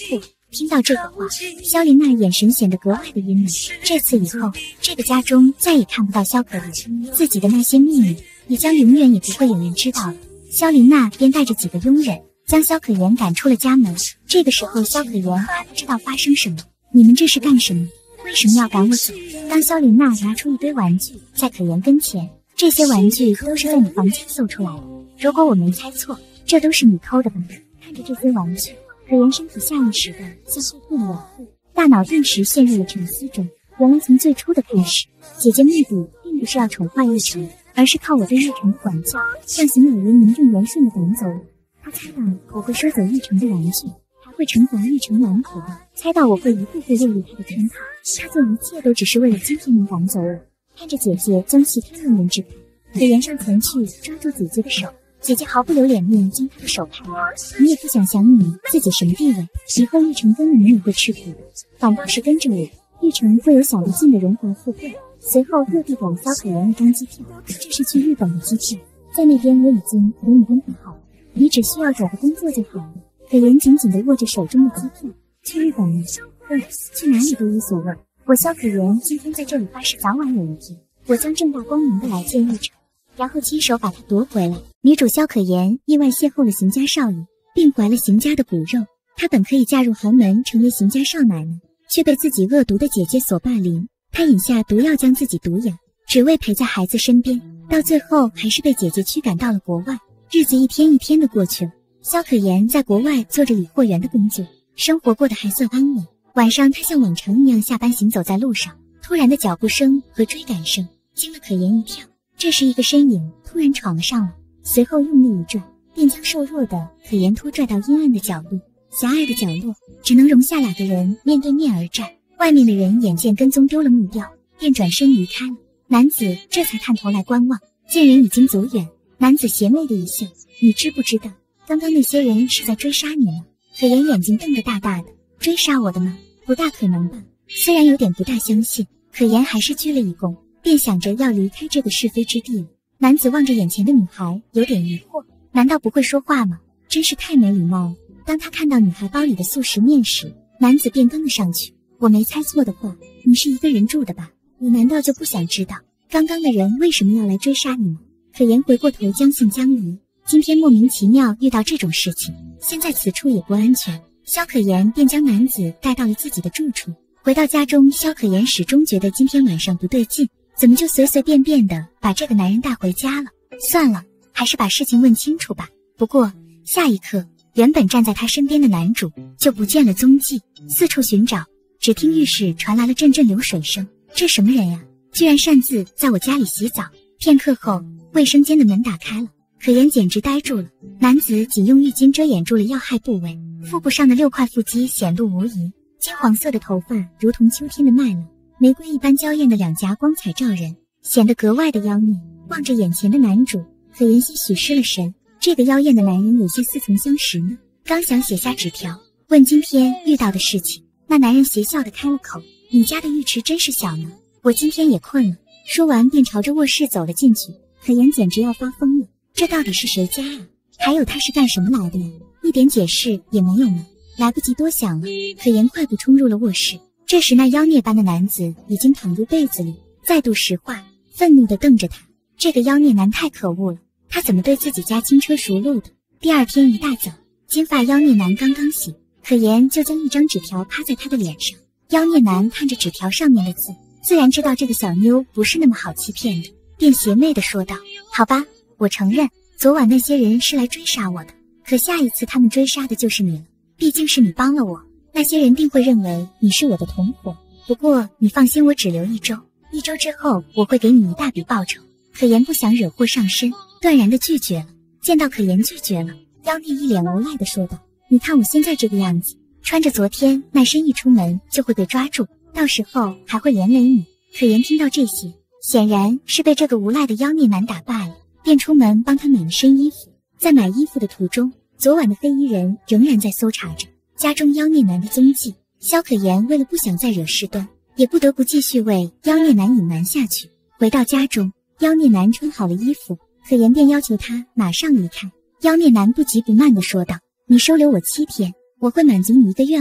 听到这个话，萧琳娜眼神显得格外的晕了。这次以后，这个家中再也看不到萧可言，自己的那些秘密也将永远也不会有人知道了。萧琳娜便带着几个佣人将萧可言赶出了家门。这个时候，萧可言还不知道发生什么。你们这是干什么？为什么要赶我走？当萧琳娜拿出一堆玩具在可言跟前，这些玩具都是在你房间搜出来的。如果我没猜错，这都是你偷的吧？看着这些玩具，可言身体下意识地向后退了两步，大脑顿时陷入了沉思中。原来从最初的开始，姐姐目的并不是要宠坏玉成，而是靠我对玉成的管教，让邢老爷名正言顺地赶走我。他猜到我会收走玉成的玩具，还会惩罚玉成顽皮，猜到我会一步步落入他的圈套。他做一切都只是为了今天能赶走我。看着姐姐将其他佣人支开，可言上前去抓住姐姐的手。姐姐毫不留脸面将她的手拍开，你也不想想你自己什么地位，以后玉成跟了你也会吃苦的，反倒是跟着我，玉成会有享不尽的荣华富贵。随后又递给了萧可言一张机票，这是去日本的机票，在那边我已经给你安排好了，你只需要找个工作就好了。可言紧紧地握着手中的机票，去日本吗？嗯，去哪里都无所谓。我萧可言今天在这里发誓，早晚有一天，我将正大光明地来见玉成，然后亲手把他夺回来。女主萧可言意外邂逅了邢家少爷，并怀了邢家的骨肉。她本可以嫁入豪门，成为邢家少奶奶，却被自己恶毒的姐姐所霸凌。她饮下毒药将自己毒哑，只为陪在孩子身边，到最后还是被姐姐驱赶到了国外。日子一天一天的过去了，萧可言在国外做着理货员的工作，生活过得还算安稳。晚上她像往常一样下班行走在路上，突然的脚步声和追赶声惊了可言一跳。这时一个身影突然闯了上来，随后用力一拽，便将瘦弱的可言拖拽到阴暗的角落。狭隘的角落只能容下两个人面对面而战，外面的人眼见跟踪丢了目标，便转身离开了。男子这才探头来观望，见人已经走远，男子邪魅的一笑，你知不知道刚刚那些人是在追杀你吗？可言眼睛瞪得大大的，追杀我的吗？不大可能吧。虽然有点不大相信，可言还是鞠了一躬，便想着要离开这个是非之地了。男子望着眼前的女孩，有点疑惑，难道不会说话吗？真是太没礼貌了。当他看到女孩包里的速食面时，男子便跟了上去。我没猜错的话，你是一个人住的吧？你难道就不想知道刚刚的人为什么要来追杀你吗？可言回过头将信将疑，今天莫名其妙遇到这种事情，现在此处也不安全。萧可言便将男子带到了自己的住处。回到家中，萧可言始终觉得今天晚上不对劲，怎么就随随便便的把这个男人带回家了？算了，还是把事情问清楚吧。不过下一刻，原本站在他身边的男主就不见了踪迹，四处寻找，只听浴室传来了阵阵流水声。这什么人呀？居然擅自在我家里洗澡！片刻后，卫生间的门打开了，可言简直呆住了。男子仅用浴巾遮掩住了要害部位，腹部上的六块腹肌显露无遗，金黄色的头发如同秋天的麦浪，玫瑰一般娇艳的两颊光彩照人，显得格外的妖孽。望着眼前的男主，可言些许失了神。这个妖艳的男人有些似曾相识呢。刚想写下纸条问今天遇到的事情，那男人邪笑地开了口，你家的浴池真是小呢，我今天也困了。说完便朝着卧室走了进去。可言简直要发疯了，这到底是谁家啊？还有他是干什么来的呀？一点解释也没有呢。来不及多想了，可言快步冲入了卧室。这时那妖孽般的男子已经躺入被子里，再度石化，愤怒地瞪着他。这个妖孽男太可恶了，他怎么对自己家轻车熟路的？第二天一大早，金发妖孽男刚刚醒，可言就将一张纸条趴在他的脸上。妖孽男看着纸条上面的字，自然知道这个小妞不是那么好欺骗的，便邪魅地说道，好吧，我承认昨晚那些人是来追杀我的，可下一次他们追杀的就是你了，毕竟是你帮了我，那些人定会认为你是我的同伙。不过你放心，我只留一周，一周之后我会给你一大笔报酬。可言不想惹祸上身，断然地拒绝了。见到可言拒绝了，妖孽一脸无赖地说道，你看我现在这个样子，穿着昨天那身一出门就会被抓住，到时候还会连累你。可言听到这些，显然是被这个无赖的妖孽男打败了，便出门帮他买了身衣服。在买衣服的途中，昨晚的黑衣人仍然在搜查着家中妖孽男的踪迹。萧可言为了不想再惹事端，也不得不继续为妖孽男隐瞒下去。回到家中，妖孽男穿好了衣服，可言便要求他马上离开。妖孽男不急不慢地说道，你收留我七天，我会满足你一个愿望，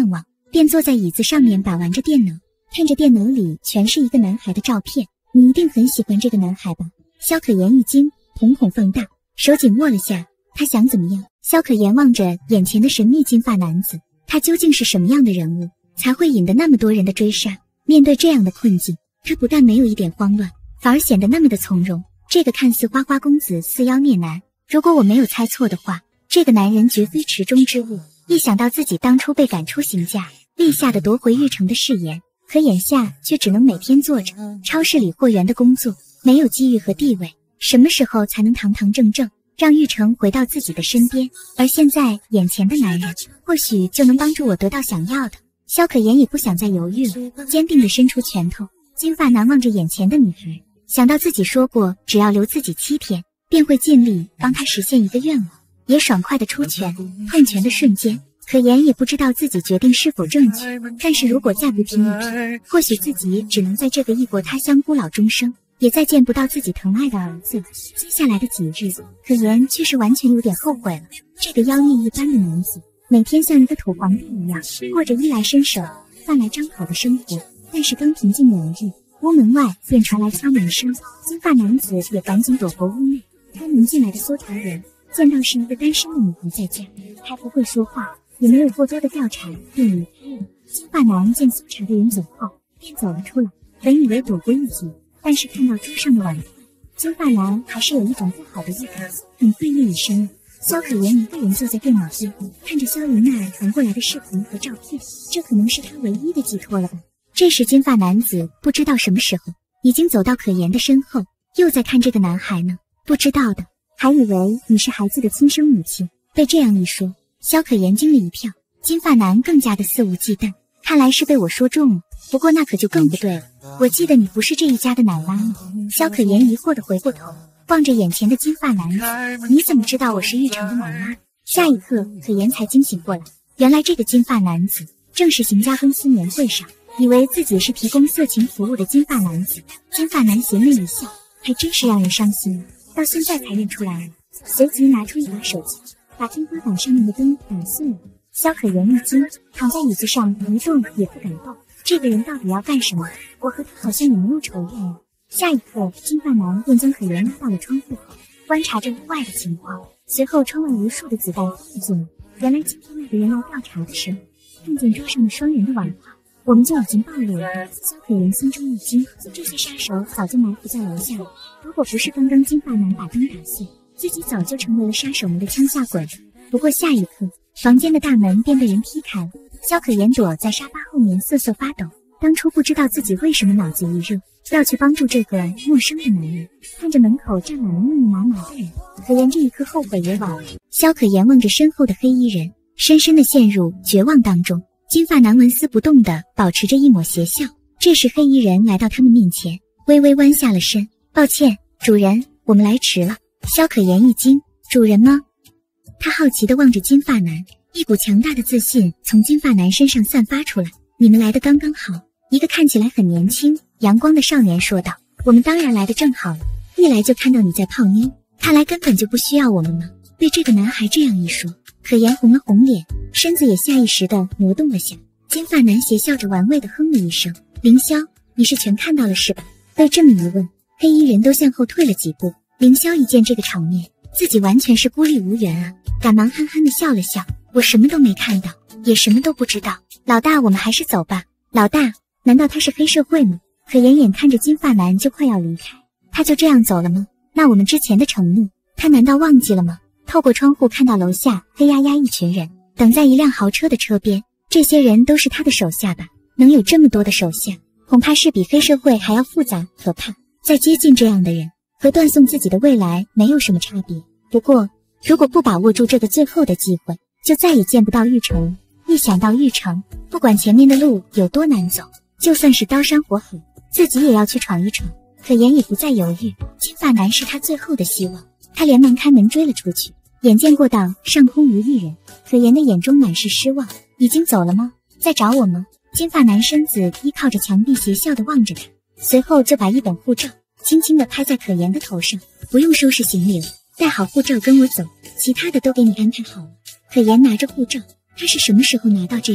便坐在椅子上面把玩着电脑，看着电脑里全是一个男孩的照片。你一定很喜欢这个男孩吧？萧可言一惊，瞳孔放大，手紧握了下。他想怎么样？萧可言望着眼前的神秘金发男子，他究竟是什么样的人物，才会引得那么多人的追杀？面对这样的困境，他不但没有一点慌乱，反而显得那么的从容。这个看似花花公子似妖孽男，如果我没有猜错的话，这个男人绝非池中之物。一想到自己当初被赶出邢家，立下的夺回玉成的誓言，可眼下却只能每天做着超市里货源的工作，没有机遇和地位，什么时候才能堂堂正正让玉成回到自己的身边？而现在眼前的男人或许就能帮助我得到想要的。萧可言也不想再犹豫了，坚定地伸出拳头。金发男望着眼前的女孩，想到自己说过只要留自己七天，便会尽力帮他实现一个愿望，也爽快地出拳。碰拳的瞬间，可言也不知道自己决定是否正确，但是如果再不拼一拼，或许自己只能在这个异国他乡孤老终生，也再见不到自己疼爱的儿子。接下来的几日，可言却是完全有点后悔了。这个妖孽一般的男子，每天像一个土皇帝一样，过着衣来伸手、饭来张口的生活。但是刚平静两日，屋门外便传来敲门声，金发男子也赶紧躲回屋内。开门进来的搜查员见到是一个单身的女孩在家，还不会说话，也没有过多的调查，便离开了。金发男见搜查的人走后，便走了出来，本以为躲过一劫，但是看到桌上的碗筷，金发男还是有一种不好的预感，很费力一声。萧可言一个人坐在电脑边，看着萧云那儿传过来的视频和照片，这可能是他唯一的寄托了吧。这时金发男子不知道什么时候已经走到可言的身后，又在看这个男孩呢。不知道的还以为你是孩子的亲生母亲。被这样一说，萧可言惊了一跳，金发男更加的肆无忌惮，看来是被我说中了。不过那可就更不对了，我记得你不是这一家的奶妈吗？萧可言疑惑地回过头，望着眼前的金发男子，你怎么知道我是玉成的奶妈？下一刻可言才惊醒过来，原来这个金发男子正是邢家公司年会上以为自己是提供色情服务的金发男子。金发男邪魅一笑，还真是让人伤心，到现在才认出来了。随即拿出一把手机，把天花板上面的灯打碎了。萧可言一惊，躺在椅子上一动也不敢动。这个人到底要干什么？我和他好像也没有仇怨啊。下一刻，金发男便将可言拉到了窗户后，观察着屋外的情况。随后窗外无数的子弹飞进来，原来今天那个人来调查的时候，看见桌上的双人的碗筷，我们就已经暴露了。萧可言心中一惊，这些杀手早就埋伏在楼下了，如果不是刚刚金发男把灯打碎，自己早就成为了杀手们的枪下鬼。不过下一刻，房间的大门便被人踢开了，萧可言躲在沙发后面瑟瑟发抖。当初不知道自己为什么脑子一热要去帮助这个陌生的男人，看着门口站满了密密麻麻的人，可言这一刻后悔也晚了。萧可言望着身后的黑衣人，深深地陷入绝望当中。金发男纹丝不动地保持着一抹邪笑。这时黑衣人来到他们面前，微微弯下了身，抱歉主人，我们来迟了。萧可言一惊，主人吗？他好奇地望着金发男，一股强大的自信从金发男身上散发出来。你们来得刚刚好。一个看起来很年轻阳光的少年说道，我们当然来得正好了，一来就看到你在泡妞，看来根本就不需要我们嘛。被这个男孩这样一说，可言红了红脸，身子也下意识地挪动了下。金发男邪笑着玩味地哼了一声，凌霄，你是全看到了是吧？被这么一问，黑衣人都向后退了几步。凌霄一见这个场面，自己完全是孤立无援啊，赶忙憨憨地笑了笑，我什么都没看到，也什么都不知道。老大，我们还是走吧。老大，难道他是黑社会吗？可眼眼看着金发男就快要离开，他就这样走了吗？那我们之前的承诺，他难道忘记了吗？透过窗户看到楼下黑压压一群人等在一辆豪车的车边，这些人都是他的手下吧？能有这么多的手下，恐怕是比黑社会还要复杂可怕。再接近这样的人，和断送自己的未来没有什么差别。不过如果不把握住这个最后的机会，就再也见不到玉成。一想到玉成，不管前面的路有多难走，就算是刀山火海，自己也要去闯一闯。可言也不再犹豫，金发男是他最后的希望。他连忙开门追了出去，眼见过道上空无一人，可言的眼中满是失望。已经走了吗？在找我吗？金发男身子依靠着墙壁邪笑地望着他，随后就把一本护照轻轻地拍在可言的头上，不用收拾行李了，带好护照跟我走，其他的都给你安排好了。可言拿着护照，他是什么时候拿到这个的？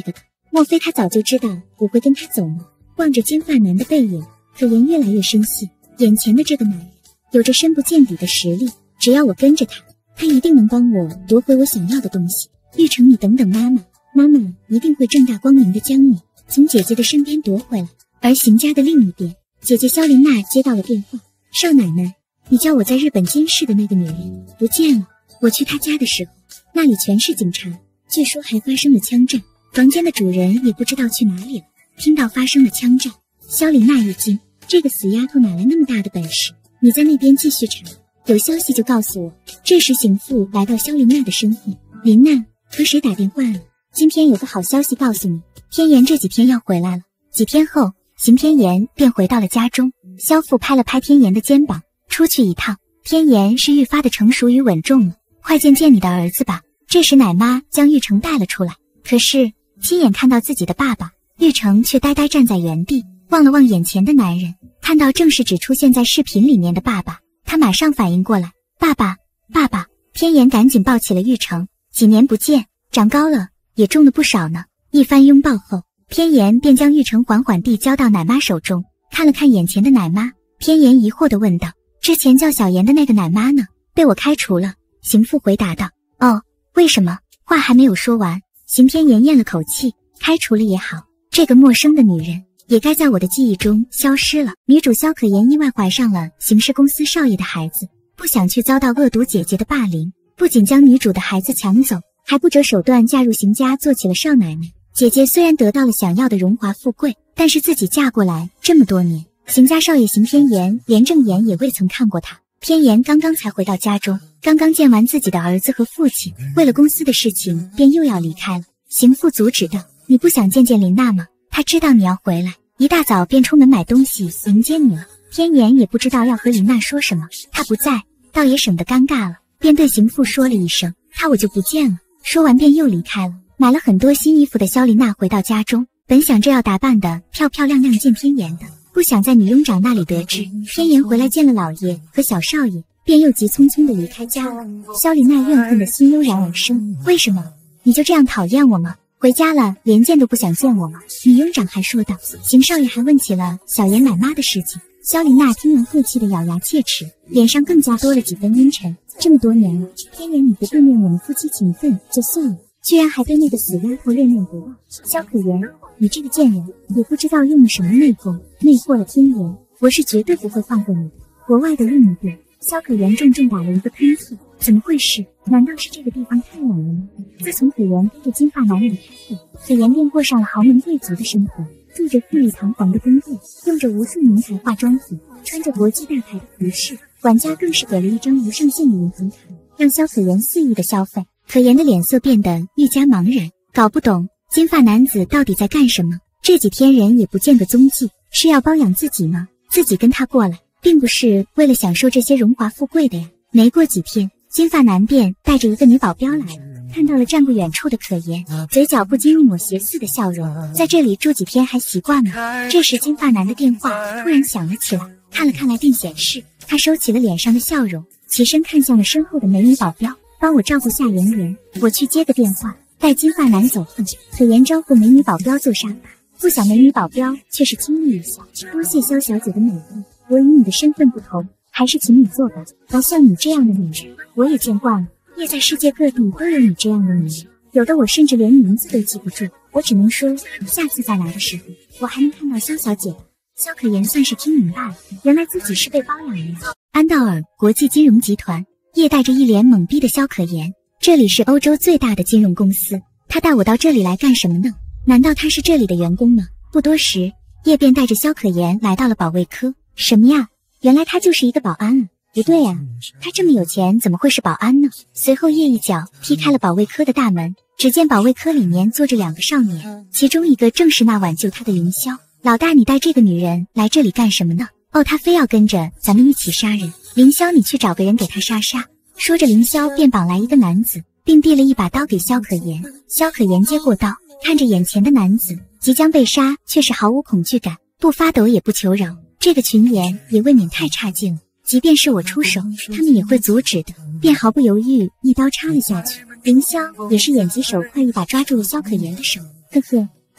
莫非他早就知道我会跟他走吗？望着金发男的背影，可言越来越深信，眼前的这个男人有着深不见底的实力，只要我跟着他，他一定能帮我夺回我想要的东西。玉成，你等等妈妈，妈妈一定会正大光明的将你从姐姐的身边夺回来。而邢家的另一边，姐姐肖琳娜接到了电话，少奶奶，你叫我在日本监视的那个女人不见了。我去她家的时候，那里全是警察，据说还发生了枪战，房间的主人也不知道去哪里了。听到发生了枪战，肖琳娜一惊，这个死丫头哪来那么大的本事？你在那边继续查，有消息就告诉我。这时邢父来到肖琳娜的身后，琳娜，和谁打电话了？今天有个好消息告诉你，天颜这几天要回来了。几天后，邢天颜便回到了家中。萧父拍了拍天颜的肩膀，出去一趟。天颜是愈发的成熟与稳重了，快见见你的儿子吧。这时奶妈将玉成带了出来，可是亲眼看到自己的爸爸，玉成却呆呆站在原地，望了望眼前的男人，看到正是只出现在视频里面的爸爸，他马上反应过来，爸爸，爸爸。天颜赶紧抱起了玉成，几年不见，长高了，也重了不少呢。一番拥抱后，天颜便将玉成缓缓地交到奶妈手中，看了看眼前的奶妈，天颜疑惑地问道，之前叫小妍的那个奶妈呢？被我开除了。邢父回答道，哦，为什么？话还没有说完，邢天颜咽了口气，开除了也好，这个陌生的女人也该在我的记忆中消失了。女主萧可言意外怀上了邢氏公司少爷的孩子，不想去遭到恶毒姐姐的霸凌，不仅将女主的孩子抢走，还不择手段嫁入邢家做起了少奶奶。姐姐虽然得到了想要的荣华富贵，但是自己嫁过来这么多年，邢家少爷邢天颜连正眼也未曾看过她。天颜刚刚才回到家中，刚刚见完自己的儿子和父亲，为了公司的事情便又要离开了。邢父阻止道，你不想见见琳娜吗？她知道你要回来，一大早便出门买东西迎接你了。天颜也不知道要和琳娜说什么，她不在倒也省得尴尬了，便对邢父说了一声，她我就不见了。说完便又离开了。买了很多新衣服的肖琳娜回到家中，本想着要打扮得漂漂亮亮见天颜的，不想在女佣长那里得知天颜回来见了老爷和小少爷，便又急匆匆地离开家了。肖琳娜怨恨的心悠然而生，为什么？你就这样讨厌我吗？回家了连见都不想见我吗？女佣长还说道。邢少爷还问起了小妍奶妈的事情。肖琳娜听完后气得咬牙切齿，脸上更加多了几分阴沉。这么多年了，天颜你不对面我们夫妻情分就算了，居然还对那个死丫头恋恋不忘。萧可言，你这个贱人，也不知道用了什么内功，魅惑了天颜，我是绝对不会放过你的。国外的另一边，萧可言重重打了一个喷嚏，怎么回事？难道是这个地方太冷了吗？自从可言跟着金发男离开后，可言便过上了豪门贵族的生活，住着富丽堂皇的宫殿，用着无数名牌化妆品，穿着国际大牌的服饰，管家更是给了一张无上限的银行卡，让萧可言肆意的消费。可言的脸色变得愈加茫然，搞不懂金发男子到底在干什么，这几天人也不见个踪迹，是要包养自己吗？自己跟他过来并不是为了享受这些荣华富贵的呀。没过几天，金发男便带着一个女保镖来了，看到了站不远处的可言，嘴角不禁一抹邪似的笑容，在这里住几天还习惯吗？这时金发男的电话突然响了起来，看了看来电显示，他收起了脸上的笑容，起身看向了身后的美女保镖，帮我照顾下妍妍，我去接个电话。待金发男走后，可言招呼美女保镖坐沙发，不想美女保镖却是轻蔑一笑，多谢萧小姐的美意，我与你的身份不同，还是请你坐吧。而像你这样的女人我也见惯了，业在世界各地都有你这样的女人，有的我甚至连名字都记不住，我只能说下次再来的时候我还能看到萧小姐的。萧可言算是听明白了，原来自己是被包养的。安道尔国际金融集团，叶带着一脸懵逼的萧可言，这里是欧洲最大的金融公司，他带我到这里来干什么呢？难道他是这里的员工吗？不多时，叶便带着萧可言来到了保卫科。什么呀？原来他就是一个保安啊。不对呀，他这么有钱怎么会是保安呢？随后叶一脚踢开了保卫科的大门，只见保卫科里面坐着两个少年，其中一个正是那晚救他的凌霄。老大，你带这个女人来这里干什么呢？哦，她非要跟着咱们一起杀人。凌霄，你去找个人给她杀杀。说着凌霄便绑来一个男子，并递了一把刀给萧可言。萧可言接过刀，看着眼前的男子即将被杀，却是毫无恐惧感，不发抖也不求饶。这个群言也未免太差劲了，即便是我出手，他们也会阻止的，便毫不犹豫一刀插了下去。凌霄也是眼疾手快，一把抓住了萧可言的手。呵呵，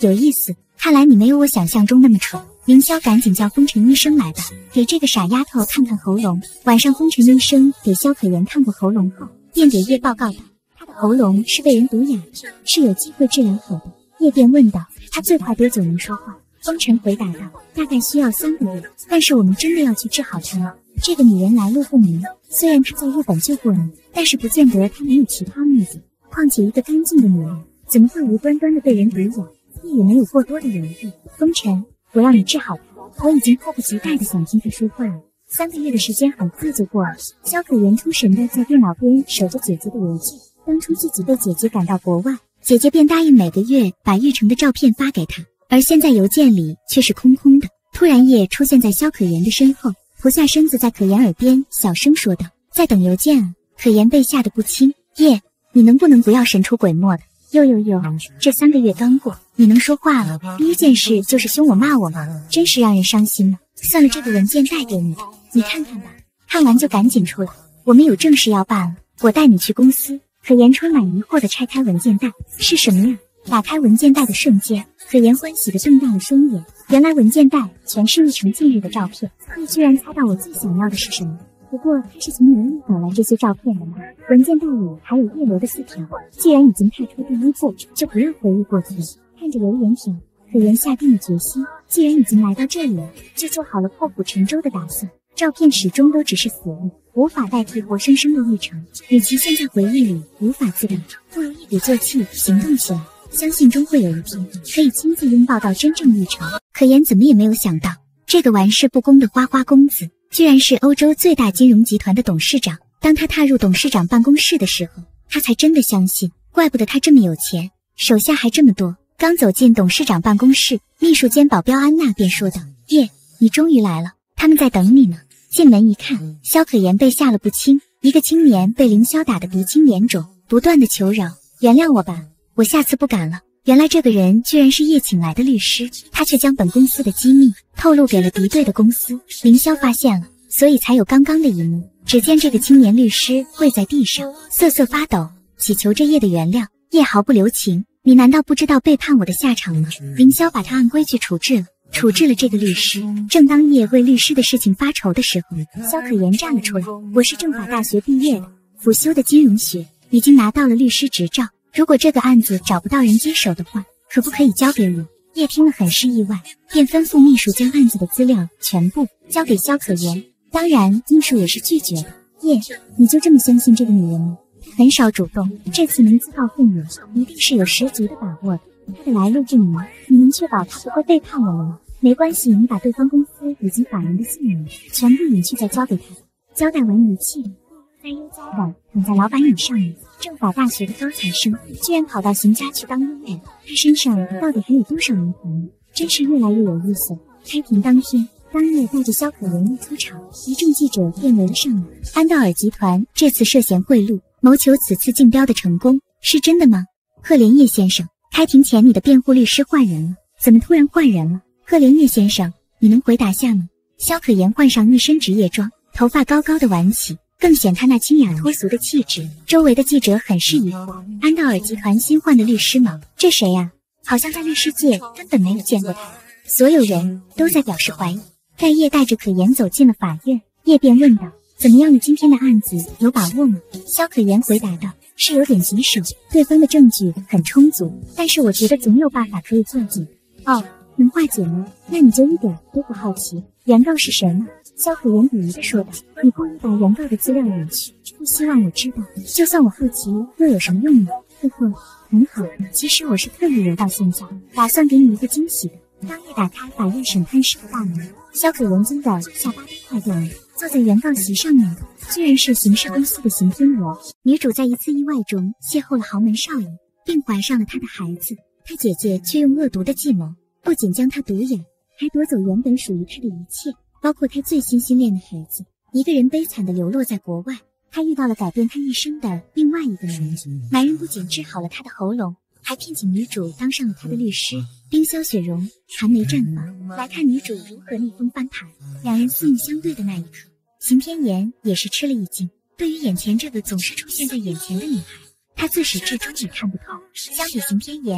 有意思，看来你没有我想象中那么蠢。凌霄赶紧叫风尘医生来吧，给这个傻丫头看看喉咙。晚上风尘医生给萧可言看过喉咙后，便给叶报告道，她的喉咙是被人毒哑的，是有机会治疗好的。叶便问道，她最快多久能说话？风尘回答道，大概需要三个月，但是我们真的要去治好她吗？这个女人来路不明，虽然她在日本救过你，但是不见得她没有其他目的。况且一个干净的女人，怎么会无端端的被人毒哑？叶也没有过多的犹豫。风尘，我让你治好她，我已经迫不及待地想听她说话了。三个月的时间很快就过了，萧可言出神地在电脑边守着姐姐的邮件。当初自己被姐姐赶到国外，姐姐便答应每个月把玉成的照片发给她，而现在邮件里却是空空的。突然叶出现在萧可言的身后，扑下身子在可言耳边小声说道，在等邮件啊。可言被吓得不轻，叶，你能不能不要神出鬼没的？呦呦呦，这三个月刚过，你能说话了，第一件事就是凶我骂我吗？真是让人伤心呢。算了，这个文件带给你的，你看看吧，看完就赶紧出来，我们有正事要办了，我带你去公司。可言充满疑惑地拆开文件袋，是什么呀？打开文件袋的瞬间，可言欢喜地瞪大了双眼，原来文件袋全是玉成近日的照片。你居然猜到我最想要的是什么？不过他是从哪里找来这些照片的呢？文件袋里还有叶罗的字条，既然已经踏出第一步，就不要回忆过去。看着留言条，可言下定了决心，既然已经来到这里了，就做好了破釜沉舟的打算。照片始终都只是死物，无法代替活生生的玉成。与其现在回忆里无法自拔，不如一鼓作气行动起来。相信终会有一天可以亲自拥抱到真正玉成。可言怎么也没有想到，这个玩世不恭的花花公子居然是欧洲最大金融集团的董事长。当他踏入董事长办公室的时候，他才真的相信，怪不得他这么有钱，手下还这么多。刚走进董事长办公室，秘书兼保镖安娜便说道，叶，你终于来了，他们在等你呢。进门一看，萧可言被吓了不轻，一个青年被凌霄打得鼻青脸肿，不断的求饶，原谅我吧，我下次不敢了。原来这个人居然是叶请来的律师，他却将本公司的机密透露给了敌对的公司。凌霄发现了，所以才有刚刚的一幕。只见这个青年律师跪在地上，瑟瑟发抖，祈求着叶的原谅。叶毫不留情，你难道不知道背叛我的下场吗？凌霄把他按规矩处置了，处置了这个律师。正当叶为律师的事情发愁的时候，萧可言站了出来，我是政法大学毕业的，辅修的金融学，已经拿到了律师执照。如果这个案子找不到人接手的话，可不可以交给我？叶听了很是意外，便吩咐秘书将案子的资料全部交给萧可言。当然秘书也是拒绝的。叶，你就这么相信这个女人吗？她很少主动，这次能自告奋勇，一定是有十足的把握的。她的来路不明，你能确保她不会背叛我们吗？没关系，你把对方公司以及法人的姓名全部隐去再交给他。交代完一切，在悠哉的躺在老板椅上面。政法大学的高材生居然跑到邢家去当佣人，他身上到底还有多少名堂呢？真是越来越有意思。开庭当天，当夜带着萧可言一出场，一众记者便围了上来。安道尔集团这次涉嫌贿赂，谋求此次竞标的成功，是真的吗？赫连叶先生，开庭前你的辩护律师换人了，怎么突然换人了？赫连叶先生，你能回答下吗？萧可言换上一身职业装，头发高高的挽起，更显他那清雅脱俗的气质。周围的记者很是疑惑，安道尔集团新换的律师吗？这谁呀、啊？好像在律师界根本没有见过他。所有人都在表示怀疑。待叶带着可言走进了法院，叶便问道，怎么样，你今天的案子有把握吗？萧可言回答道，是有点棘手，对方的证据很充足，但是我觉得总有办法可以化解。哦，能化解吗？那你就一点都不好奇原告是谁吗？萧可言鄙夷地说道，你故意把原告的资料隐去，不希望我知道，就算我好奇又有什么用呢？呵呵，很好，其实我是特意留到现在，打算给你一个惊喜的。当夜打开法院审判室的大门，萧可言惊得下巴都快掉了。坐在原告席上面的居然是刑事公司的邢天罗。女主在一次意外中邂逅了豪门少爷，并怀上了他的孩子，她姐姐却用恶毒的计谋，不仅将她毒哑，还夺走原本属于她的一切，包括她最心心恋的孩子。一个人悲惨地流落在国外，她遇到了改变她一生的另外一个男人。男人不仅治好了她的喉咙，还聘请女主当上了他的律师。冰消雪融，寒梅绽放。来看女主如何逆风翻盘。两人四目相对的那一刻，邢天言也是吃了一惊。对于眼前这个总是出现在眼前的女孩，他自始至终也看不透。相比邢天言，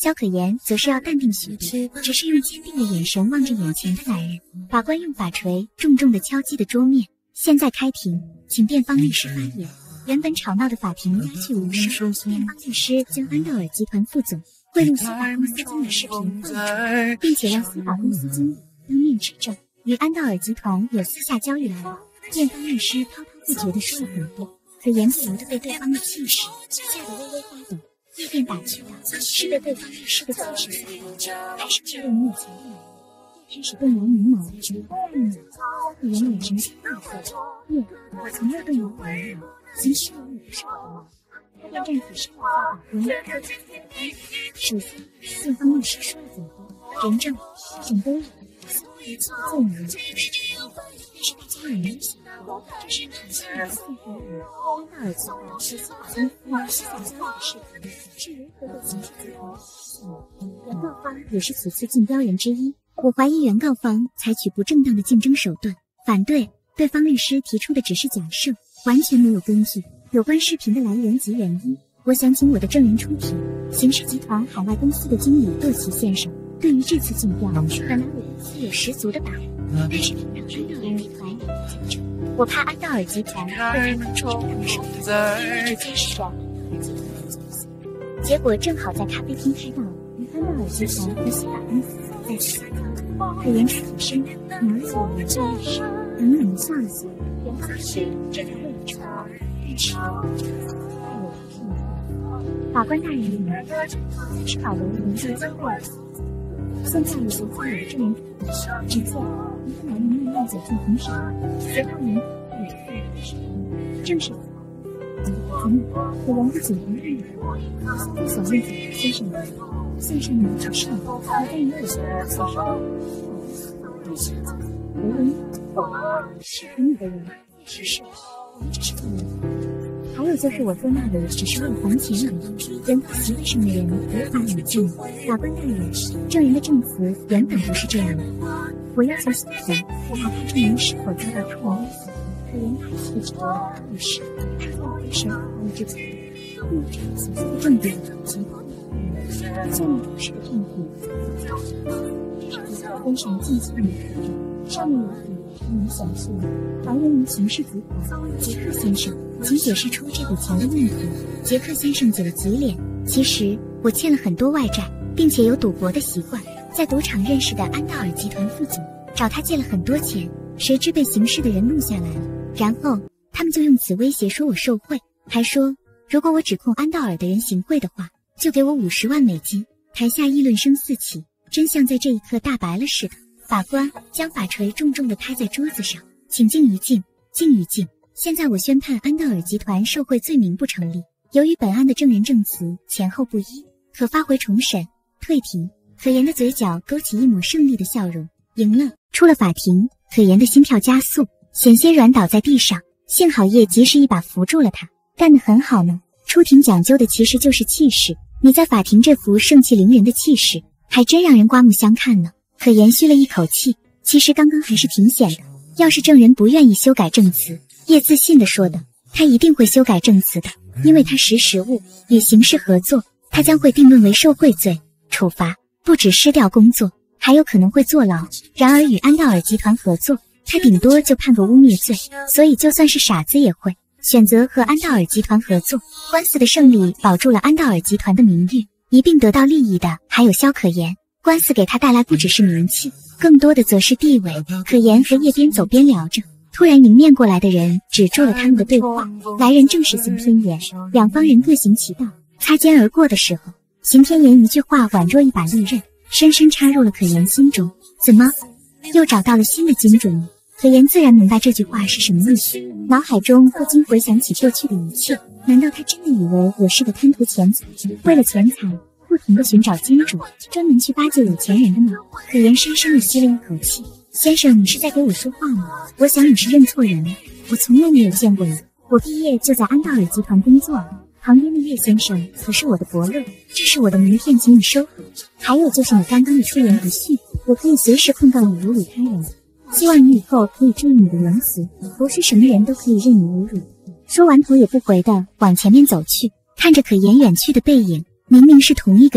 萧可言则是要淡定许多，只是用坚定的眼神望着眼前的男人。法官用法锤重重地敲击的桌面。现在开庭，请辩方律师发言。原本吵闹的法庭鸦雀无声，辩方律师将安道尔集团副总贿赂西法公司经理视频放出，并且让西法公司经理当面指证与安道尔集团有私下交易来往。辩方律师滔滔不绝地说了很多，可言不由得被对方的气势吓得微微发抖。一辩打趣道：“是被对方律师的气势吓到，还是面对你以前的男人？”开始动摇眉毛，直呼暗语。可言眼神清淡色：“辩，我从未动摇眉毛，行事务不是我的毛。”他便站起身来向法官客气地说：“首先，辩方律师说了很多，人证、准备物、相关一切的证人就是这样的，但是大家也没想到，这是哪些人送给我？安道尔集团是西法公司私下交易的视频，是如何被刑事集团发现的？原告方也是此次竞标人之一。我怀疑原告方采取不正当的竞争手段，反对对方律师提出的只是假设，完全没有根据。有关视频的来源及原因，我想请我的证人出庭。刑事集团海外公司的经理窦奇先生，对于这次竞标，本来我公司有十足的把握，但是听到安道尔集团有竞争，我怕安道尔集团会对他们出他们手段，直接是安道尔集团的角色。结果正好在咖啡厅开到与安道尔集团和西法公司在此下交。可言出起身，拿起我的这律师，冷冷笑了笑。原告是这才为了筹谋，但是害我骗你。法官大人领了，三十保留人质交过了。现在我就将我的证人出庭。只见一个男人慢慢走进庭审，随后您也是视频，正是嗯，可言不仅不愿意，现在所问的先生们。线上的指示，我对于我的所说，对是为人否是和你的人，只是我们只是证人。还有就是我做那里只是为了还钱而已。原告席位上的人无法冷静。法官大人，证人的证词原本不是这样的。我要求刑庭查看证人是否遭到他人威胁。可言大气地指责了律师，他在我回神怀疑之前，误指刑期的重点及下面出示的证据，这是比较分审近期的特征。上面有笔证明显示，还原于刑事集团杰克先生，请解释出这笔钱的用途。杰克先生挤了挤脸，其实我欠了很多外债，并且有赌博的习惯。在赌场认识的安道尔集团副总找他借了很多钱，谁知被刑事的人录下来了，然后他们就用此威胁说我受贿，还说如果我指控安道尔的人行贿的话，就给我五十万美金。台下议论声四起，真相在这一刻大白了似的。法官将法锤重重地拍在桌子上，请静一静，静一静。现在我宣判安道尔集团受贿罪名不成立。由于本案的证人证词前后不一，可发回重审。退庭。可言的嘴角勾起一抹胜利的笑容，赢了。出了法庭，可言的心跳加速，险些软倒在地上，幸好叶及时一把扶住了他。干得很好呢。出庭讲究的其实就是气势，你在法庭这副盛气凌人的气势，还真让人刮目相看呢。可言吁了一口气，其实刚刚还是挺险的。要是证人不愿意修改证词，叶自信地说的，他一定会修改证词的，因为他识时务，与刑事合作，他将会定论为受贿罪，处罚不止失掉工作，还有可能会坐牢。然而与安道尔集团合作，他顶多就判个污蔑罪，所以就算是傻子也会选择和安道尔集团合作。官司的胜利保住了安道尔集团的名誉，一并得到利益的还有萧可言。官司给他带来不只是名气，更多的则是地位。可言和叶边走边聊着，突然迎面过来的人止住了他们的对话。来人正是邢天言，两方人各行其道。擦肩而过的时候，邢天言一句话宛若一把利刃，深深插入了可言心中。怎么又找到了新的精准呢？可言自然明白这句话是什么意思，脑海中不禁回想起过去的一切。难道他真的以为我是个贪图钱财，为了钱财不停地寻找金主，专门去巴结有钱人的吗？可言深深地吸了一口气。先生，你是在给我说话吗？我想你是认错人了，我从来没有见过你。我毕业就在安道尔集团工作了。旁边的叶先生可是我的伯乐，这是我的名片，请你收回。还有就是你刚刚的出言不逊，我可以随时控告你侮辱他人。希望你以后可以注意你的言辞，不是什么人都可以任你侮辱。说完头也不回的往前面走去，看着可言远去的背影，明明是同一个人，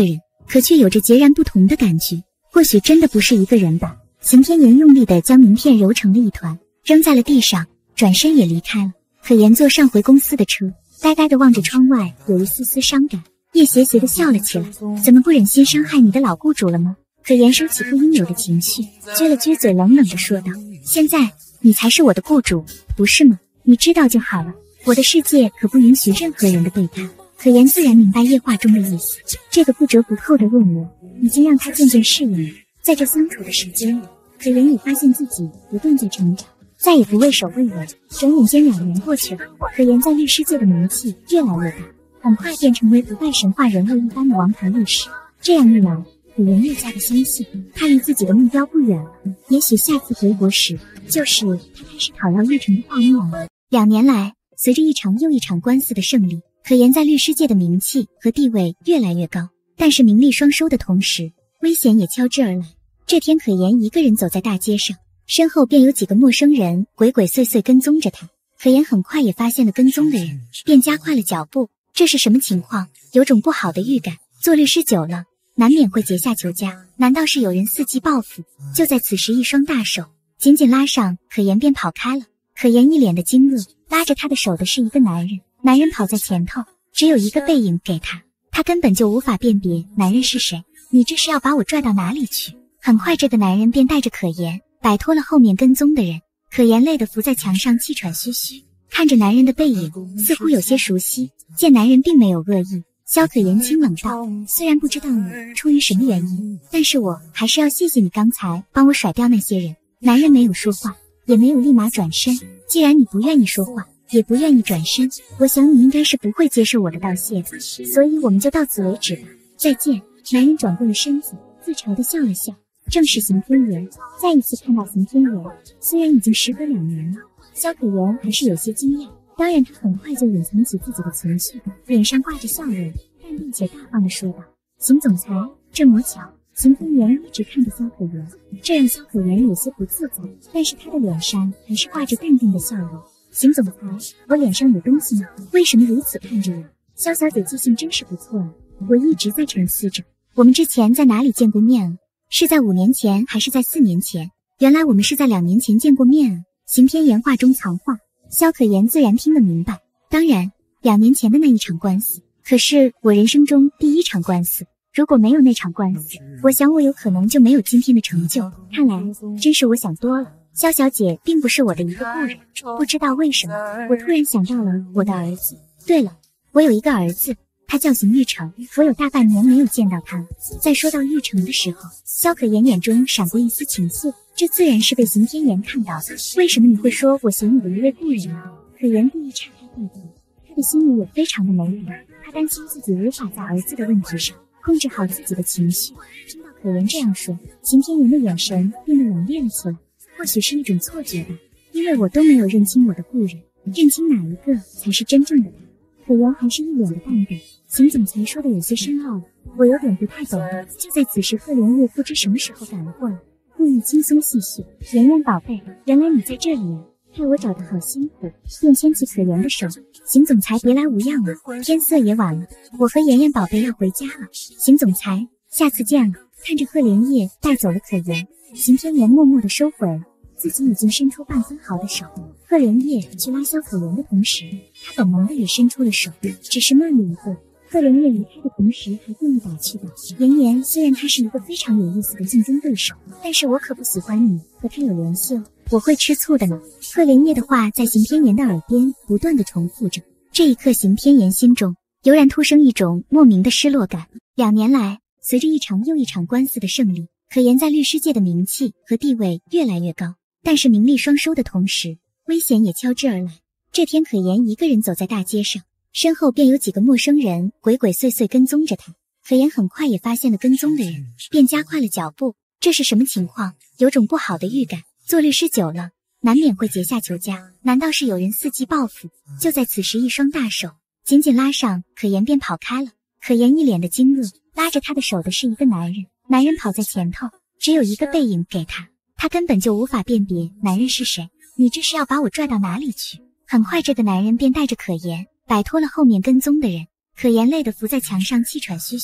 可却有着截然不同的感觉。或许真的不是一个人吧。邢天言用力地将名片揉成了一团，扔在了地上，转身也离开了。可言坐上回公司的车，呆呆地望着窗外，有一丝丝伤感。叶斜斜地笑了起来，怎么不忍心伤害你的老雇主了吗？可言收起不应有的情绪，撅了撅嘴，冷冷地说道：现在你才是我的雇主，不是吗？你知道就好了，我的世界可不允许任何人的背叛。可言自然明白夜话中的意思，这个不折不扣的恶魔已经让他渐渐适应了。在这相处的时间里，可言也发现自己不断在成长，再也不畏首畏尾。转眼间两年过去了，可言在律师界的名气越来越大，很快便成为不败神话人物一般的王牌律师。这样一来，可言越加的相信他离自己的目标不远了。也许下次回国时，就是他开始讨要玉成的画面了。两年来，随着一场又一场官司的胜利，可言在律师界的名气和地位越来越高。但是名利双收的同时，危险也交织而来。这天，可言一个人走在大街上，身后便有几个陌生人鬼鬼祟祟跟踪着他。可言很快也发现了跟踪的人，便加快了脚步。这是什么情况？有种不好的预感。做律师久了，难免会结下仇家，难道是有人伺机报复？就在此时，一双大手紧紧拉上可言，便跑开了。可言一脸的惊愕，拉着他的手的是一个男人，男人跑在前头，只有一个背影给他，他根本就无法辨别男人是谁。你这是要把我拽到哪里去？很快，这个男人便带着可言摆脱了后面跟踪的人。可言累得伏在墙上，气喘吁吁，看着男人的背影，似乎有些熟悉。见男人并没有恶意，萧可言轻冷道：虽然不知道你出于什么原因，但是我还是要谢谢你刚才帮我甩掉那些人。男人没有说话，也没有立马转身。既然你不愿意说话，也不愿意转身，我想你应该是不会接受我的道谢的，所以我们就到此为止吧。再见。男人转过了身子，自嘲地笑了笑。正是邢天言。再一次看到邢天言，虽然已经时隔两年了，萧可言还是有些惊讶。当然，他很快就隐藏起自己的情绪，脸上挂着笑容，淡定且大方地说道：邢总裁，这么巧。邢天言一直看着萧可言，这让萧可言有些不自在，但是他的脸上还是挂着淡定的笑容。邢总裁，我脸上有东西吗？为什么如此看着我？萧小姐记性真是不错啊。我一直在沉思着，我们之前在哪里见过面啊？是在五年前还是在四年前？原来我们是在两年前见过面啊。邢天言话中藏话，萧可言自然听得明白。当然，两年前的那一场官司，可是我人生中第一场官司。如果没有那场官司，我想我有可能就没有今天的成就。看来真是我想多了。萧小姐并不是我的一个故人，不知道为什么，我突然想到了我的儿子。对了，我有一个儿子，他叫邢玉成，我有大半年没有见到他了。在说到玉成的时候，萧可言眼中闪过一丝情愫，这自然是被邢天言看到的。为什么你会说我嫌你的一位故人呢？可言故意岔开话题，他的心里也非常的没底，他担心自己无法在儿子的问题上控制好自己的情绪。听到可言这样说，邢天言的眼神变得冷冽了起来。或许是一种错觉吧，因为我都没有认清我的故人，认清哪一个才是真正的他。可言还是一脸的淡定。邢总裁说的有些深奥了，我有点不太懂。就在此时，贺连月不知什么时候赶了过来，故意轻松戏谑：妍妍宝贝，原来你在这里啊，害我找得好辛苦。便牵起可言的手：邢总裁别来无恙了，天色也晚了，我和妍妍宝贝要回家了。邢总裁，下次见了。看着贺连夜带走了可言，邢天言默默地收回了自己已经伸出半分毫的手。贺连夜去拉萧可言的同时，他本能的也伸出了手，只是慢了一步。贺连夜离开的同时，还故意打趣道：妍妍虽然他是一个非常有意思的竞争对手，但是我可不喜欢你和他有联系哦，我会吃醋的呢。贺连夜的话在邢天言的耳边不断地重复着。这一刻，邢天言心中油然突生一种莫名的失落感。两年来，随着一场又一场官司的胜利，可言在律师界的名气和地位越来越高。但是名利双收的同时，危险也交织而来。这天，可言一个人走在大街上，身后便有几个陌生人鬼鬼祟祟跟踪着他。可言很快也发现了跟踪的人，便加快了脚步。这是什么情况？有种不好的预感。做律师久了，难免会结下仇家，难道是有人伺机报复？就在此时，一双大手紧紧拉上可言，便跑开了。可言一脸的惊愕，拉着他的手的是一个男人，男人跑在前头，只有一个背影给他，他根本就无法辨别男人是谁。你这是要把我拽到哪里去？很快，这个男人便带着可言摆脱了后面跟踪的人。可言累得伏在墙上，气喘吁吁，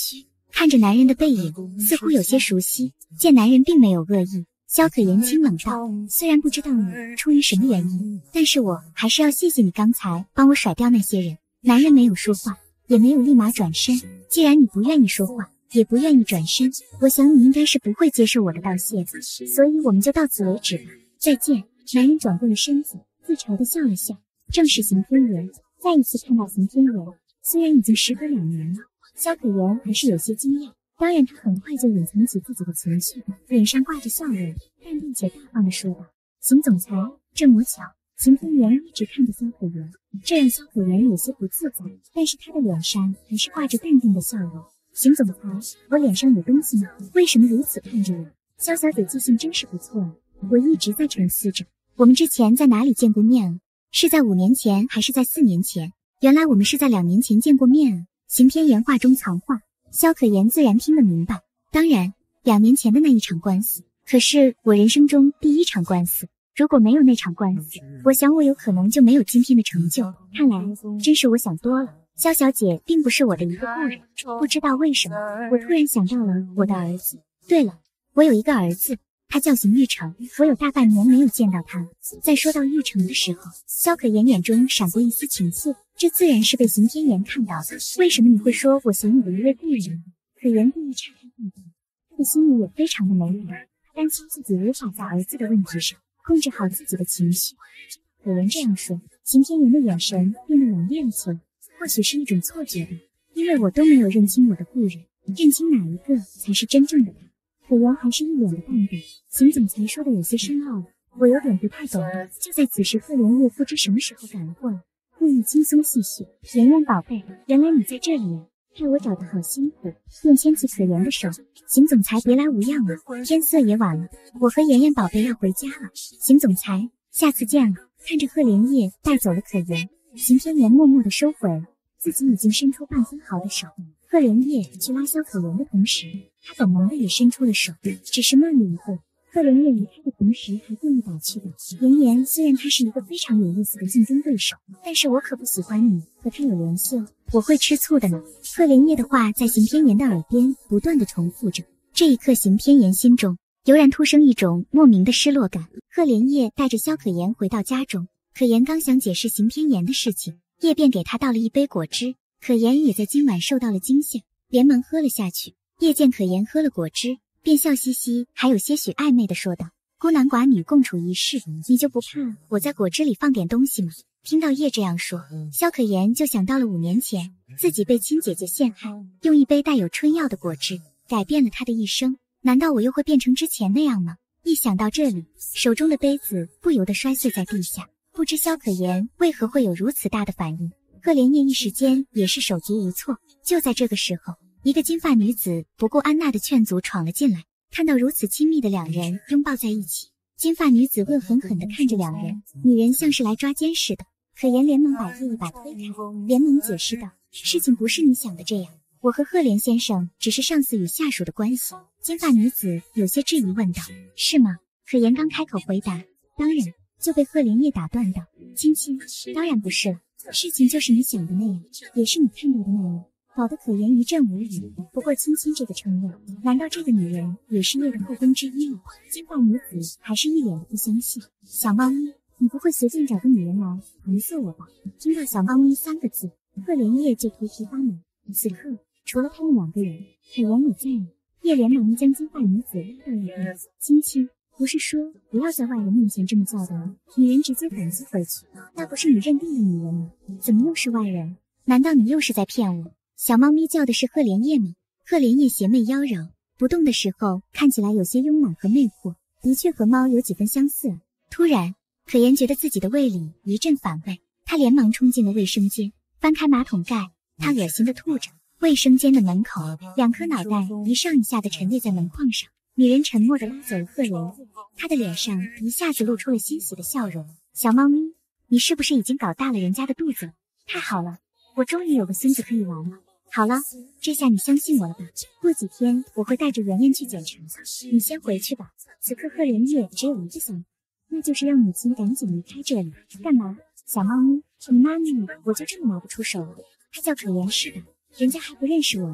看着男人的背影，似乎有些熟悉。见男人并没有恶意，萧可言清冷道：虽然不知道你出于什么原因，但是我还是要谢谢你刚才帮我甩掉那些人。男人没有说话，也没有立马转身。既然你不愿意说话，也不愿意转身，我想你应该是不会接受我的道谢的，所以我们就到此为止吧。再见。男人转过了身子，自嘲地笑了笑。正是邢天元。再一次看到邢天元，虽然已经时隔两年了，萧可言还是有些惊讶。当然他很快就隐藏起自己的情绪，脸上挂着笑容，淡定且大方地说道：邢总裁，这么巧。邢天元一直看着萧可言，这让萧可言有些不自在，但是他的脸上还是挂着淡定的笑容。邢总裁，我脸上有东西吗？为什么如此看着我？萧小姐记性真是不错啊。我一直在沉思着，我们之前在哪里见过面啊？是在五年前还是在四年前？原来我们是在两年前见过面啊。邢天元话中藏话，萧可言自然听得明白。当然，两年前的那一场官司，可是我人生中第一场官司。如果没有那场官司，我想我有可能就没有今天的成就。看来真是我想多了。萧小姐并不是我的一个故人，不知道为什么，我突然想到了我的儿子。对了，我有一个儿子，他叫邢玉成，我有大半年没有见到他。在说到玉成的时候，萧可言眼中闪过一丝情愫，这自然是被邢天元看到的。为什么你会说我想你的一位故人？可言故意岔开话题，他的心里也非常的没底，担心自己无法在儿子的问题上控制好自己的情绪。可言这样说，邢天元的眼神变得冷冽了起来。或许是一种错觉吧，因为我都没有认清我的故人，认清哪一个才是真正的他。可言还是一脸的淡定。邢总裁说的有些深奥了，我有点不太懂。就在此时，赫连叶不知什么时候赶了过来，故意轻松戏谑：妍妍宝贝，原来你在这里啊，害我找得好辛苦。便牵起可言的手：邢总裁别来无恙了，天色也晚了，我和妍妍宝贝要回家了。邢总裁，下次见了。看着赫连叶带走了可言，邢天元默默地收回了自己已经伸出半分毫的手。赫连叶去拉萧可言的同时，他本能的也伸出了手，只是慢了一会。赫连叶离开的同时还故意打趣道：妍妍虽然他是一个非常有意思的竞争对手，但是我可不喜欢你和他有联系哦，我会吃醋的呢。赫连叶的话在邢天元的耳边不断的重复着，这一刻邢天元心中油然突生一种莫名的失落感。赫连叶带着萧可言回到家中，可言刚想解释邢天元的事情，叶便给他倒了一杯果汁。可言也在今晚受到了惊吓，连忙喝了下去。叶见可言喝了果汁，便笑嘻嘻还有些许暧昧地说道：孤男寡女共处一室，你就不怕我在果汁里放点东西吗？听到叶这样说，萧可言就想到了五年前自己被亲姐姐陷害，用一杯带有春药的果汁改变了他的一生。难道我又会变成之前那样吗？一想到这里，手中的杯子不由得摔碎在地下。不知萧可言为何会有如此大的反应，赫连叶一时间也是手足无措。就在这个时候，一个金发女子不顾安娜的劝阻闯了进来，看到如此亲密的两人拥抱在一起，金发女子恶狠狠地看着两人，女人像是来抓奸似的。可言连忙把叶一把推开，连忙解释道：事情不是你想的这样，我和赫连先生只是上司与下属的关系。金发女子有些质疑问道：是吗？可言刚开口回答当然，就被赫连叶打断道：亲亲，当然不是了，事情就是你想的那样，也是你看到的那样。搞得可言一阵无语。不过亲亲这个称谓，难道这个女人也是叶的后宫之一吗？金发女子还是一脸的不相信。小猫咪，你不会随便找个女人来搪塞我吧？听到小猫咪三个字，赫连叶就头皮发麻。此刻除了他们两个人，可言也在呢。叶连忙将金发女子拉到一边：亲亲，不是说不要在外人面前这么叫的吗？女人直接反击回去，那不是你认定的女人吗？怎么又是外人？难道你又是在骗我？小猫咪叫的是赫连叶吗？赫连叶邪魅妖娆，不动的时候看起来有些慵懒和魅惑，的确和猫有几分相似。突然，可言觉得自己的胃里一阵反胃，他连忙冲进了卫生间，翻开马桶盖，他恶心地吐着。卫生间的门口，两颗脑袋一上一下地沉列在门框上。女人沉默地拉走了赫连叶，她的脸上一下子露出了欣喜的笑容。小猫咪，你是不是已经搞大了人家的肚子了？太好了，我终于有个孙子可以玩了。好了，这下你相信我了吧？过几天我会带着圆圆去检查，你先回去吧。此刻赫连叶只有一个想法，那就是让母亲赶紧离开这里。干嘛？小猫咪，你妈咪我就这么拿不出手了？她叫可言是吧？人家还不认识我呢。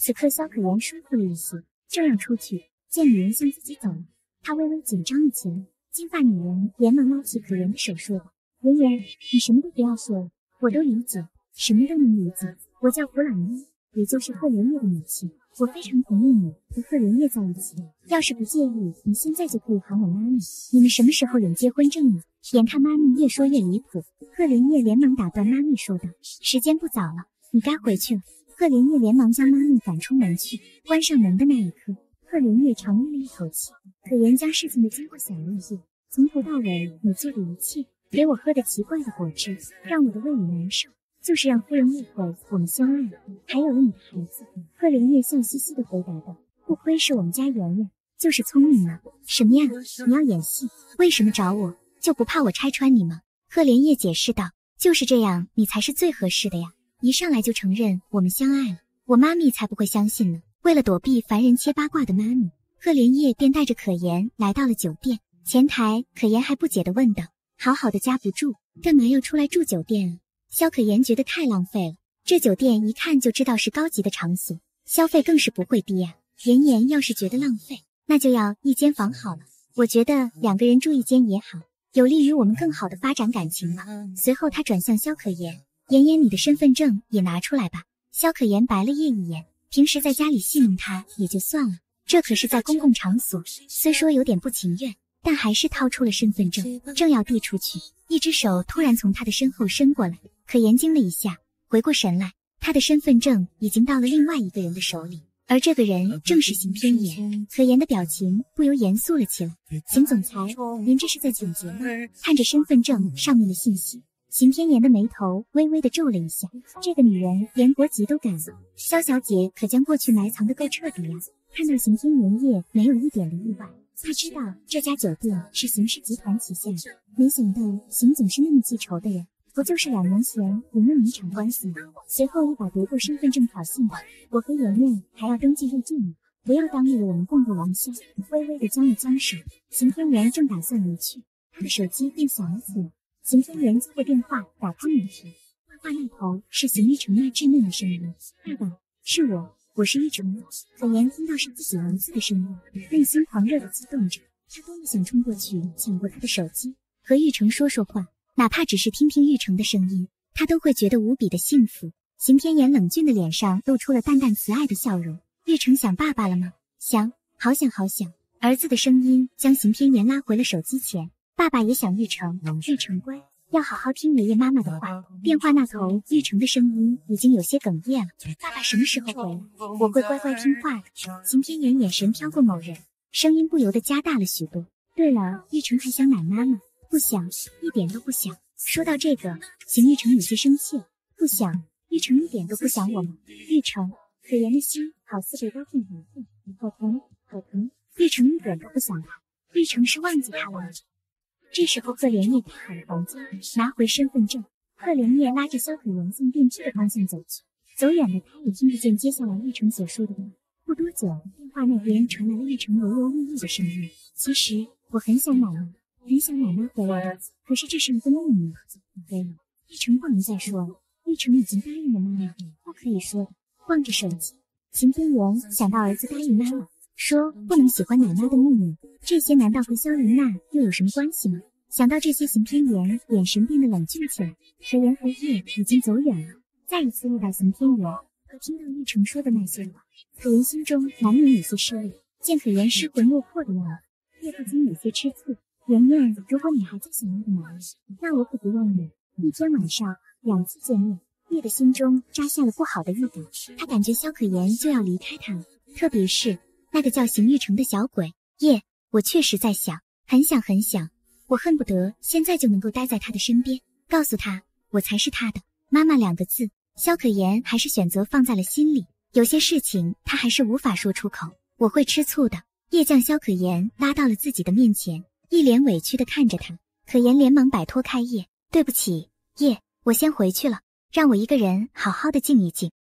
此刻萧可言舒服了一些，正要出去，见女人向自己走了，他微微紧张了起来。金发女人连忙拉起可言的手说道：妍妍，你什么都不要说了，我都理解，什么都能理解。我叫弗朗伊，也就是贺连叶的母亲，我非常同意你和贺连叶在一起，要是不介意，你现在就可以喊我妈咪。你们什么时候领结婚证呢？眼看妈咪越说越离谱，贺连叶连忙打断妈咪说道：时间不早了，你该回去了。贺连叶连忙将妈咪赶出门去，关上门的那一刻，贺连叶长吁了一口气。可言将事情的经过想了一夜，从头到尾你做的一切，给我喝的奇怪的果汁，让我的胃里难受，就是让夫人误会我们相爱，还有了你的孩子。贺连叶笑嘻嘻地回答道：不愧是我们家圆圆，就是聪明啊。什么呀？你要演戏？为什么找我？就不怕我拆穿你吗？贺连叶解释道：就是这样，你才是最合适的呀，一上来就承认我们相爱了，我妈咪才不会相信呢。为了躲避凡人切八卦的妈咪，贺连叶便带着可言来到了酒店前台。可言还不解地问道：好好的家不住，干嘛要出来住酒店啊？萧可言觉得太浪费了，这酒店一看就知道是高级的场所，消费更是不会低啊。妍妍要是觉得浪费，那就要一间房好了，我觉得两个人住一间也好，有利于我们更好的发展感情嘛。随后他转向萧可言：妍妍，你的身份证也拿出来吧。萧可言白了叶一眼，平时在家里戏弄他也就算了，这可是在公共场所，虽说有点不情愿，但还是掏出了身份证，正要递出去，一只手突然从他的身后伸过来。可言惊了一下，回过神来，他的身份证已经到了另外一个人的手里，而这个人正是邢天言。可言的表情不由严肃了起来：邢总裁，您这是在抢劫吗？看着身份证上面的信息，邢天言的眉头微微的皱了一下，这个女人连国籍都改了，萧小姐可将过去埋藏的够彻底呀。看到邢天言也没有一点的意外，他知道这家酒店是邢氏集团旗下的，没想到邢总是那么记仇的人，不就是两年前赢了你一场官司吗？随后一把夺过身份证挑衅道：我和妍妍还要登记入境呢，不要耽误了我们共度良宵。微微的僵了僵手，邢天元正打算离去，他的手机便响了起来。邢天元接过电话，打开门听，电话那头是邢玉成那稚嫩的声音：爸爸，是我，我是玉成。可言听到是自己儿子的声音，内心狂热的激动着，他多么想冲过去抢过他的手机，和玉成说说话，哪怕只是听听玉成的声音，他都会觉得无比的幸福。邢天言冷峻的脸上露出了淡淡慈爱的笑容。玉成想爸爸了吗？想，好想好想。儿子的声音将邢天言拉回了手机前。爸爸也想玉成，玉成乖，要好好听爷爷妈妈的话。电话那头玉成的声音已经有些哽咽了。爸爸什么时候回来？我会乖乖听话的。邢天言眼神飘过某人，声音不由得加大了许多。对了，玉成还想奶妈吗？不想，一点都不想。说到这个，邢玉成有些生气了。不想，玉成一点都不想我们。玉成，可言的心好似被刀片划破，好疼，好疼。玉成一点都不想他，玉成是忘记他了吗？这时候贺连叶打好了房间，拿回身份证。贺连叶拉着萧可言向电梯的方向走去，走远了他也听不见接下来玉成所说的话。不多久，电话那边传来了玉成犹犹豫豫的声音：其实我很想奶奶，很想奶奶回来的，可是这是一个秘密，不可以。玉成不能再说了，玉成已经答应了妈妈，不可以说的。望着手机，邢天元想到儿子答应妈妈说不能喜欢奶妈的秘密，这些难道和萧琳娜又有什么关系吗？想到这些，邢天元眼神变得冷峻起来。可言和叶已经走远了，再一次遇到邢天元和听到玉成说的那些话，可言心中难免有些失落。见可言失魂落魄的样子，叶不禁有些吃醋。妍妍，如果你还在想那个男人，那我可不愿意。一天晚上两次见面，叶的心中扎下了不好的预感，他感觉萧可言就要离开他了，特别是那个叫邢玉成的小鬼。叶，我确实在想，很想很想，我恨不得现在就能够待在他的身边，告诉他我才是他的妈妈两个字。萧可言还是选择放在了心里，有些事情他还是无法说出口。我会吃醋的。叶将萧可言拉到了自己的面前，一脸委屈地看着他。可言连忙摆脱开叶，对不起叶，我先回去了，让我一个人好好的静一静。